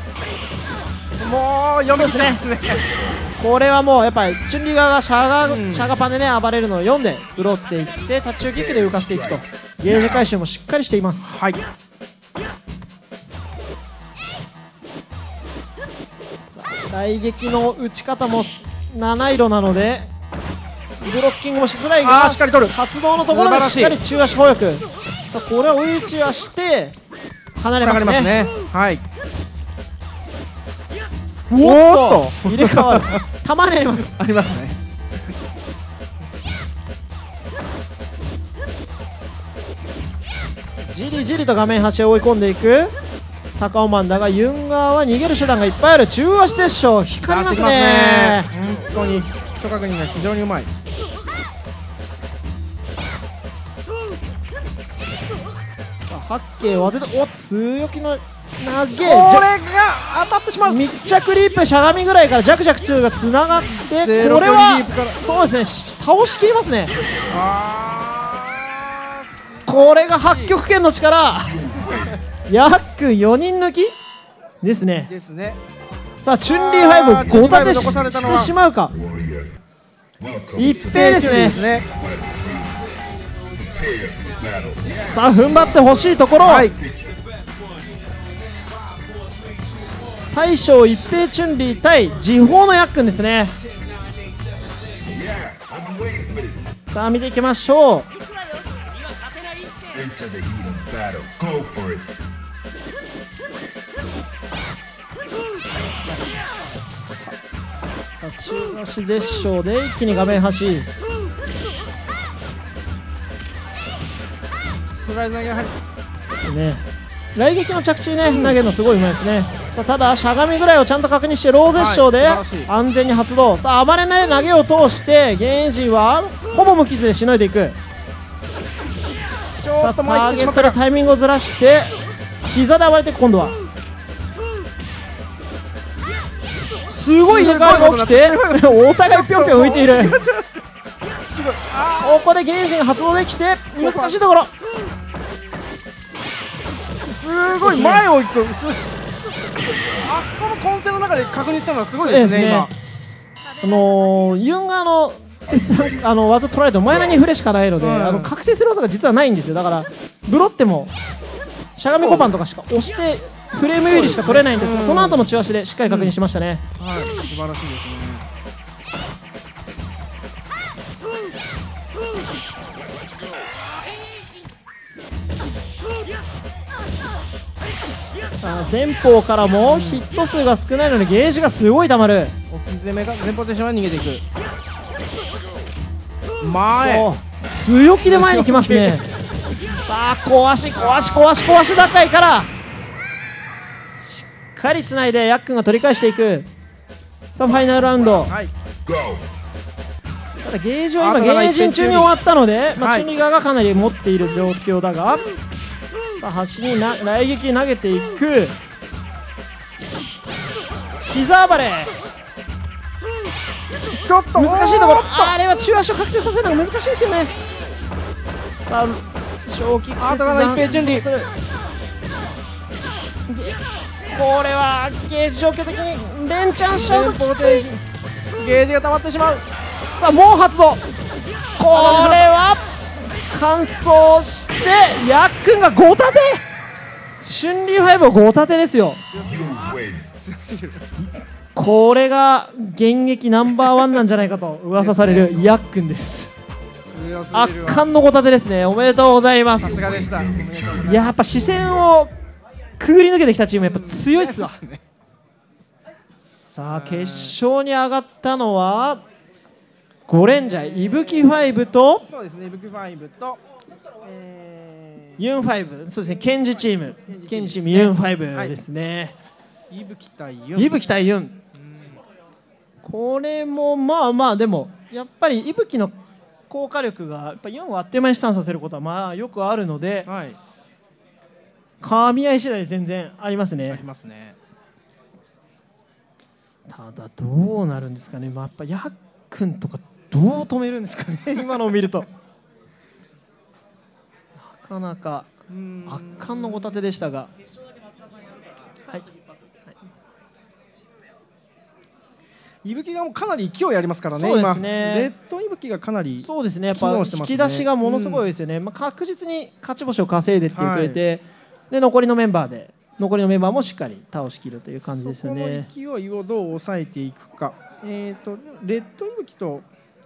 もう読み切れますね。 これはもうやっぱりチュンリー側がシャガ、うん、シャガパンでね暴れるのを読んでブロっていってタッチキックで浮かしていくとゲージ回収もしっかりしています。 はい。 雷撃の打ち方も七色なのでブロッキングもしづらいあがーしっかり取る。 発動のところでしっかり中足翻訳。さあこれは追い打ちはして離れ下ますね。 がりますね。はい。 おっと入れ替わる。たまにあります。 ありますね。 じりじりと画面端へ追い込んでいく高尾マンだが、ユンガーは逃げる手段がいっぱいある。中足接触光りますね。 本当にヒット確認が非常にうまい。 八景を当てて、お強気の投げ。 これが当たってしまう。 密着リープしゃがみぐらいからジャクジャク中がつながって、 ゼロこれはリープからそうですね、し倒しきりますね。 あこれが八極拳の力。ヤックンよにん抜きですねー。ですね。 さあチュンリーファイあーブご立てしチュンリーファイブ残されたのはしてしまうか。 Warrior. Welcome 一平ですね。 ね。 battle. さあ踏ん張ってほしいところ。 はい。 大将一平チュンリー対時報のヤックンですね。さあ見ていきましょう。 Into the heat of battle. Go for it. 中足絶唱で一気に画面端。 スライダーがやはりですね。雷撃の着地ね、投げるのすごいうまいですね。さあただしゃがみぐらいをちゃんと確認してロー絶唱ではい素晴らしい安全に発動。さあ暴れない投げを通して現役陣はほぼ無傷でしのいでいく。 ちょっと前行ターゲッってしまったが。 トでタイミングをずらして膝で暴れていく。今度はすごい入れ替わりが起きてお互いぴょんぴょん浮いている。ここで現役陣が発動できて難しいところ。 すごい前を行く。すあそこの混戦の中で確認したのはすごいですね。今。 あのー、ユンガーの鉄あの技取られても前のに触れしかないので、 うんあの覚醒する技が実はないんですよ。だからブロってもしゃがみごパンとかしか押してフレーム有利しか取れないんですが、その後の中足でしっかり確認しましたね。 はい。素晴らしいですね。 さあ前方からもヒット数が少ないのでゲージがすごい溜まる。 置き攻めが前方テーションは逃げていく。前。 そう強気で前に来ますね。さあ小足小足小足小足高いからしっかりつないでヤックンが取り返していく。さあファイナルラウンド。 はい。 Go. ただゲージは今ゲージ中に終わったので、まあ、 はいチュニガーがかなり持っている状況だが、さあ端にな雷撃投げていく。膝暴れちょっと難しいところ。 おーっとあれは中足を確定させるのが難しいですよね。さあ小キックあとが一平チュンリーする。これはゲージ状況的に連チャンしちゃうときつい。 ゲージが溜まってしまう。 さあもう発動。これは完走してヤックンがご立て。春竜ファイブをご立てですよ。 You win. 強すぎる。 これが現役ナンバーワンなんじゃないかと噂されるヤックンです。 強すぎ圧るわ。 巻のご立てですね。おめでとうございまさすす。 がでした。おめでとうございます。 いややっぱ視線をくぐり抜けてきたチームやっぱ強いっすわ。 ね。 さあ決勝に上がったのはゴレンジャー、イブキファイブとそうですね。ブクファイブと、えユンファイブ、そうですね、ケンジチーム、ケンジチームユンファイブですね。 ー、イブキ対ユン。 イブキ対ユン。これもまあまあでもやっぱりイブキの効果力がやっぱユンをあっという間にスタンさせることはまあよくあるので、 はい。 噛み合い次第全然ありますありね。 ますね。 ただどうなるんですかね。まあやっぱヤックンとかどう止めるんですかね今のを見ると。なかなか圧巻のご立てでしたが、はい、 いぶきがもうかなり勢いありますからね。 そうですね今レッドいぶきがかなり。 そうですね、やっ機ぱ能してますね引き出しがものすごいですよね、まあ、確実に勝ち星を稼いでってくれて、で残りのメンバーで残りのメンバーもしっかり倒しきるという感じですよね。 そこの勢いをどう抑えていくか。えっ、とレッドいぶきと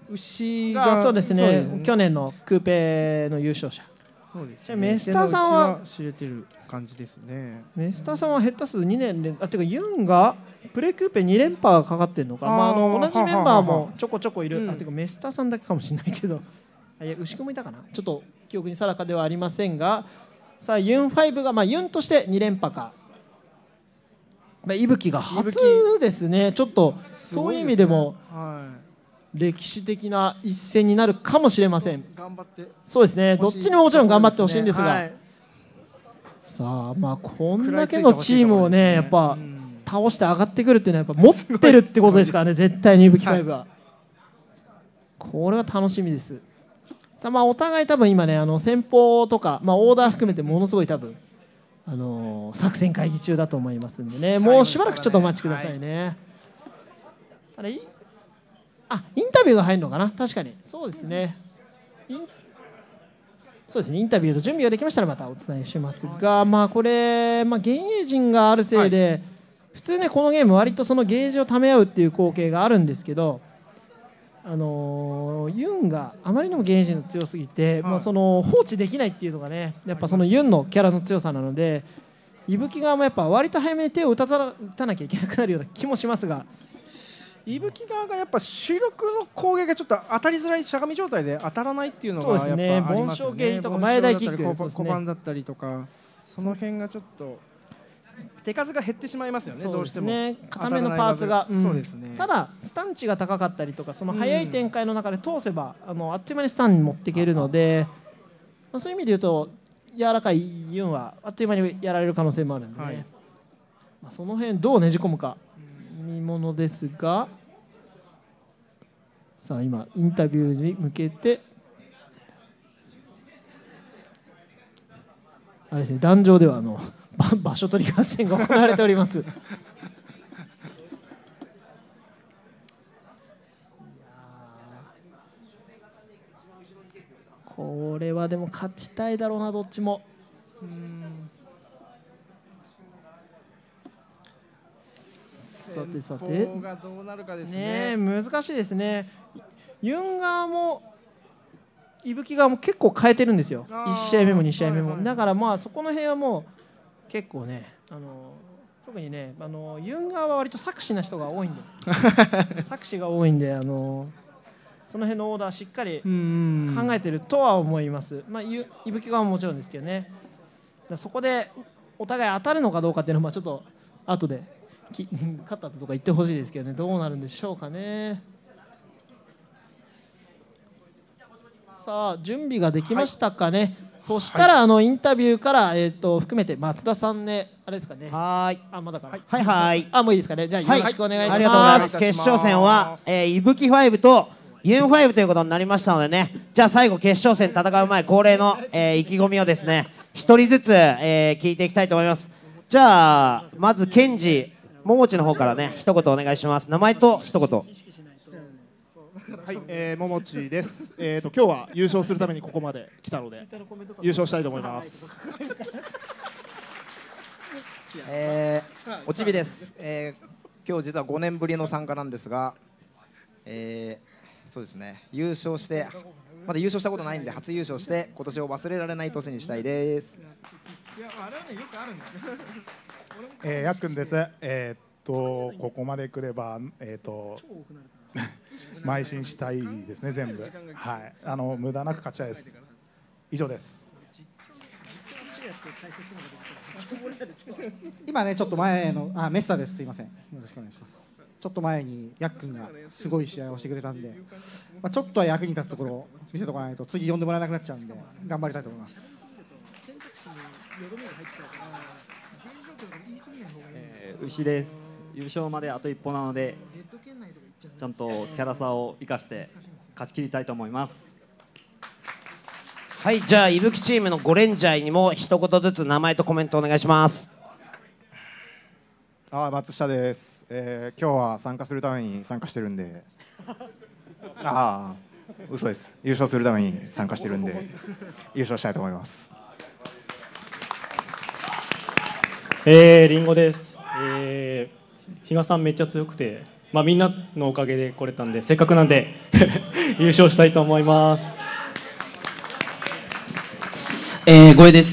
牛ががそうですねそうです去年のクーペの優勝者。 そうですねじゃあメスターさんはうち知れてる感じですね。 メスターさんはヘッダ数にねん連あてかユンがプレクーペに連覇がかかってるのかな、まあ、あのあー同じメンバーはははもちょこちょこいる、 うんあてかメスターさんだけかもしれないけどあいや牛久もいたかなちょっと記憶に定かではありませんがさあユンファイブが、まあ、ユンとしてに連覇か、まあ、伊吹が初ですねちょっとそういう意味でもは歴史的な一戦になるかもしれません。 い、頑張ってそうですねどっちにももちろん頑張ってほしいんですが、 はいさあまあこんだけのチームをねやっぱうん倒して上がってくるっていうのはやっぱ持ってるってことですからね絶対に伊吹ファイブは、これは楽しみです。さあまあお互い多分今ねあの先方とか、まあ、オーダー含めてものすごい多分、あのー作戦会議中だと思いますんでねもうしばらくちょっとお待ちくださいね。ただいあインタビューが入るのかな確かにそうですね。インそうですねインタビューの準備ができましたらまたお伝えしますが、まあこれ、まあ、現役人があるせいで、普通ねこのゲーム割とそのゲージをため合うっていう光景があるんですけど、あのーユンがあまりにも現役人が強すぎて、まあ、その放置できないっていうのがねやっぱそのユンのキャラの強さなので伊吹側もやっぱ割と早めに手を打たざら打たなきゃいけなくなるような気もしますが。 伊吹側がやっぱ主力の攻撃がちょっと当たりづらいしゃがみ状態で当たらないっていうのがやっぱありますよね。 そうですね盆章ゲージとか前台キック盆章だったりそうですね小判だったりとかその辺がちょっと手数が減ってしまいますよね。 そうどうしてもですね固めのパーツが、うんそうですね。 ただスタン値が高かったりとかその速い展開の中で通せば、あのあっという間にスタンに持っていけるので、まあ、そういう意味で言うと柔らかいユンはあっという間にやられる可能性もあるんでね、 はいまあ、その辺どうねじ込むか見ものですが、さあ今インタビューに向けてあれですね壇上ではあのば場所取り合戦が行われております。これはでも勝ちたいだろうなどっちも。さてさて先方がどうなるかですねえね。 難しいですね。ユン側も伊吹側も結構変えてるんですよ。 あーいち試合目もに試合目も、 はいはいだからまあそこの辺はもう結構ねあの特にねあのユン側は割と作詞な人が多いんで作詞が多いんであのその辺のオーダーしっかりうん考えてるとは思います。まあゆ伊吹側ももちろんですけどね。だからそこでお互い当たるのかどうかっていうのはまあちょっと後でき勝ったとか言ってほしいですけどねどうなるんでしょうかね。さあ準備ができましたかね、そしたら、あのインタビューから、えー、と含めて松田さんねあれですかねはーいあまだかな、 はいはいあもういいですかねじゃあよろしくお願いします、 ありがとうございまお願いしますす。決勝戦は、えー、伊吹ファイブとユンファイブということになりましたのでね、じゃあ最後決勝戦戦う前恒例の、えー意気込みをですね一人ずつ、えー聞いていきたいと思います。じゃあまずケンジももちの方からね一言お願いします。名前と一言。 はい、えー、ももちです。えっ、と今日は優勝するためにここまで来たので優勝したいと思います。 えー、おちびです、えー、今日実はごねんぶりの参加なんですが、えー、そうですね優勝してまだ優勝したことないんで初優勝して今年を忘れられない年にしたいです。 えー、やっくんです。えー、っとここまで来ればえー、っと邁進したいですね全部。はい、あの無駄なく勝ちたいです。以上です。 今ねちょっと前のあメスタですすいませんよろしくお願いします。ちょっと前にヤックンがすごい試合をしてくれたんで、まあ、ちょっとは役に立つところを見せとかないと次呼んでもらえなくなっちゃうんで頑張りたいと思います。 えー牛です。優勝まであと一歩なのでちゃんとキャラ差を生かして勝ち切りたいと思います。 はい、じゃあ伊吹チームのゴレンジャーにも一言ずつ名前とコメントお願いします。 あ松下です、えー、今日は参加するために参加してるんでああ嘘です、優勝するために参加してるんで優勝したいと思います。 えー、リンゴです、えー、比嘉さんめっちゃ強くてまあ、みんなのおかげで来れたんで、せっかくなんで優勝したいと思います。 えー、ごえです。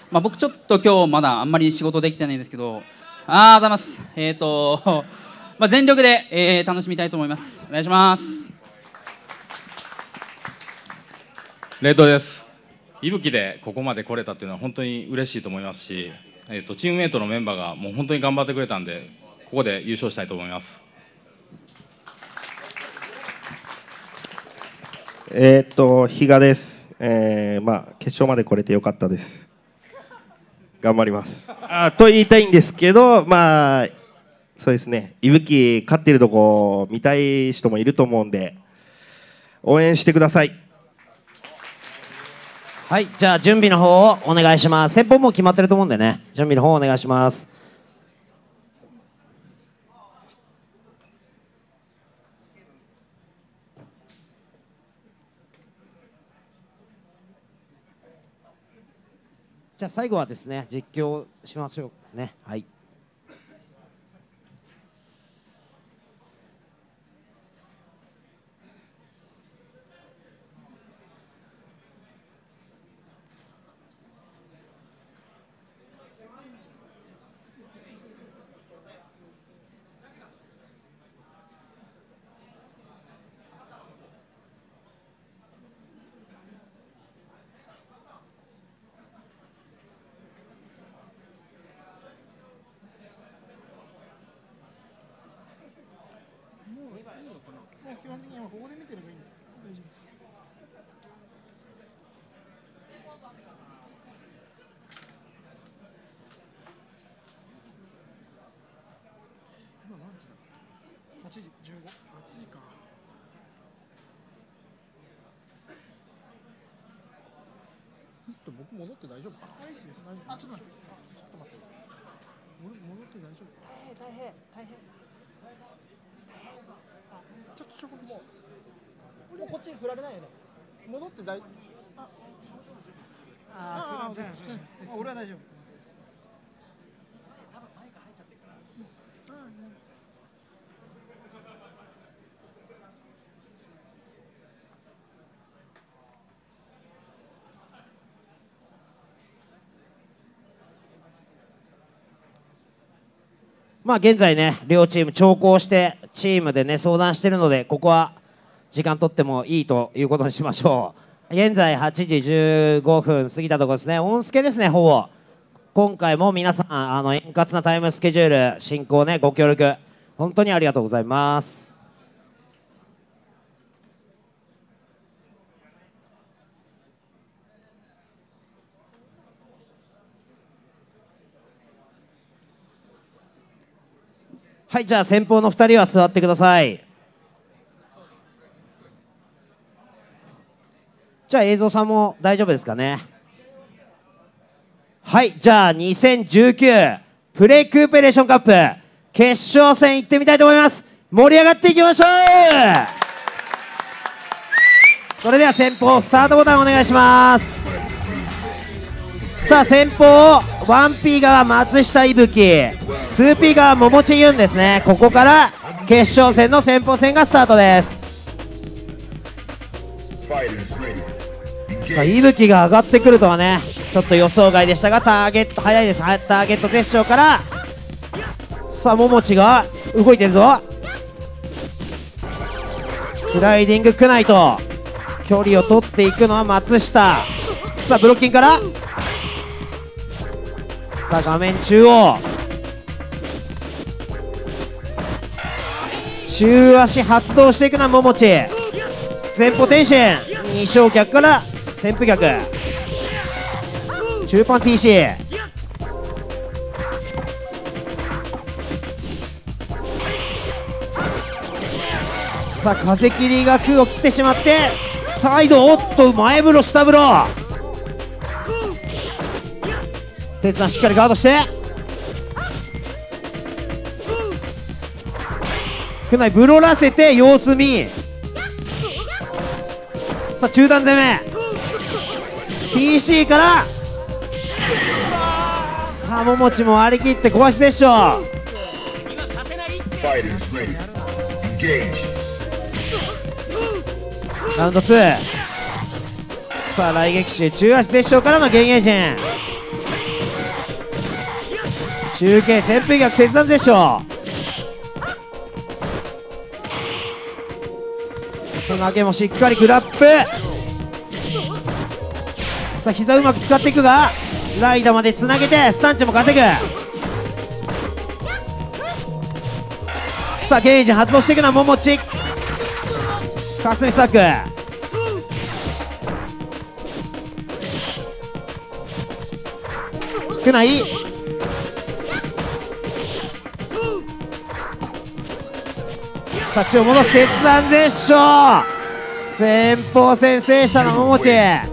まあ、僕ちょっと今日まだあんまり仕事できてないんですけど、あー、ございます。えっ、ー、と、まあ、全力で、えー、楽しみたいと思います。お願いします。 レッドです。いぶきでここまで来れたっていうのは本当に嬉しいと思いますし、えー、とチームメイトのメンバーがもう本当に頑張ってくれたんで、ここで優勝したいと思います。 えー、っと比嘉です。えー、まあ決勝まで来れてよかったです。頑張ります。あと言いたいんですけど、まあそうですね。いぶき勝ってるとこ見たい人もいると思うんで、応援してください。 はい、じゃあ準備の方をお願いします。先方も決まってると思うんでね、準備の方をお願いします。じゃあ最後はですね、実況しましょうね。はい。 基本的にはここで見てればいい。大丈夫です。今何時だ？はちじじゅうご。はちじか。ちょっと僕戻って大丈夫かな？大丈夫です。大丈夫。あ、ちょっと待って。ちょっと待って。戻って大丈夫？大変大変大変。ちょっとちょこもうもうこっちに振られないよね。戻って大あああじゃあ俺は大丈夫。 まあ現在ね、両チーム長考してチームでね相談してるので、ここは時間取ってもいいということにしましょう。現在はちじじゅうごふん過ぎたところですね。オンスケですね、ほぼ。今回も皆さんあの円滑なタイムスケジュール進行ね、ご協力本当にありがとうございます。はい、じゃあ先方のふたりは座ってください。じゃあ映像さんも大丈夫ですかね。はい、じゃあにせんじゅうきゅうプレイクーペレーションカップ決勝戦行ってみたいと思います。盛り上がっていきましょう。それでは先方スタートボタンお願いします。さあ先方 ワンピー 側松下いぶき、 ツーピー 側桃地優ですね。ここから決勝戦の先鋒戦がスタートです。さあいぶきが上がってくるとはねちょっと予想外でしたが、ターゲット早いです。ターゲット決勝からさあ桃地が動いてるぞ。スライディングくないと距離を取っていくのは松下。さあブロッキングからさあ画面中央中足発動していくのは桃地。前方転身二小脚から旋風脚中パン ティーシー。 さあ風切りが空を切ってしまってサイド、おっと前風呂下風呂、鉄さんしっかりガードしてくないブロらせて様子見。さあ中段攻め ティーシー からさあ桃地も割り切って壊しでしょう。 ラウンドツー。さあ来撃手中足絶唱からのゲンゲージン。中継旋風逆決断絶唱。投げもしっかりグラップ。さあ膝うまく使っていくがライダーまでつなげてスタンチも稼ぐ。さあゲージ発動していくのはももち。かすみスタック。くないさあ血を戻す決断絶唱。先鋒先制したのはももち。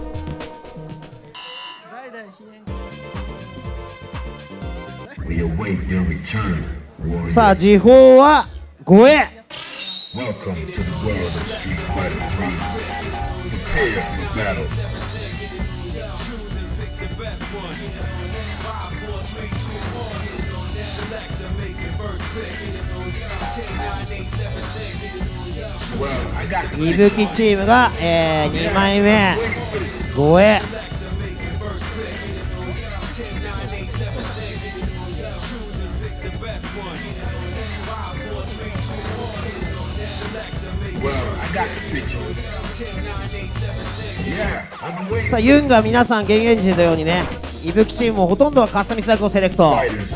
さあ時報はごえ。いぶきチームが、えー、にまいめごえ。さあユンが皆さん現役時のようにね、いぶきチームもほとんどはカスミスダクをセレクト。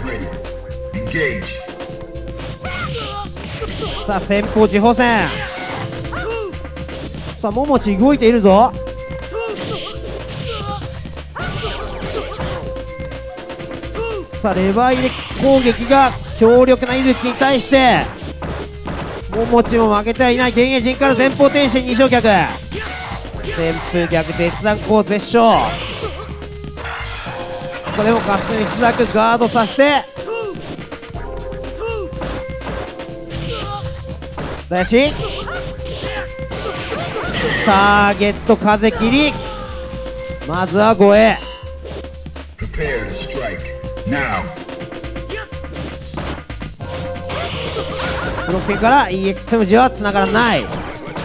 さあ先鋒地方戦。さあももち動いているぞ。さあレバー入れ攻撃が強力ないぶきに対してももちも負けてはいない。現役陣から前方転身二乗脚。旋風逆鉄断鋼絶唱。これもかすみスダクガードさせて大しターゲット風切り。まずはごえ。ブロッケンから イーエックスエムジ はつながらない。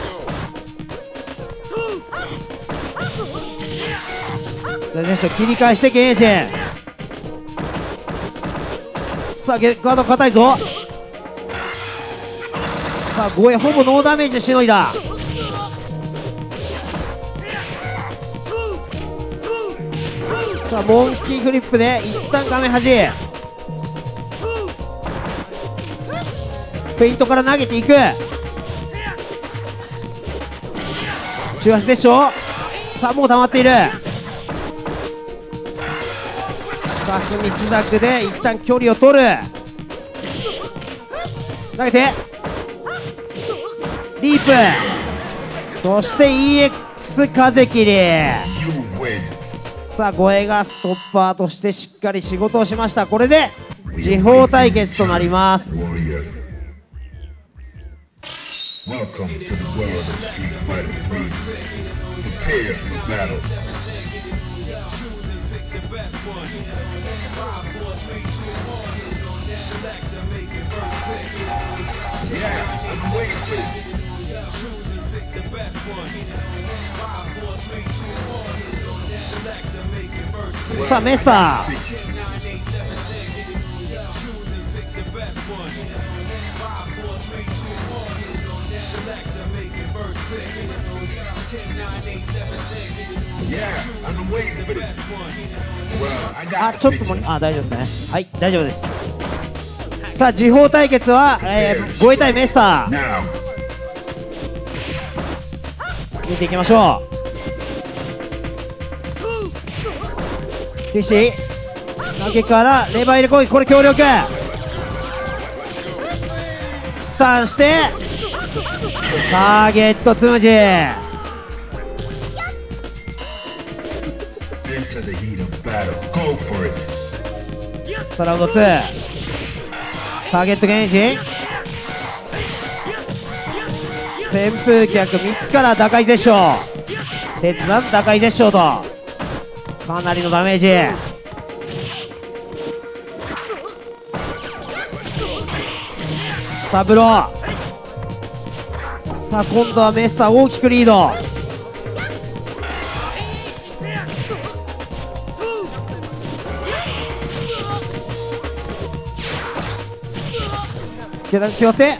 切り返してゲージ。さあガード硬いぞ。さあごえほぼノーダメージでしのいだ。さあモンキーフリップで一旦画面端。フェイントから投げていく。中足でしょ。さあもう溜まっている。かすみスザクで一旦距離を取る。投げてリープ。そして イーエックス 風切り。さあごえがストッパーとしてしっかり仕事をしました。これで時報対決となります。さあメッサー。あ、ちょっともあ、大丈夫ですね。はい、大丈夫です。さあ時報対決は、えー、ごえ対メスター見ていきましょう。ティッシー投げからレバー入れ攻撃。これ強力。スタンしてターゲットつむじ。さあラウンドツーターゲットゲージ。旋風脚みっつから打開絶唱。鉄断打開絶唱とかなりのダメージ。スタブローさあ今度はメスター大きくリード。決まって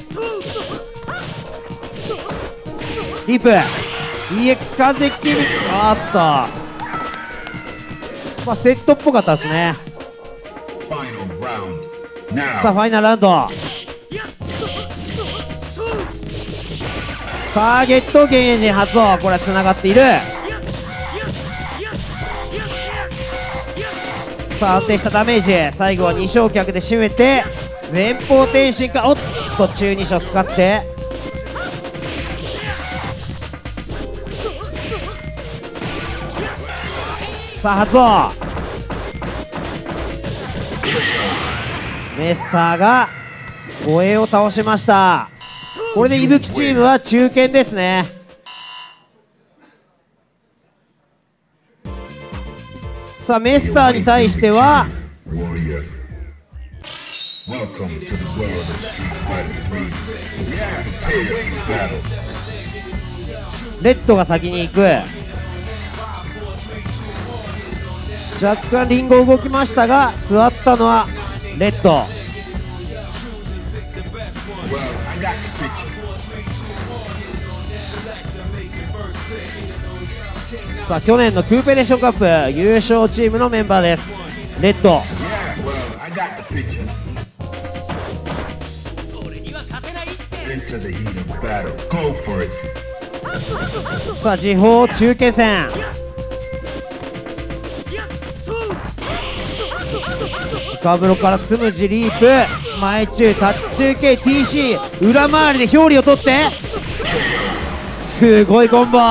リープ イーエックス 風切り、あっと、まあセットっぽかったですね。さあファイナルラウンド、ターゲット現エンジン発動、これはつながっている。さあ安定したダメージ、最後はに小脚で締めて前方転進か、おっと中に小使って、さあ発動、メスターが護衛を倒しました。これでいぶきチームは中堅ですね。さあメスターに対してはレッドが先に行く。若干リンゴ動きましたが座ったのはレッド。さあ去年のクーペレーションカップ優勝チームのメンバーです。レッド。さあ時報中継戦、カブロからつむじリープ前中タッチ中継 ティーシー 裏回りで表裏を取ってすごいコンボ。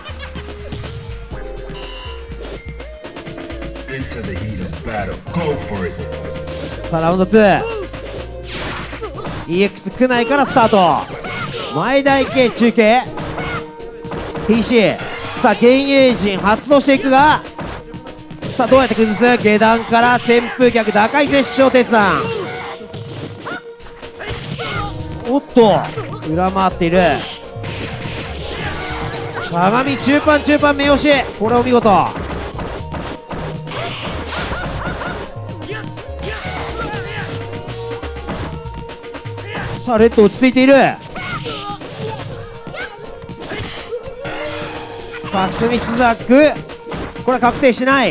さあラウンドツー イーエックス 区内からスタート。前台形中継 ティーシー、 さあ現エンジン発動していくが、さあどうやって崩す。下段から旋風脚打開絶唱鉄断、おっと裏回っている。しゃがみ中盤中盤目押し、これお見事。さあレッド落ち着いている。パスミスザック、これは確定しない。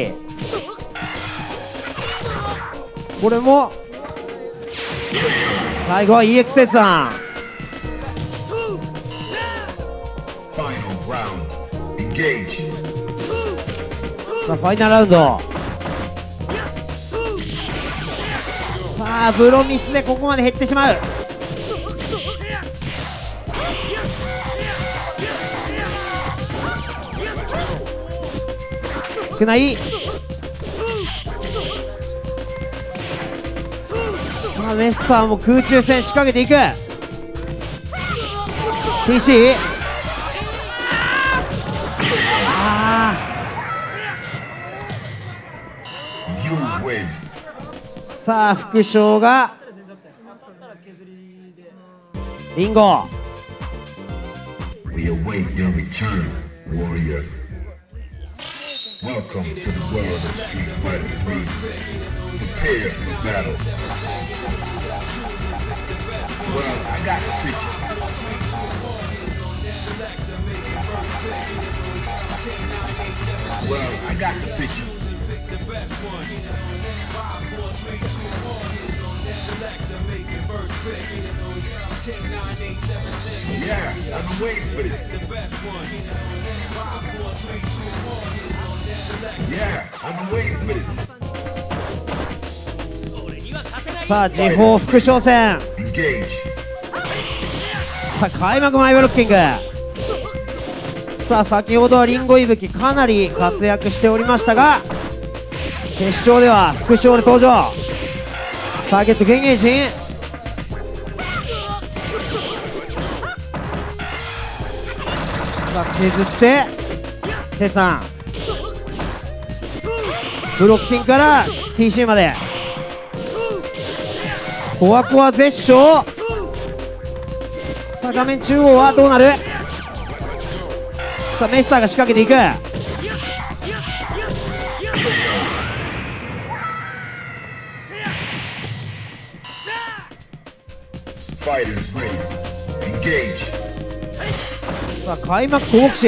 これも最後は イーエックス 鉄断。さあファイナルラウンド、さあブロミスでここまで減ってしまう。少ない。さあメスターも空中戦仕掛けていく。 ティーシー、 あーさあ副将がリンゴ。 Welcome to the world of Street Fighter three. Prepare for battle. Well, I got the picture. Well, I got the picture. Yeah, I've been waiting for this. Yeah, I've been waiting for this. さあ時報副将戦、さあ開幕前ブロッキング。さあ先ほどはリンゴいぶきかなり活躍しておりましたが決勝では副将で登場。ターゲット現エンジン、さあ削ってテさんブロッキンから ティーシー までコアコア絶唱。さあ画面中央はどうなる。 さあメッサーが仕掛けていく。さあ開幕小目視、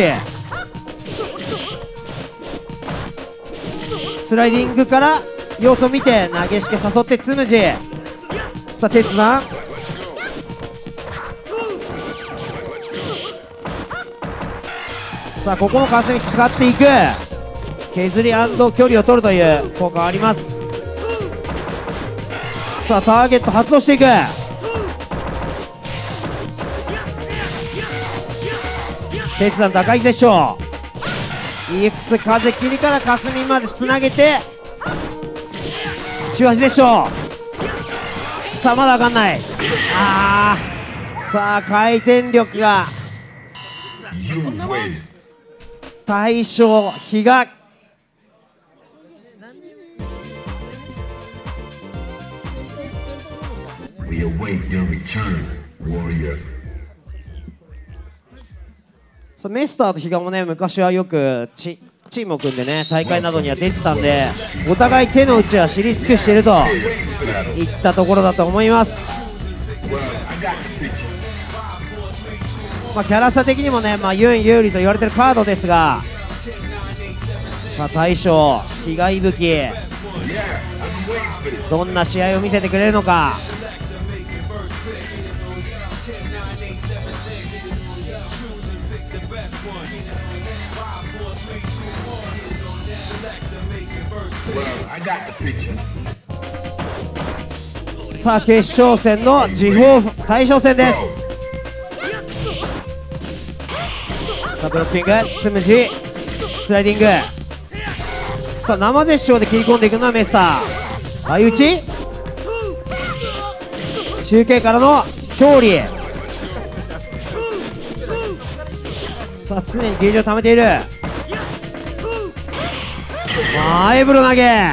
スライディングから様子を見て投げしけ誘ってつむじ。さあ鉄さん、さあここも霞使っていく。削り&距離を取るという効果があります。さあターゲット発動していく。鉄さん高い絶唱 イーエックス 風切りから霞までつなげて中足絶唱。さあまだ上がんない。あー、さあ回転力が大将比嘉。 We await your return, warrior. さあメスターと比嘉もね、昔はよくチチームを組んでね、大会などには出てたんで、お互い手の内は知り尽くしているといったところだと思います。まあ、キャラ差的にもね、まあ、ユン有利と言われてるカードですが、さあ大将比嘉伊吹、どんな試合を見せてくれるのか。さあ決勝戦の時報大将戦です。さあブロッキング、つむじ、スライディング。さあ生絶唱で切り込んでいくのはメスター。相打ち、中継からの勝利。さあ常にゲージを貯めている。前風呂投げ。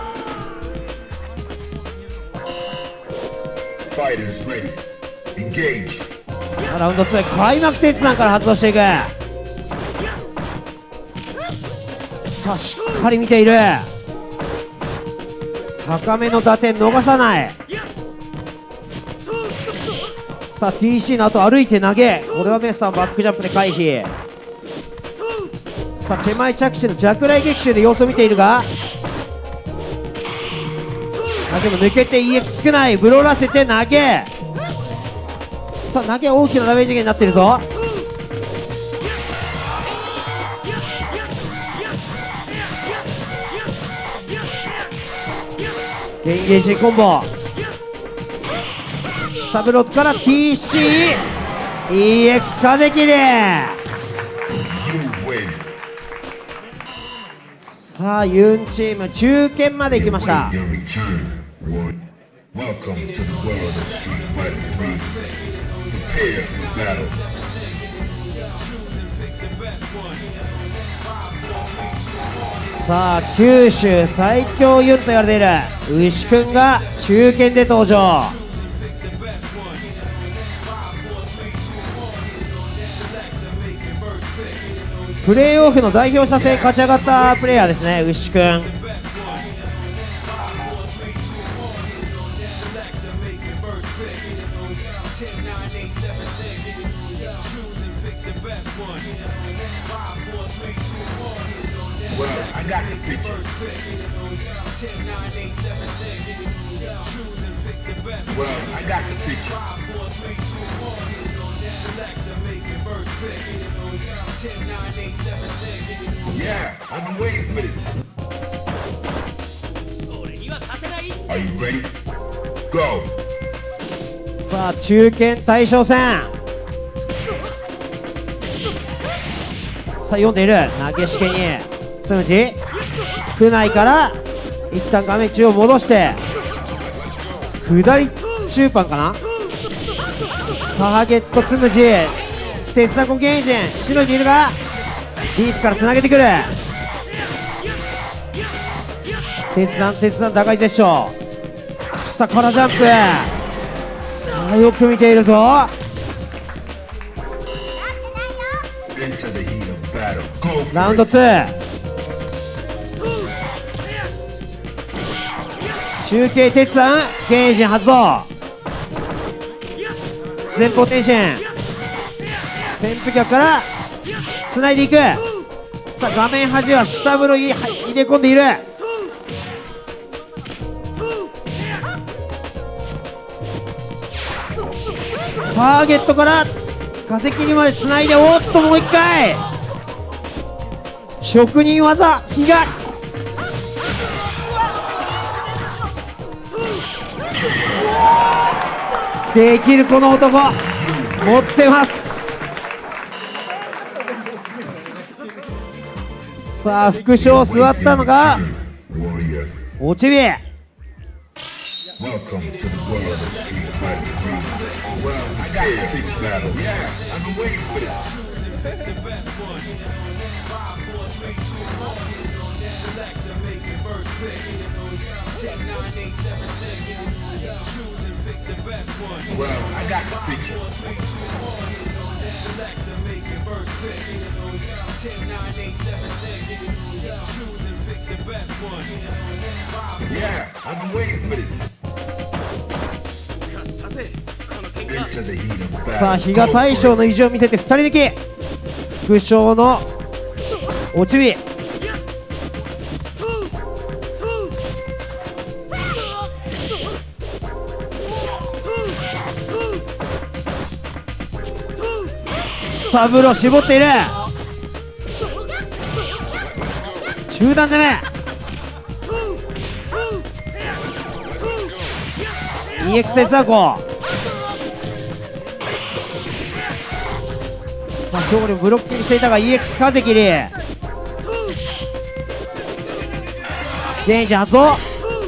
ラウンドツー開幕鉄段から発動していく。さあしっかり見ている。高めの打点逃さない。さあ ティーシー の後歩いて投げ、これはメスターバックジャンプで回避。さあ手前着地の弱雷撃臭で様子を見ているが、あでも抜けて イーエックス 少ない。ブローらせて投げ。さあ投げ大きなダメージ源になっているぞ。ゲンゲージコンボ、下ブロックから ティーシー イーエックス 風切り。さあユンチーム中堅まで行きました。さあ九州最強ユンと言われている牛くんが中堅で登場。プレーオフの代表者戦勝ち上がったプレイヤーですね、牛くん。 Yeah, I'm waiting for this. Are you ready? Go. さあ中堅大将戦。さあ読んでいる。投げしけにつむじ区内から一旦画面中央戻して下り中盤かな。ターゲットつむじ鉄段コンケエンジンしのいでいるがディープからつなげてくる。鉄段鉄段高い絶唱。さあカラージャンプ。さあよく見ているぞ。 ラウンドツー、中継鉄腕ゲージ発動、前方転身、旋風脚からつないでいく。さあ画面端は下風呂に入れ込んでいる。ターゲットから化石にまでつないで、おっともう一回職人技比嘉、できるこの男持ってます。さあ副将座ったのがおちび。さあ比嘉大将の意地を見せてふたり抜き、副将のおちび。下風呂絞っている。中段攻め イーエックス 鉄アコ。さあ今日ブロッキングしていたが イーエックス 風切りゲージ発動。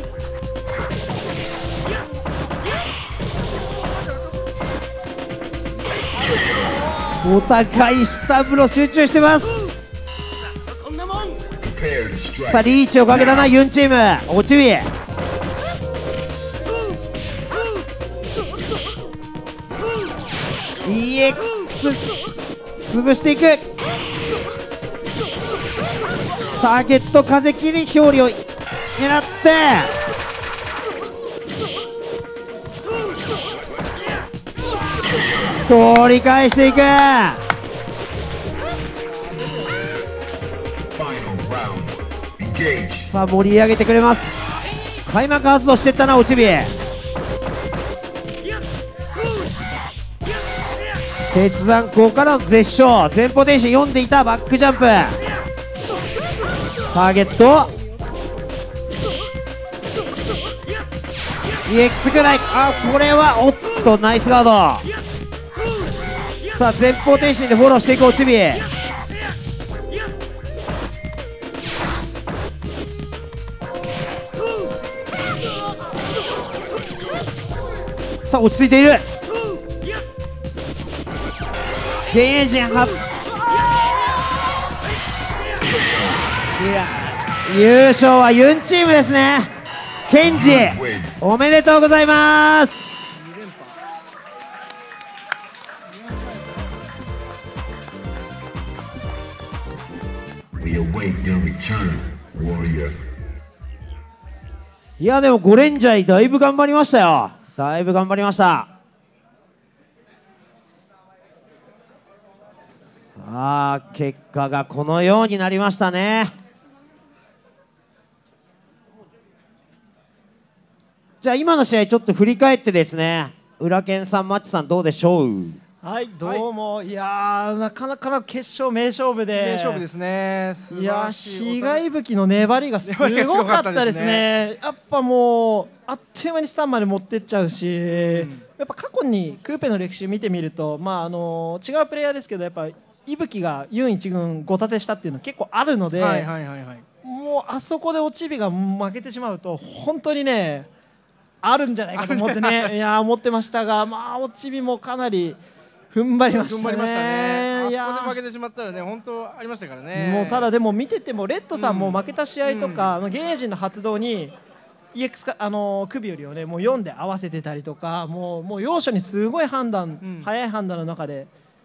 お互い下風呂集中してます。さあリーチをかけたなユンチームおちび。 イーエックス 潰していく。ターゲット風切り表裏を狙って取り返していく。さあ盛り上げてくれます。開幕発動していったなおちび。鉄山校からの絶唱、前方転身読んでいたバックジャンプ、ターゲット イーエックス ぐらい。あこれはおっとナイスガード。さあ前方転身でフォローしていくおちび。さあ落ち着いている。ゲージ初優勝はユンチームですね。ケンジおめでとうございます。いやでもゴレンジャーだいぶ頑張りましたよ。だいぶ頑張りました。さあ結果がこのようになりましたね。じゃあ今の試合ちょっと振り返ってですね、浦健さんマッチさんどうでしょう。 はいどうも、はい、いやーなかなかの決勝名勝負で名勝負ですね。 いやー比嘉伊吹の粘りがすごかったですね。やっぱもうあっという間にスタンまで持ってっちゃうし、うん、やっぱ過去にクーペの歴史見てみると、まああの違うプレイヤーですけどやっぱ伊吹がユン一軍ご立てしたっていうのは結構あるので、もうあそこで落ち日が負けてしまうと本当にねあるんじゃないかと思ってねいや思ってましたが、まあ落ち日もかなり踏ん張りましたね。踏ん張りましたね。 あそこで負けてしまったらね本当ありましたからね。 もうただでも見ててもレッドさんも負けた試合とか、うん、ゲージの発動に イーエックス かあの首よりをねもうよんで合わせてたりとか、もうもう要所にすごい判断、うん、早い判断の中で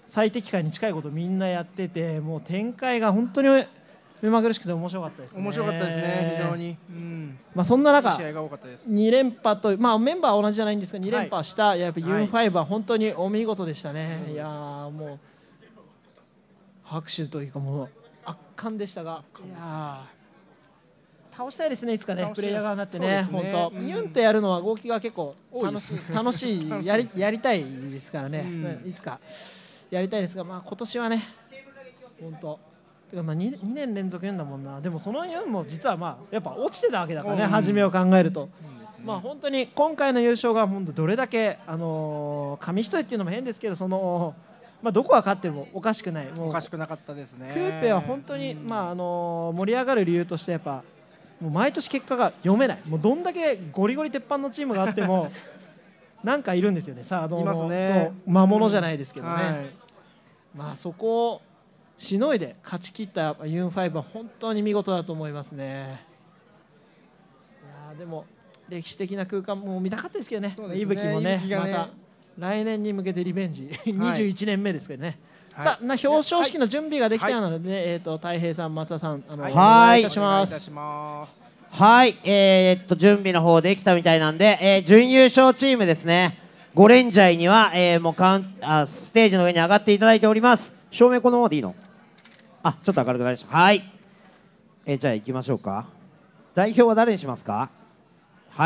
最適解に近いことをみんなやってて、もう展開が本当に目まぐるしくて面白かったですね。 面白かったですね、非常に。うん、 まあそんな中、 いい試合が多かったです。 に連覇と、まあ、メンバーは同じじゃないんですがに連覇した、はい、やっぱユンファイブは本当にお見事でしたね。はい、いやーもう拍手というかもう圧巻でしたが、いや倒したいですね、いつかね、プレイヤー側になってね、本当、うん、ユンとやるのは合気が結構楽しい、楽しいやりやりたいですからね、うん、いつかやりたいですが、まあ今年はね、本当。てかまあ 2, にねん連続ユンだもんな。でもそのユンも実はまあやっぱ落ちてたわけだからね、初めを考えると、まあ本当に今回の優勝が本当どれだけあのー、紙一重っていうのも変ですけど、そのまあどこが勝ってもおかしくない、もうおかしくなかったですね。 クーペは本当にまああのー、盛り上がる理由としてやっぱもう毎年結果が読めない、もうどんだけゴリゴリ鉄板のチームがあってもなんかいるんですよね。さあどうもそう魔物じゃないですけどね、うん、はい、まあそこをしのいで勝ち切ったユンファイブは本当に見事だと思いますね。いやでも歴史的な空間も見たかったですけどね、いぶきもね、また来年に向けてリベンジ、はい、にじゅういちねんめですけどね、はい、さあな表彰式の準備ができたので、ね、はい、えーと太平さん、松田さん、あの、はい、お願いいたします。 はい、えー、っと準備の方できたみたいなんで、えー、準優勝チームですね、ゴレンジャイには、えー、もうカンあステージの上に上がっていただいております。照明このままでいいの？あ、ちょっと明るくなりました。はい、えー、じゃあ行きましょうか。代表は誰にしますか？はい、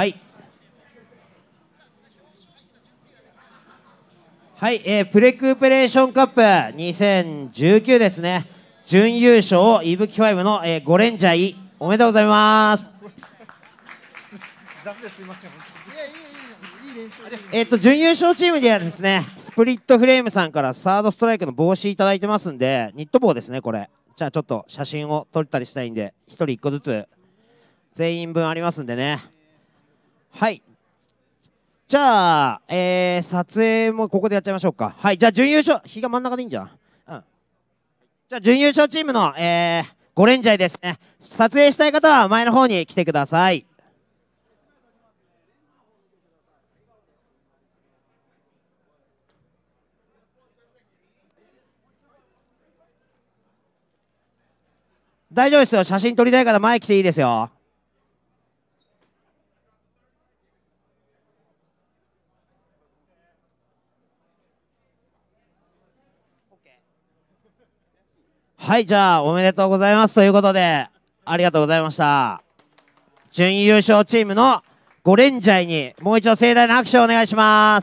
はい、えー、プレクーペレーションカップにせんじゅうきゅうですね、準優勝いぶきファイブの、えー、ゴレンジャイおめでとうございます。 雑ですいません。 えっと準優勝チームではですね、スプリットフレームさんからサードストライクの帽子いただいてますんで、ニット帽ですねこれ。じゃあちょっと写真を撮ったりしたいんで、ひとりいっこずつ全員分ありますんでね。はい、じゃあ、えー、撮影もここでやっちゃいましょうか。はい、じゃあ準優勝、日が真ん中でいいんじゃん。うん、じゃあ準優勝チームの、えー、ゴレンジャイですね、撮影したい方は前の方に来てください。大丈夫ですよ、写真撮りたいから前来ていいですよ。はい、じゃあおめでとうございますということで、ありがとうございました。準優勝チームのゴレンジャイにもう一度盛大な拍手をお願いします。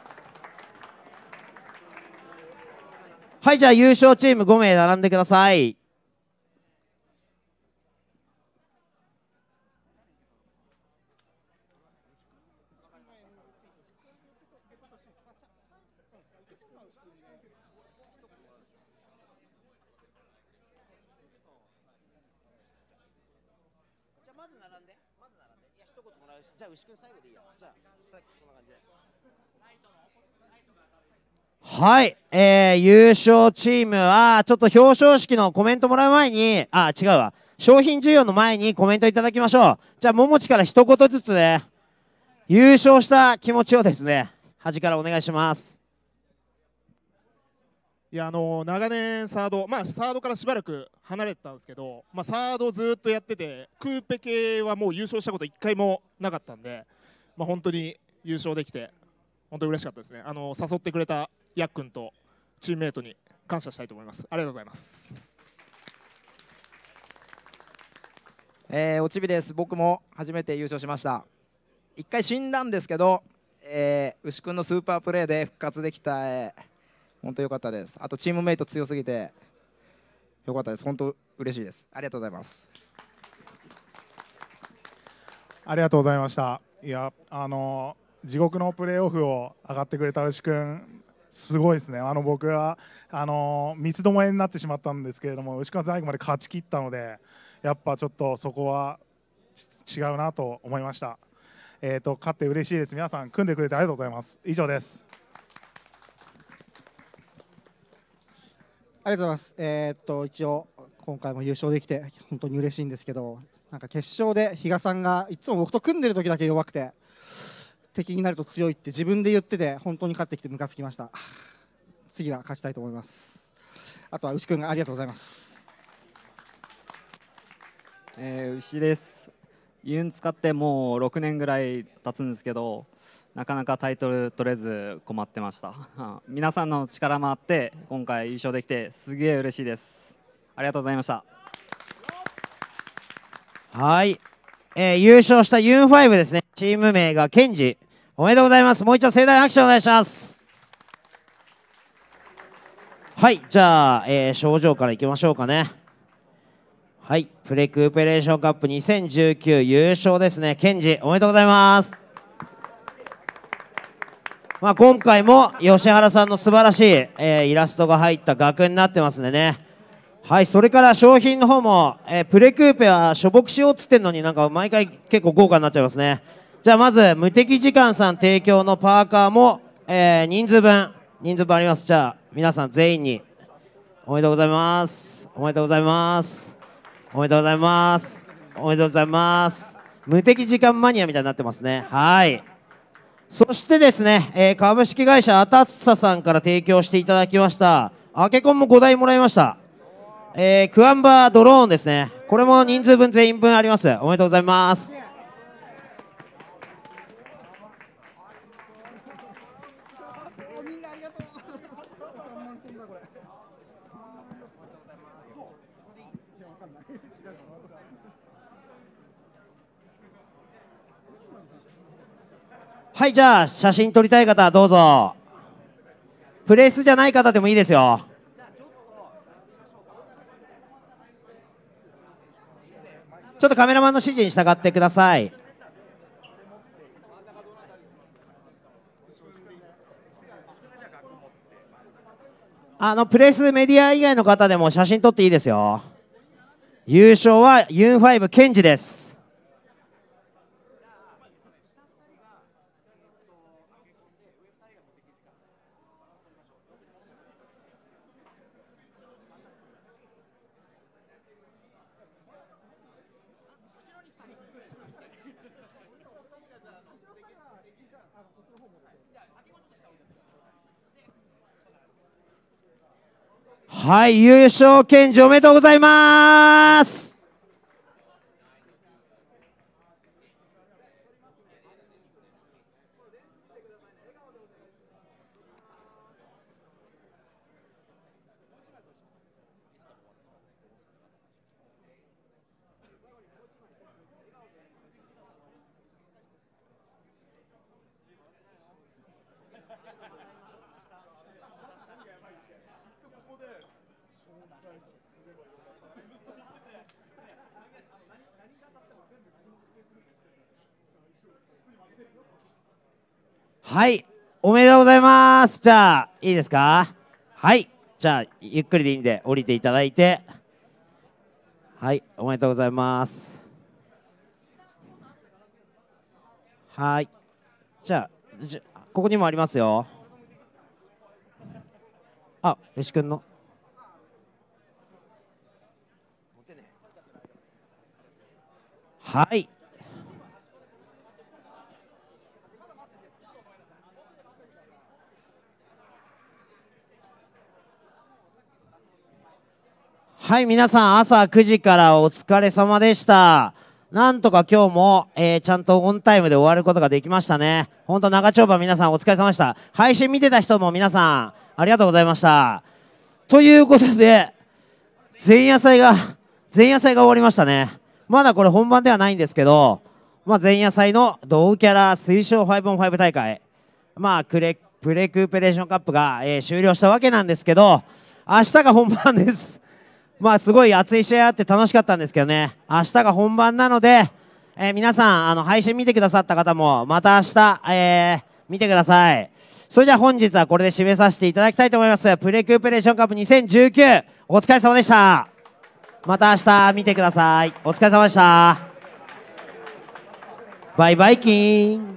はい、じゃあ優勝チームごめい並んでください。じゃあ牛くん最後でいいや。じゃあさっきこんな感じで。はい、えー、優勝チームはちょっと表彰式のコメントもらう前に、あ、違うわ、商品授与の前にコメントいただきましょう。じゃあももちから一言ずつね、優勝した気持ちをですね、端からお願いします。 いやあの長年サード、まあ、サードからしばらく離れてたんですけど、まあ、サードずっとやってて、クーペ系はもう優勝したこといっかいもなかったんで、まあ、本当に優勝できて本当に嬉しかったですね。あの誘ってくれたヤックンとチームメートに感謝したいと思います。ありがとうございます。 えー、おちびです。僕も初めて優勝しました。いっかい死んだんですけど、えー、牛くんのスーパープレーで復活できた、えー本当良かったです。あとチームメイト強すぎて良かったです。本当嬉しいです。ありがとうございます。 ありがとうございました。いやあの地獄のプレーオフを上がってくれた牛くんすごいですね。あの僕はあの三つどもえになってしまったんですけれども、牛くんは最後まで勝ち切ったので、やっぱちょっとそこは違うなと思いました。えーと勝って嬉しいです。皆さん組んでくれてありがとうございます。以上です。 ありがとうございます。えー、っと一応今回も優勝できて本当に嬉しいんですけど、なんか決勝で比嘉さんがいつも僕と組んでる時だけ弱くて敵になると強いって自分で言ってて、本当に勝ってきてムカつきました。 次は勝ちたいと思います。あとは牛くんがありがとうございます。 えー、牛です。ユン使ってもうろくねんぐらい経つんですけど、なかなかタイトル取れず困ってました。皆さんの力もあって今回優勝できてすげえ嬉しいです。ありがとうございました。 はい、えー、優勝したユンファイブですね。チーム名がケンジ。おめでとうございます。もう一度盛大な拍手お願いします。はい、じゃあ、えー、賞状からいきましょうかね。はい、プレクーペレーションカップにせんじゅうきゅう優勝ですね。ケンジ、おめでとうございます。まあ今回も吉原さんの素晴らしい、えー、イラストが入った額になってますんでね。はい、それから商品の方も、えー、プレクーペはしょぼくしようっつってんのになんか毎回結構豪華になっちゃいますね。じゃあまず無敵時間さん提供のパーカーも、えー、人数分人数分あります。じゃあ皆さん全員におめでとうございます。おめでとうございます。おめでとうございます。おめでとうございます。無敵時間マニアみたいになってますね。はい。そしてですね、えー、株式会社アタッサさんから提供していただきましたアケコンもごだいもらいました、えー、クアンバードローンですね。これも人数分全員分あります。おめでとうございます。はい、じゃあ写真撮りたい方はどうぞ。プレスじゃない方でもいいですよ。ちょっとカメラマンの指示に従ってください。あのプレスメディア以外の方でも写真撮っていいですよ。優勝はユンファイブケンジです。はい、優勝ケンジおめでとうございます。はい、おめでとうございます。じゃあいいですか。はい、じゃあゆっくりでいいんで降りていただいて、はい、おめでとうございます。はい、じゃあじゃここにもありますよ。あ、吉くんのはい、はい、皆さん朝くじからお疲れ様でした。なんとか今日も、えー、ちゃんとオンタイムで終わることができましたね。ほんと長丁場皆さんお疲れ様でした。配信見てた人も皆さんありがとうございました。ということで前夜祭が前夜祭が終わりましたね。まだこれ本番ではないんですけど、まあ、前夜祭の同キャラ推奨 ファイブオンファイブ 大会、まあ、クレプレクーペレーションカップが、えー、終了したわけなんですけど、明日が本番です。まあすごい熱い試合あって楽しかったんですけどね、明日が本番なので、えー、皆さんあの配信見てくださった方もまた明日、えー、見てください。それじゃあ本日はこれで締めさせていただきたいと思います。プレクーペレーションカップにせんじゅうきゅうお疲れ様でした。また明日見てください。お疲れ様でした。バイバイキーン。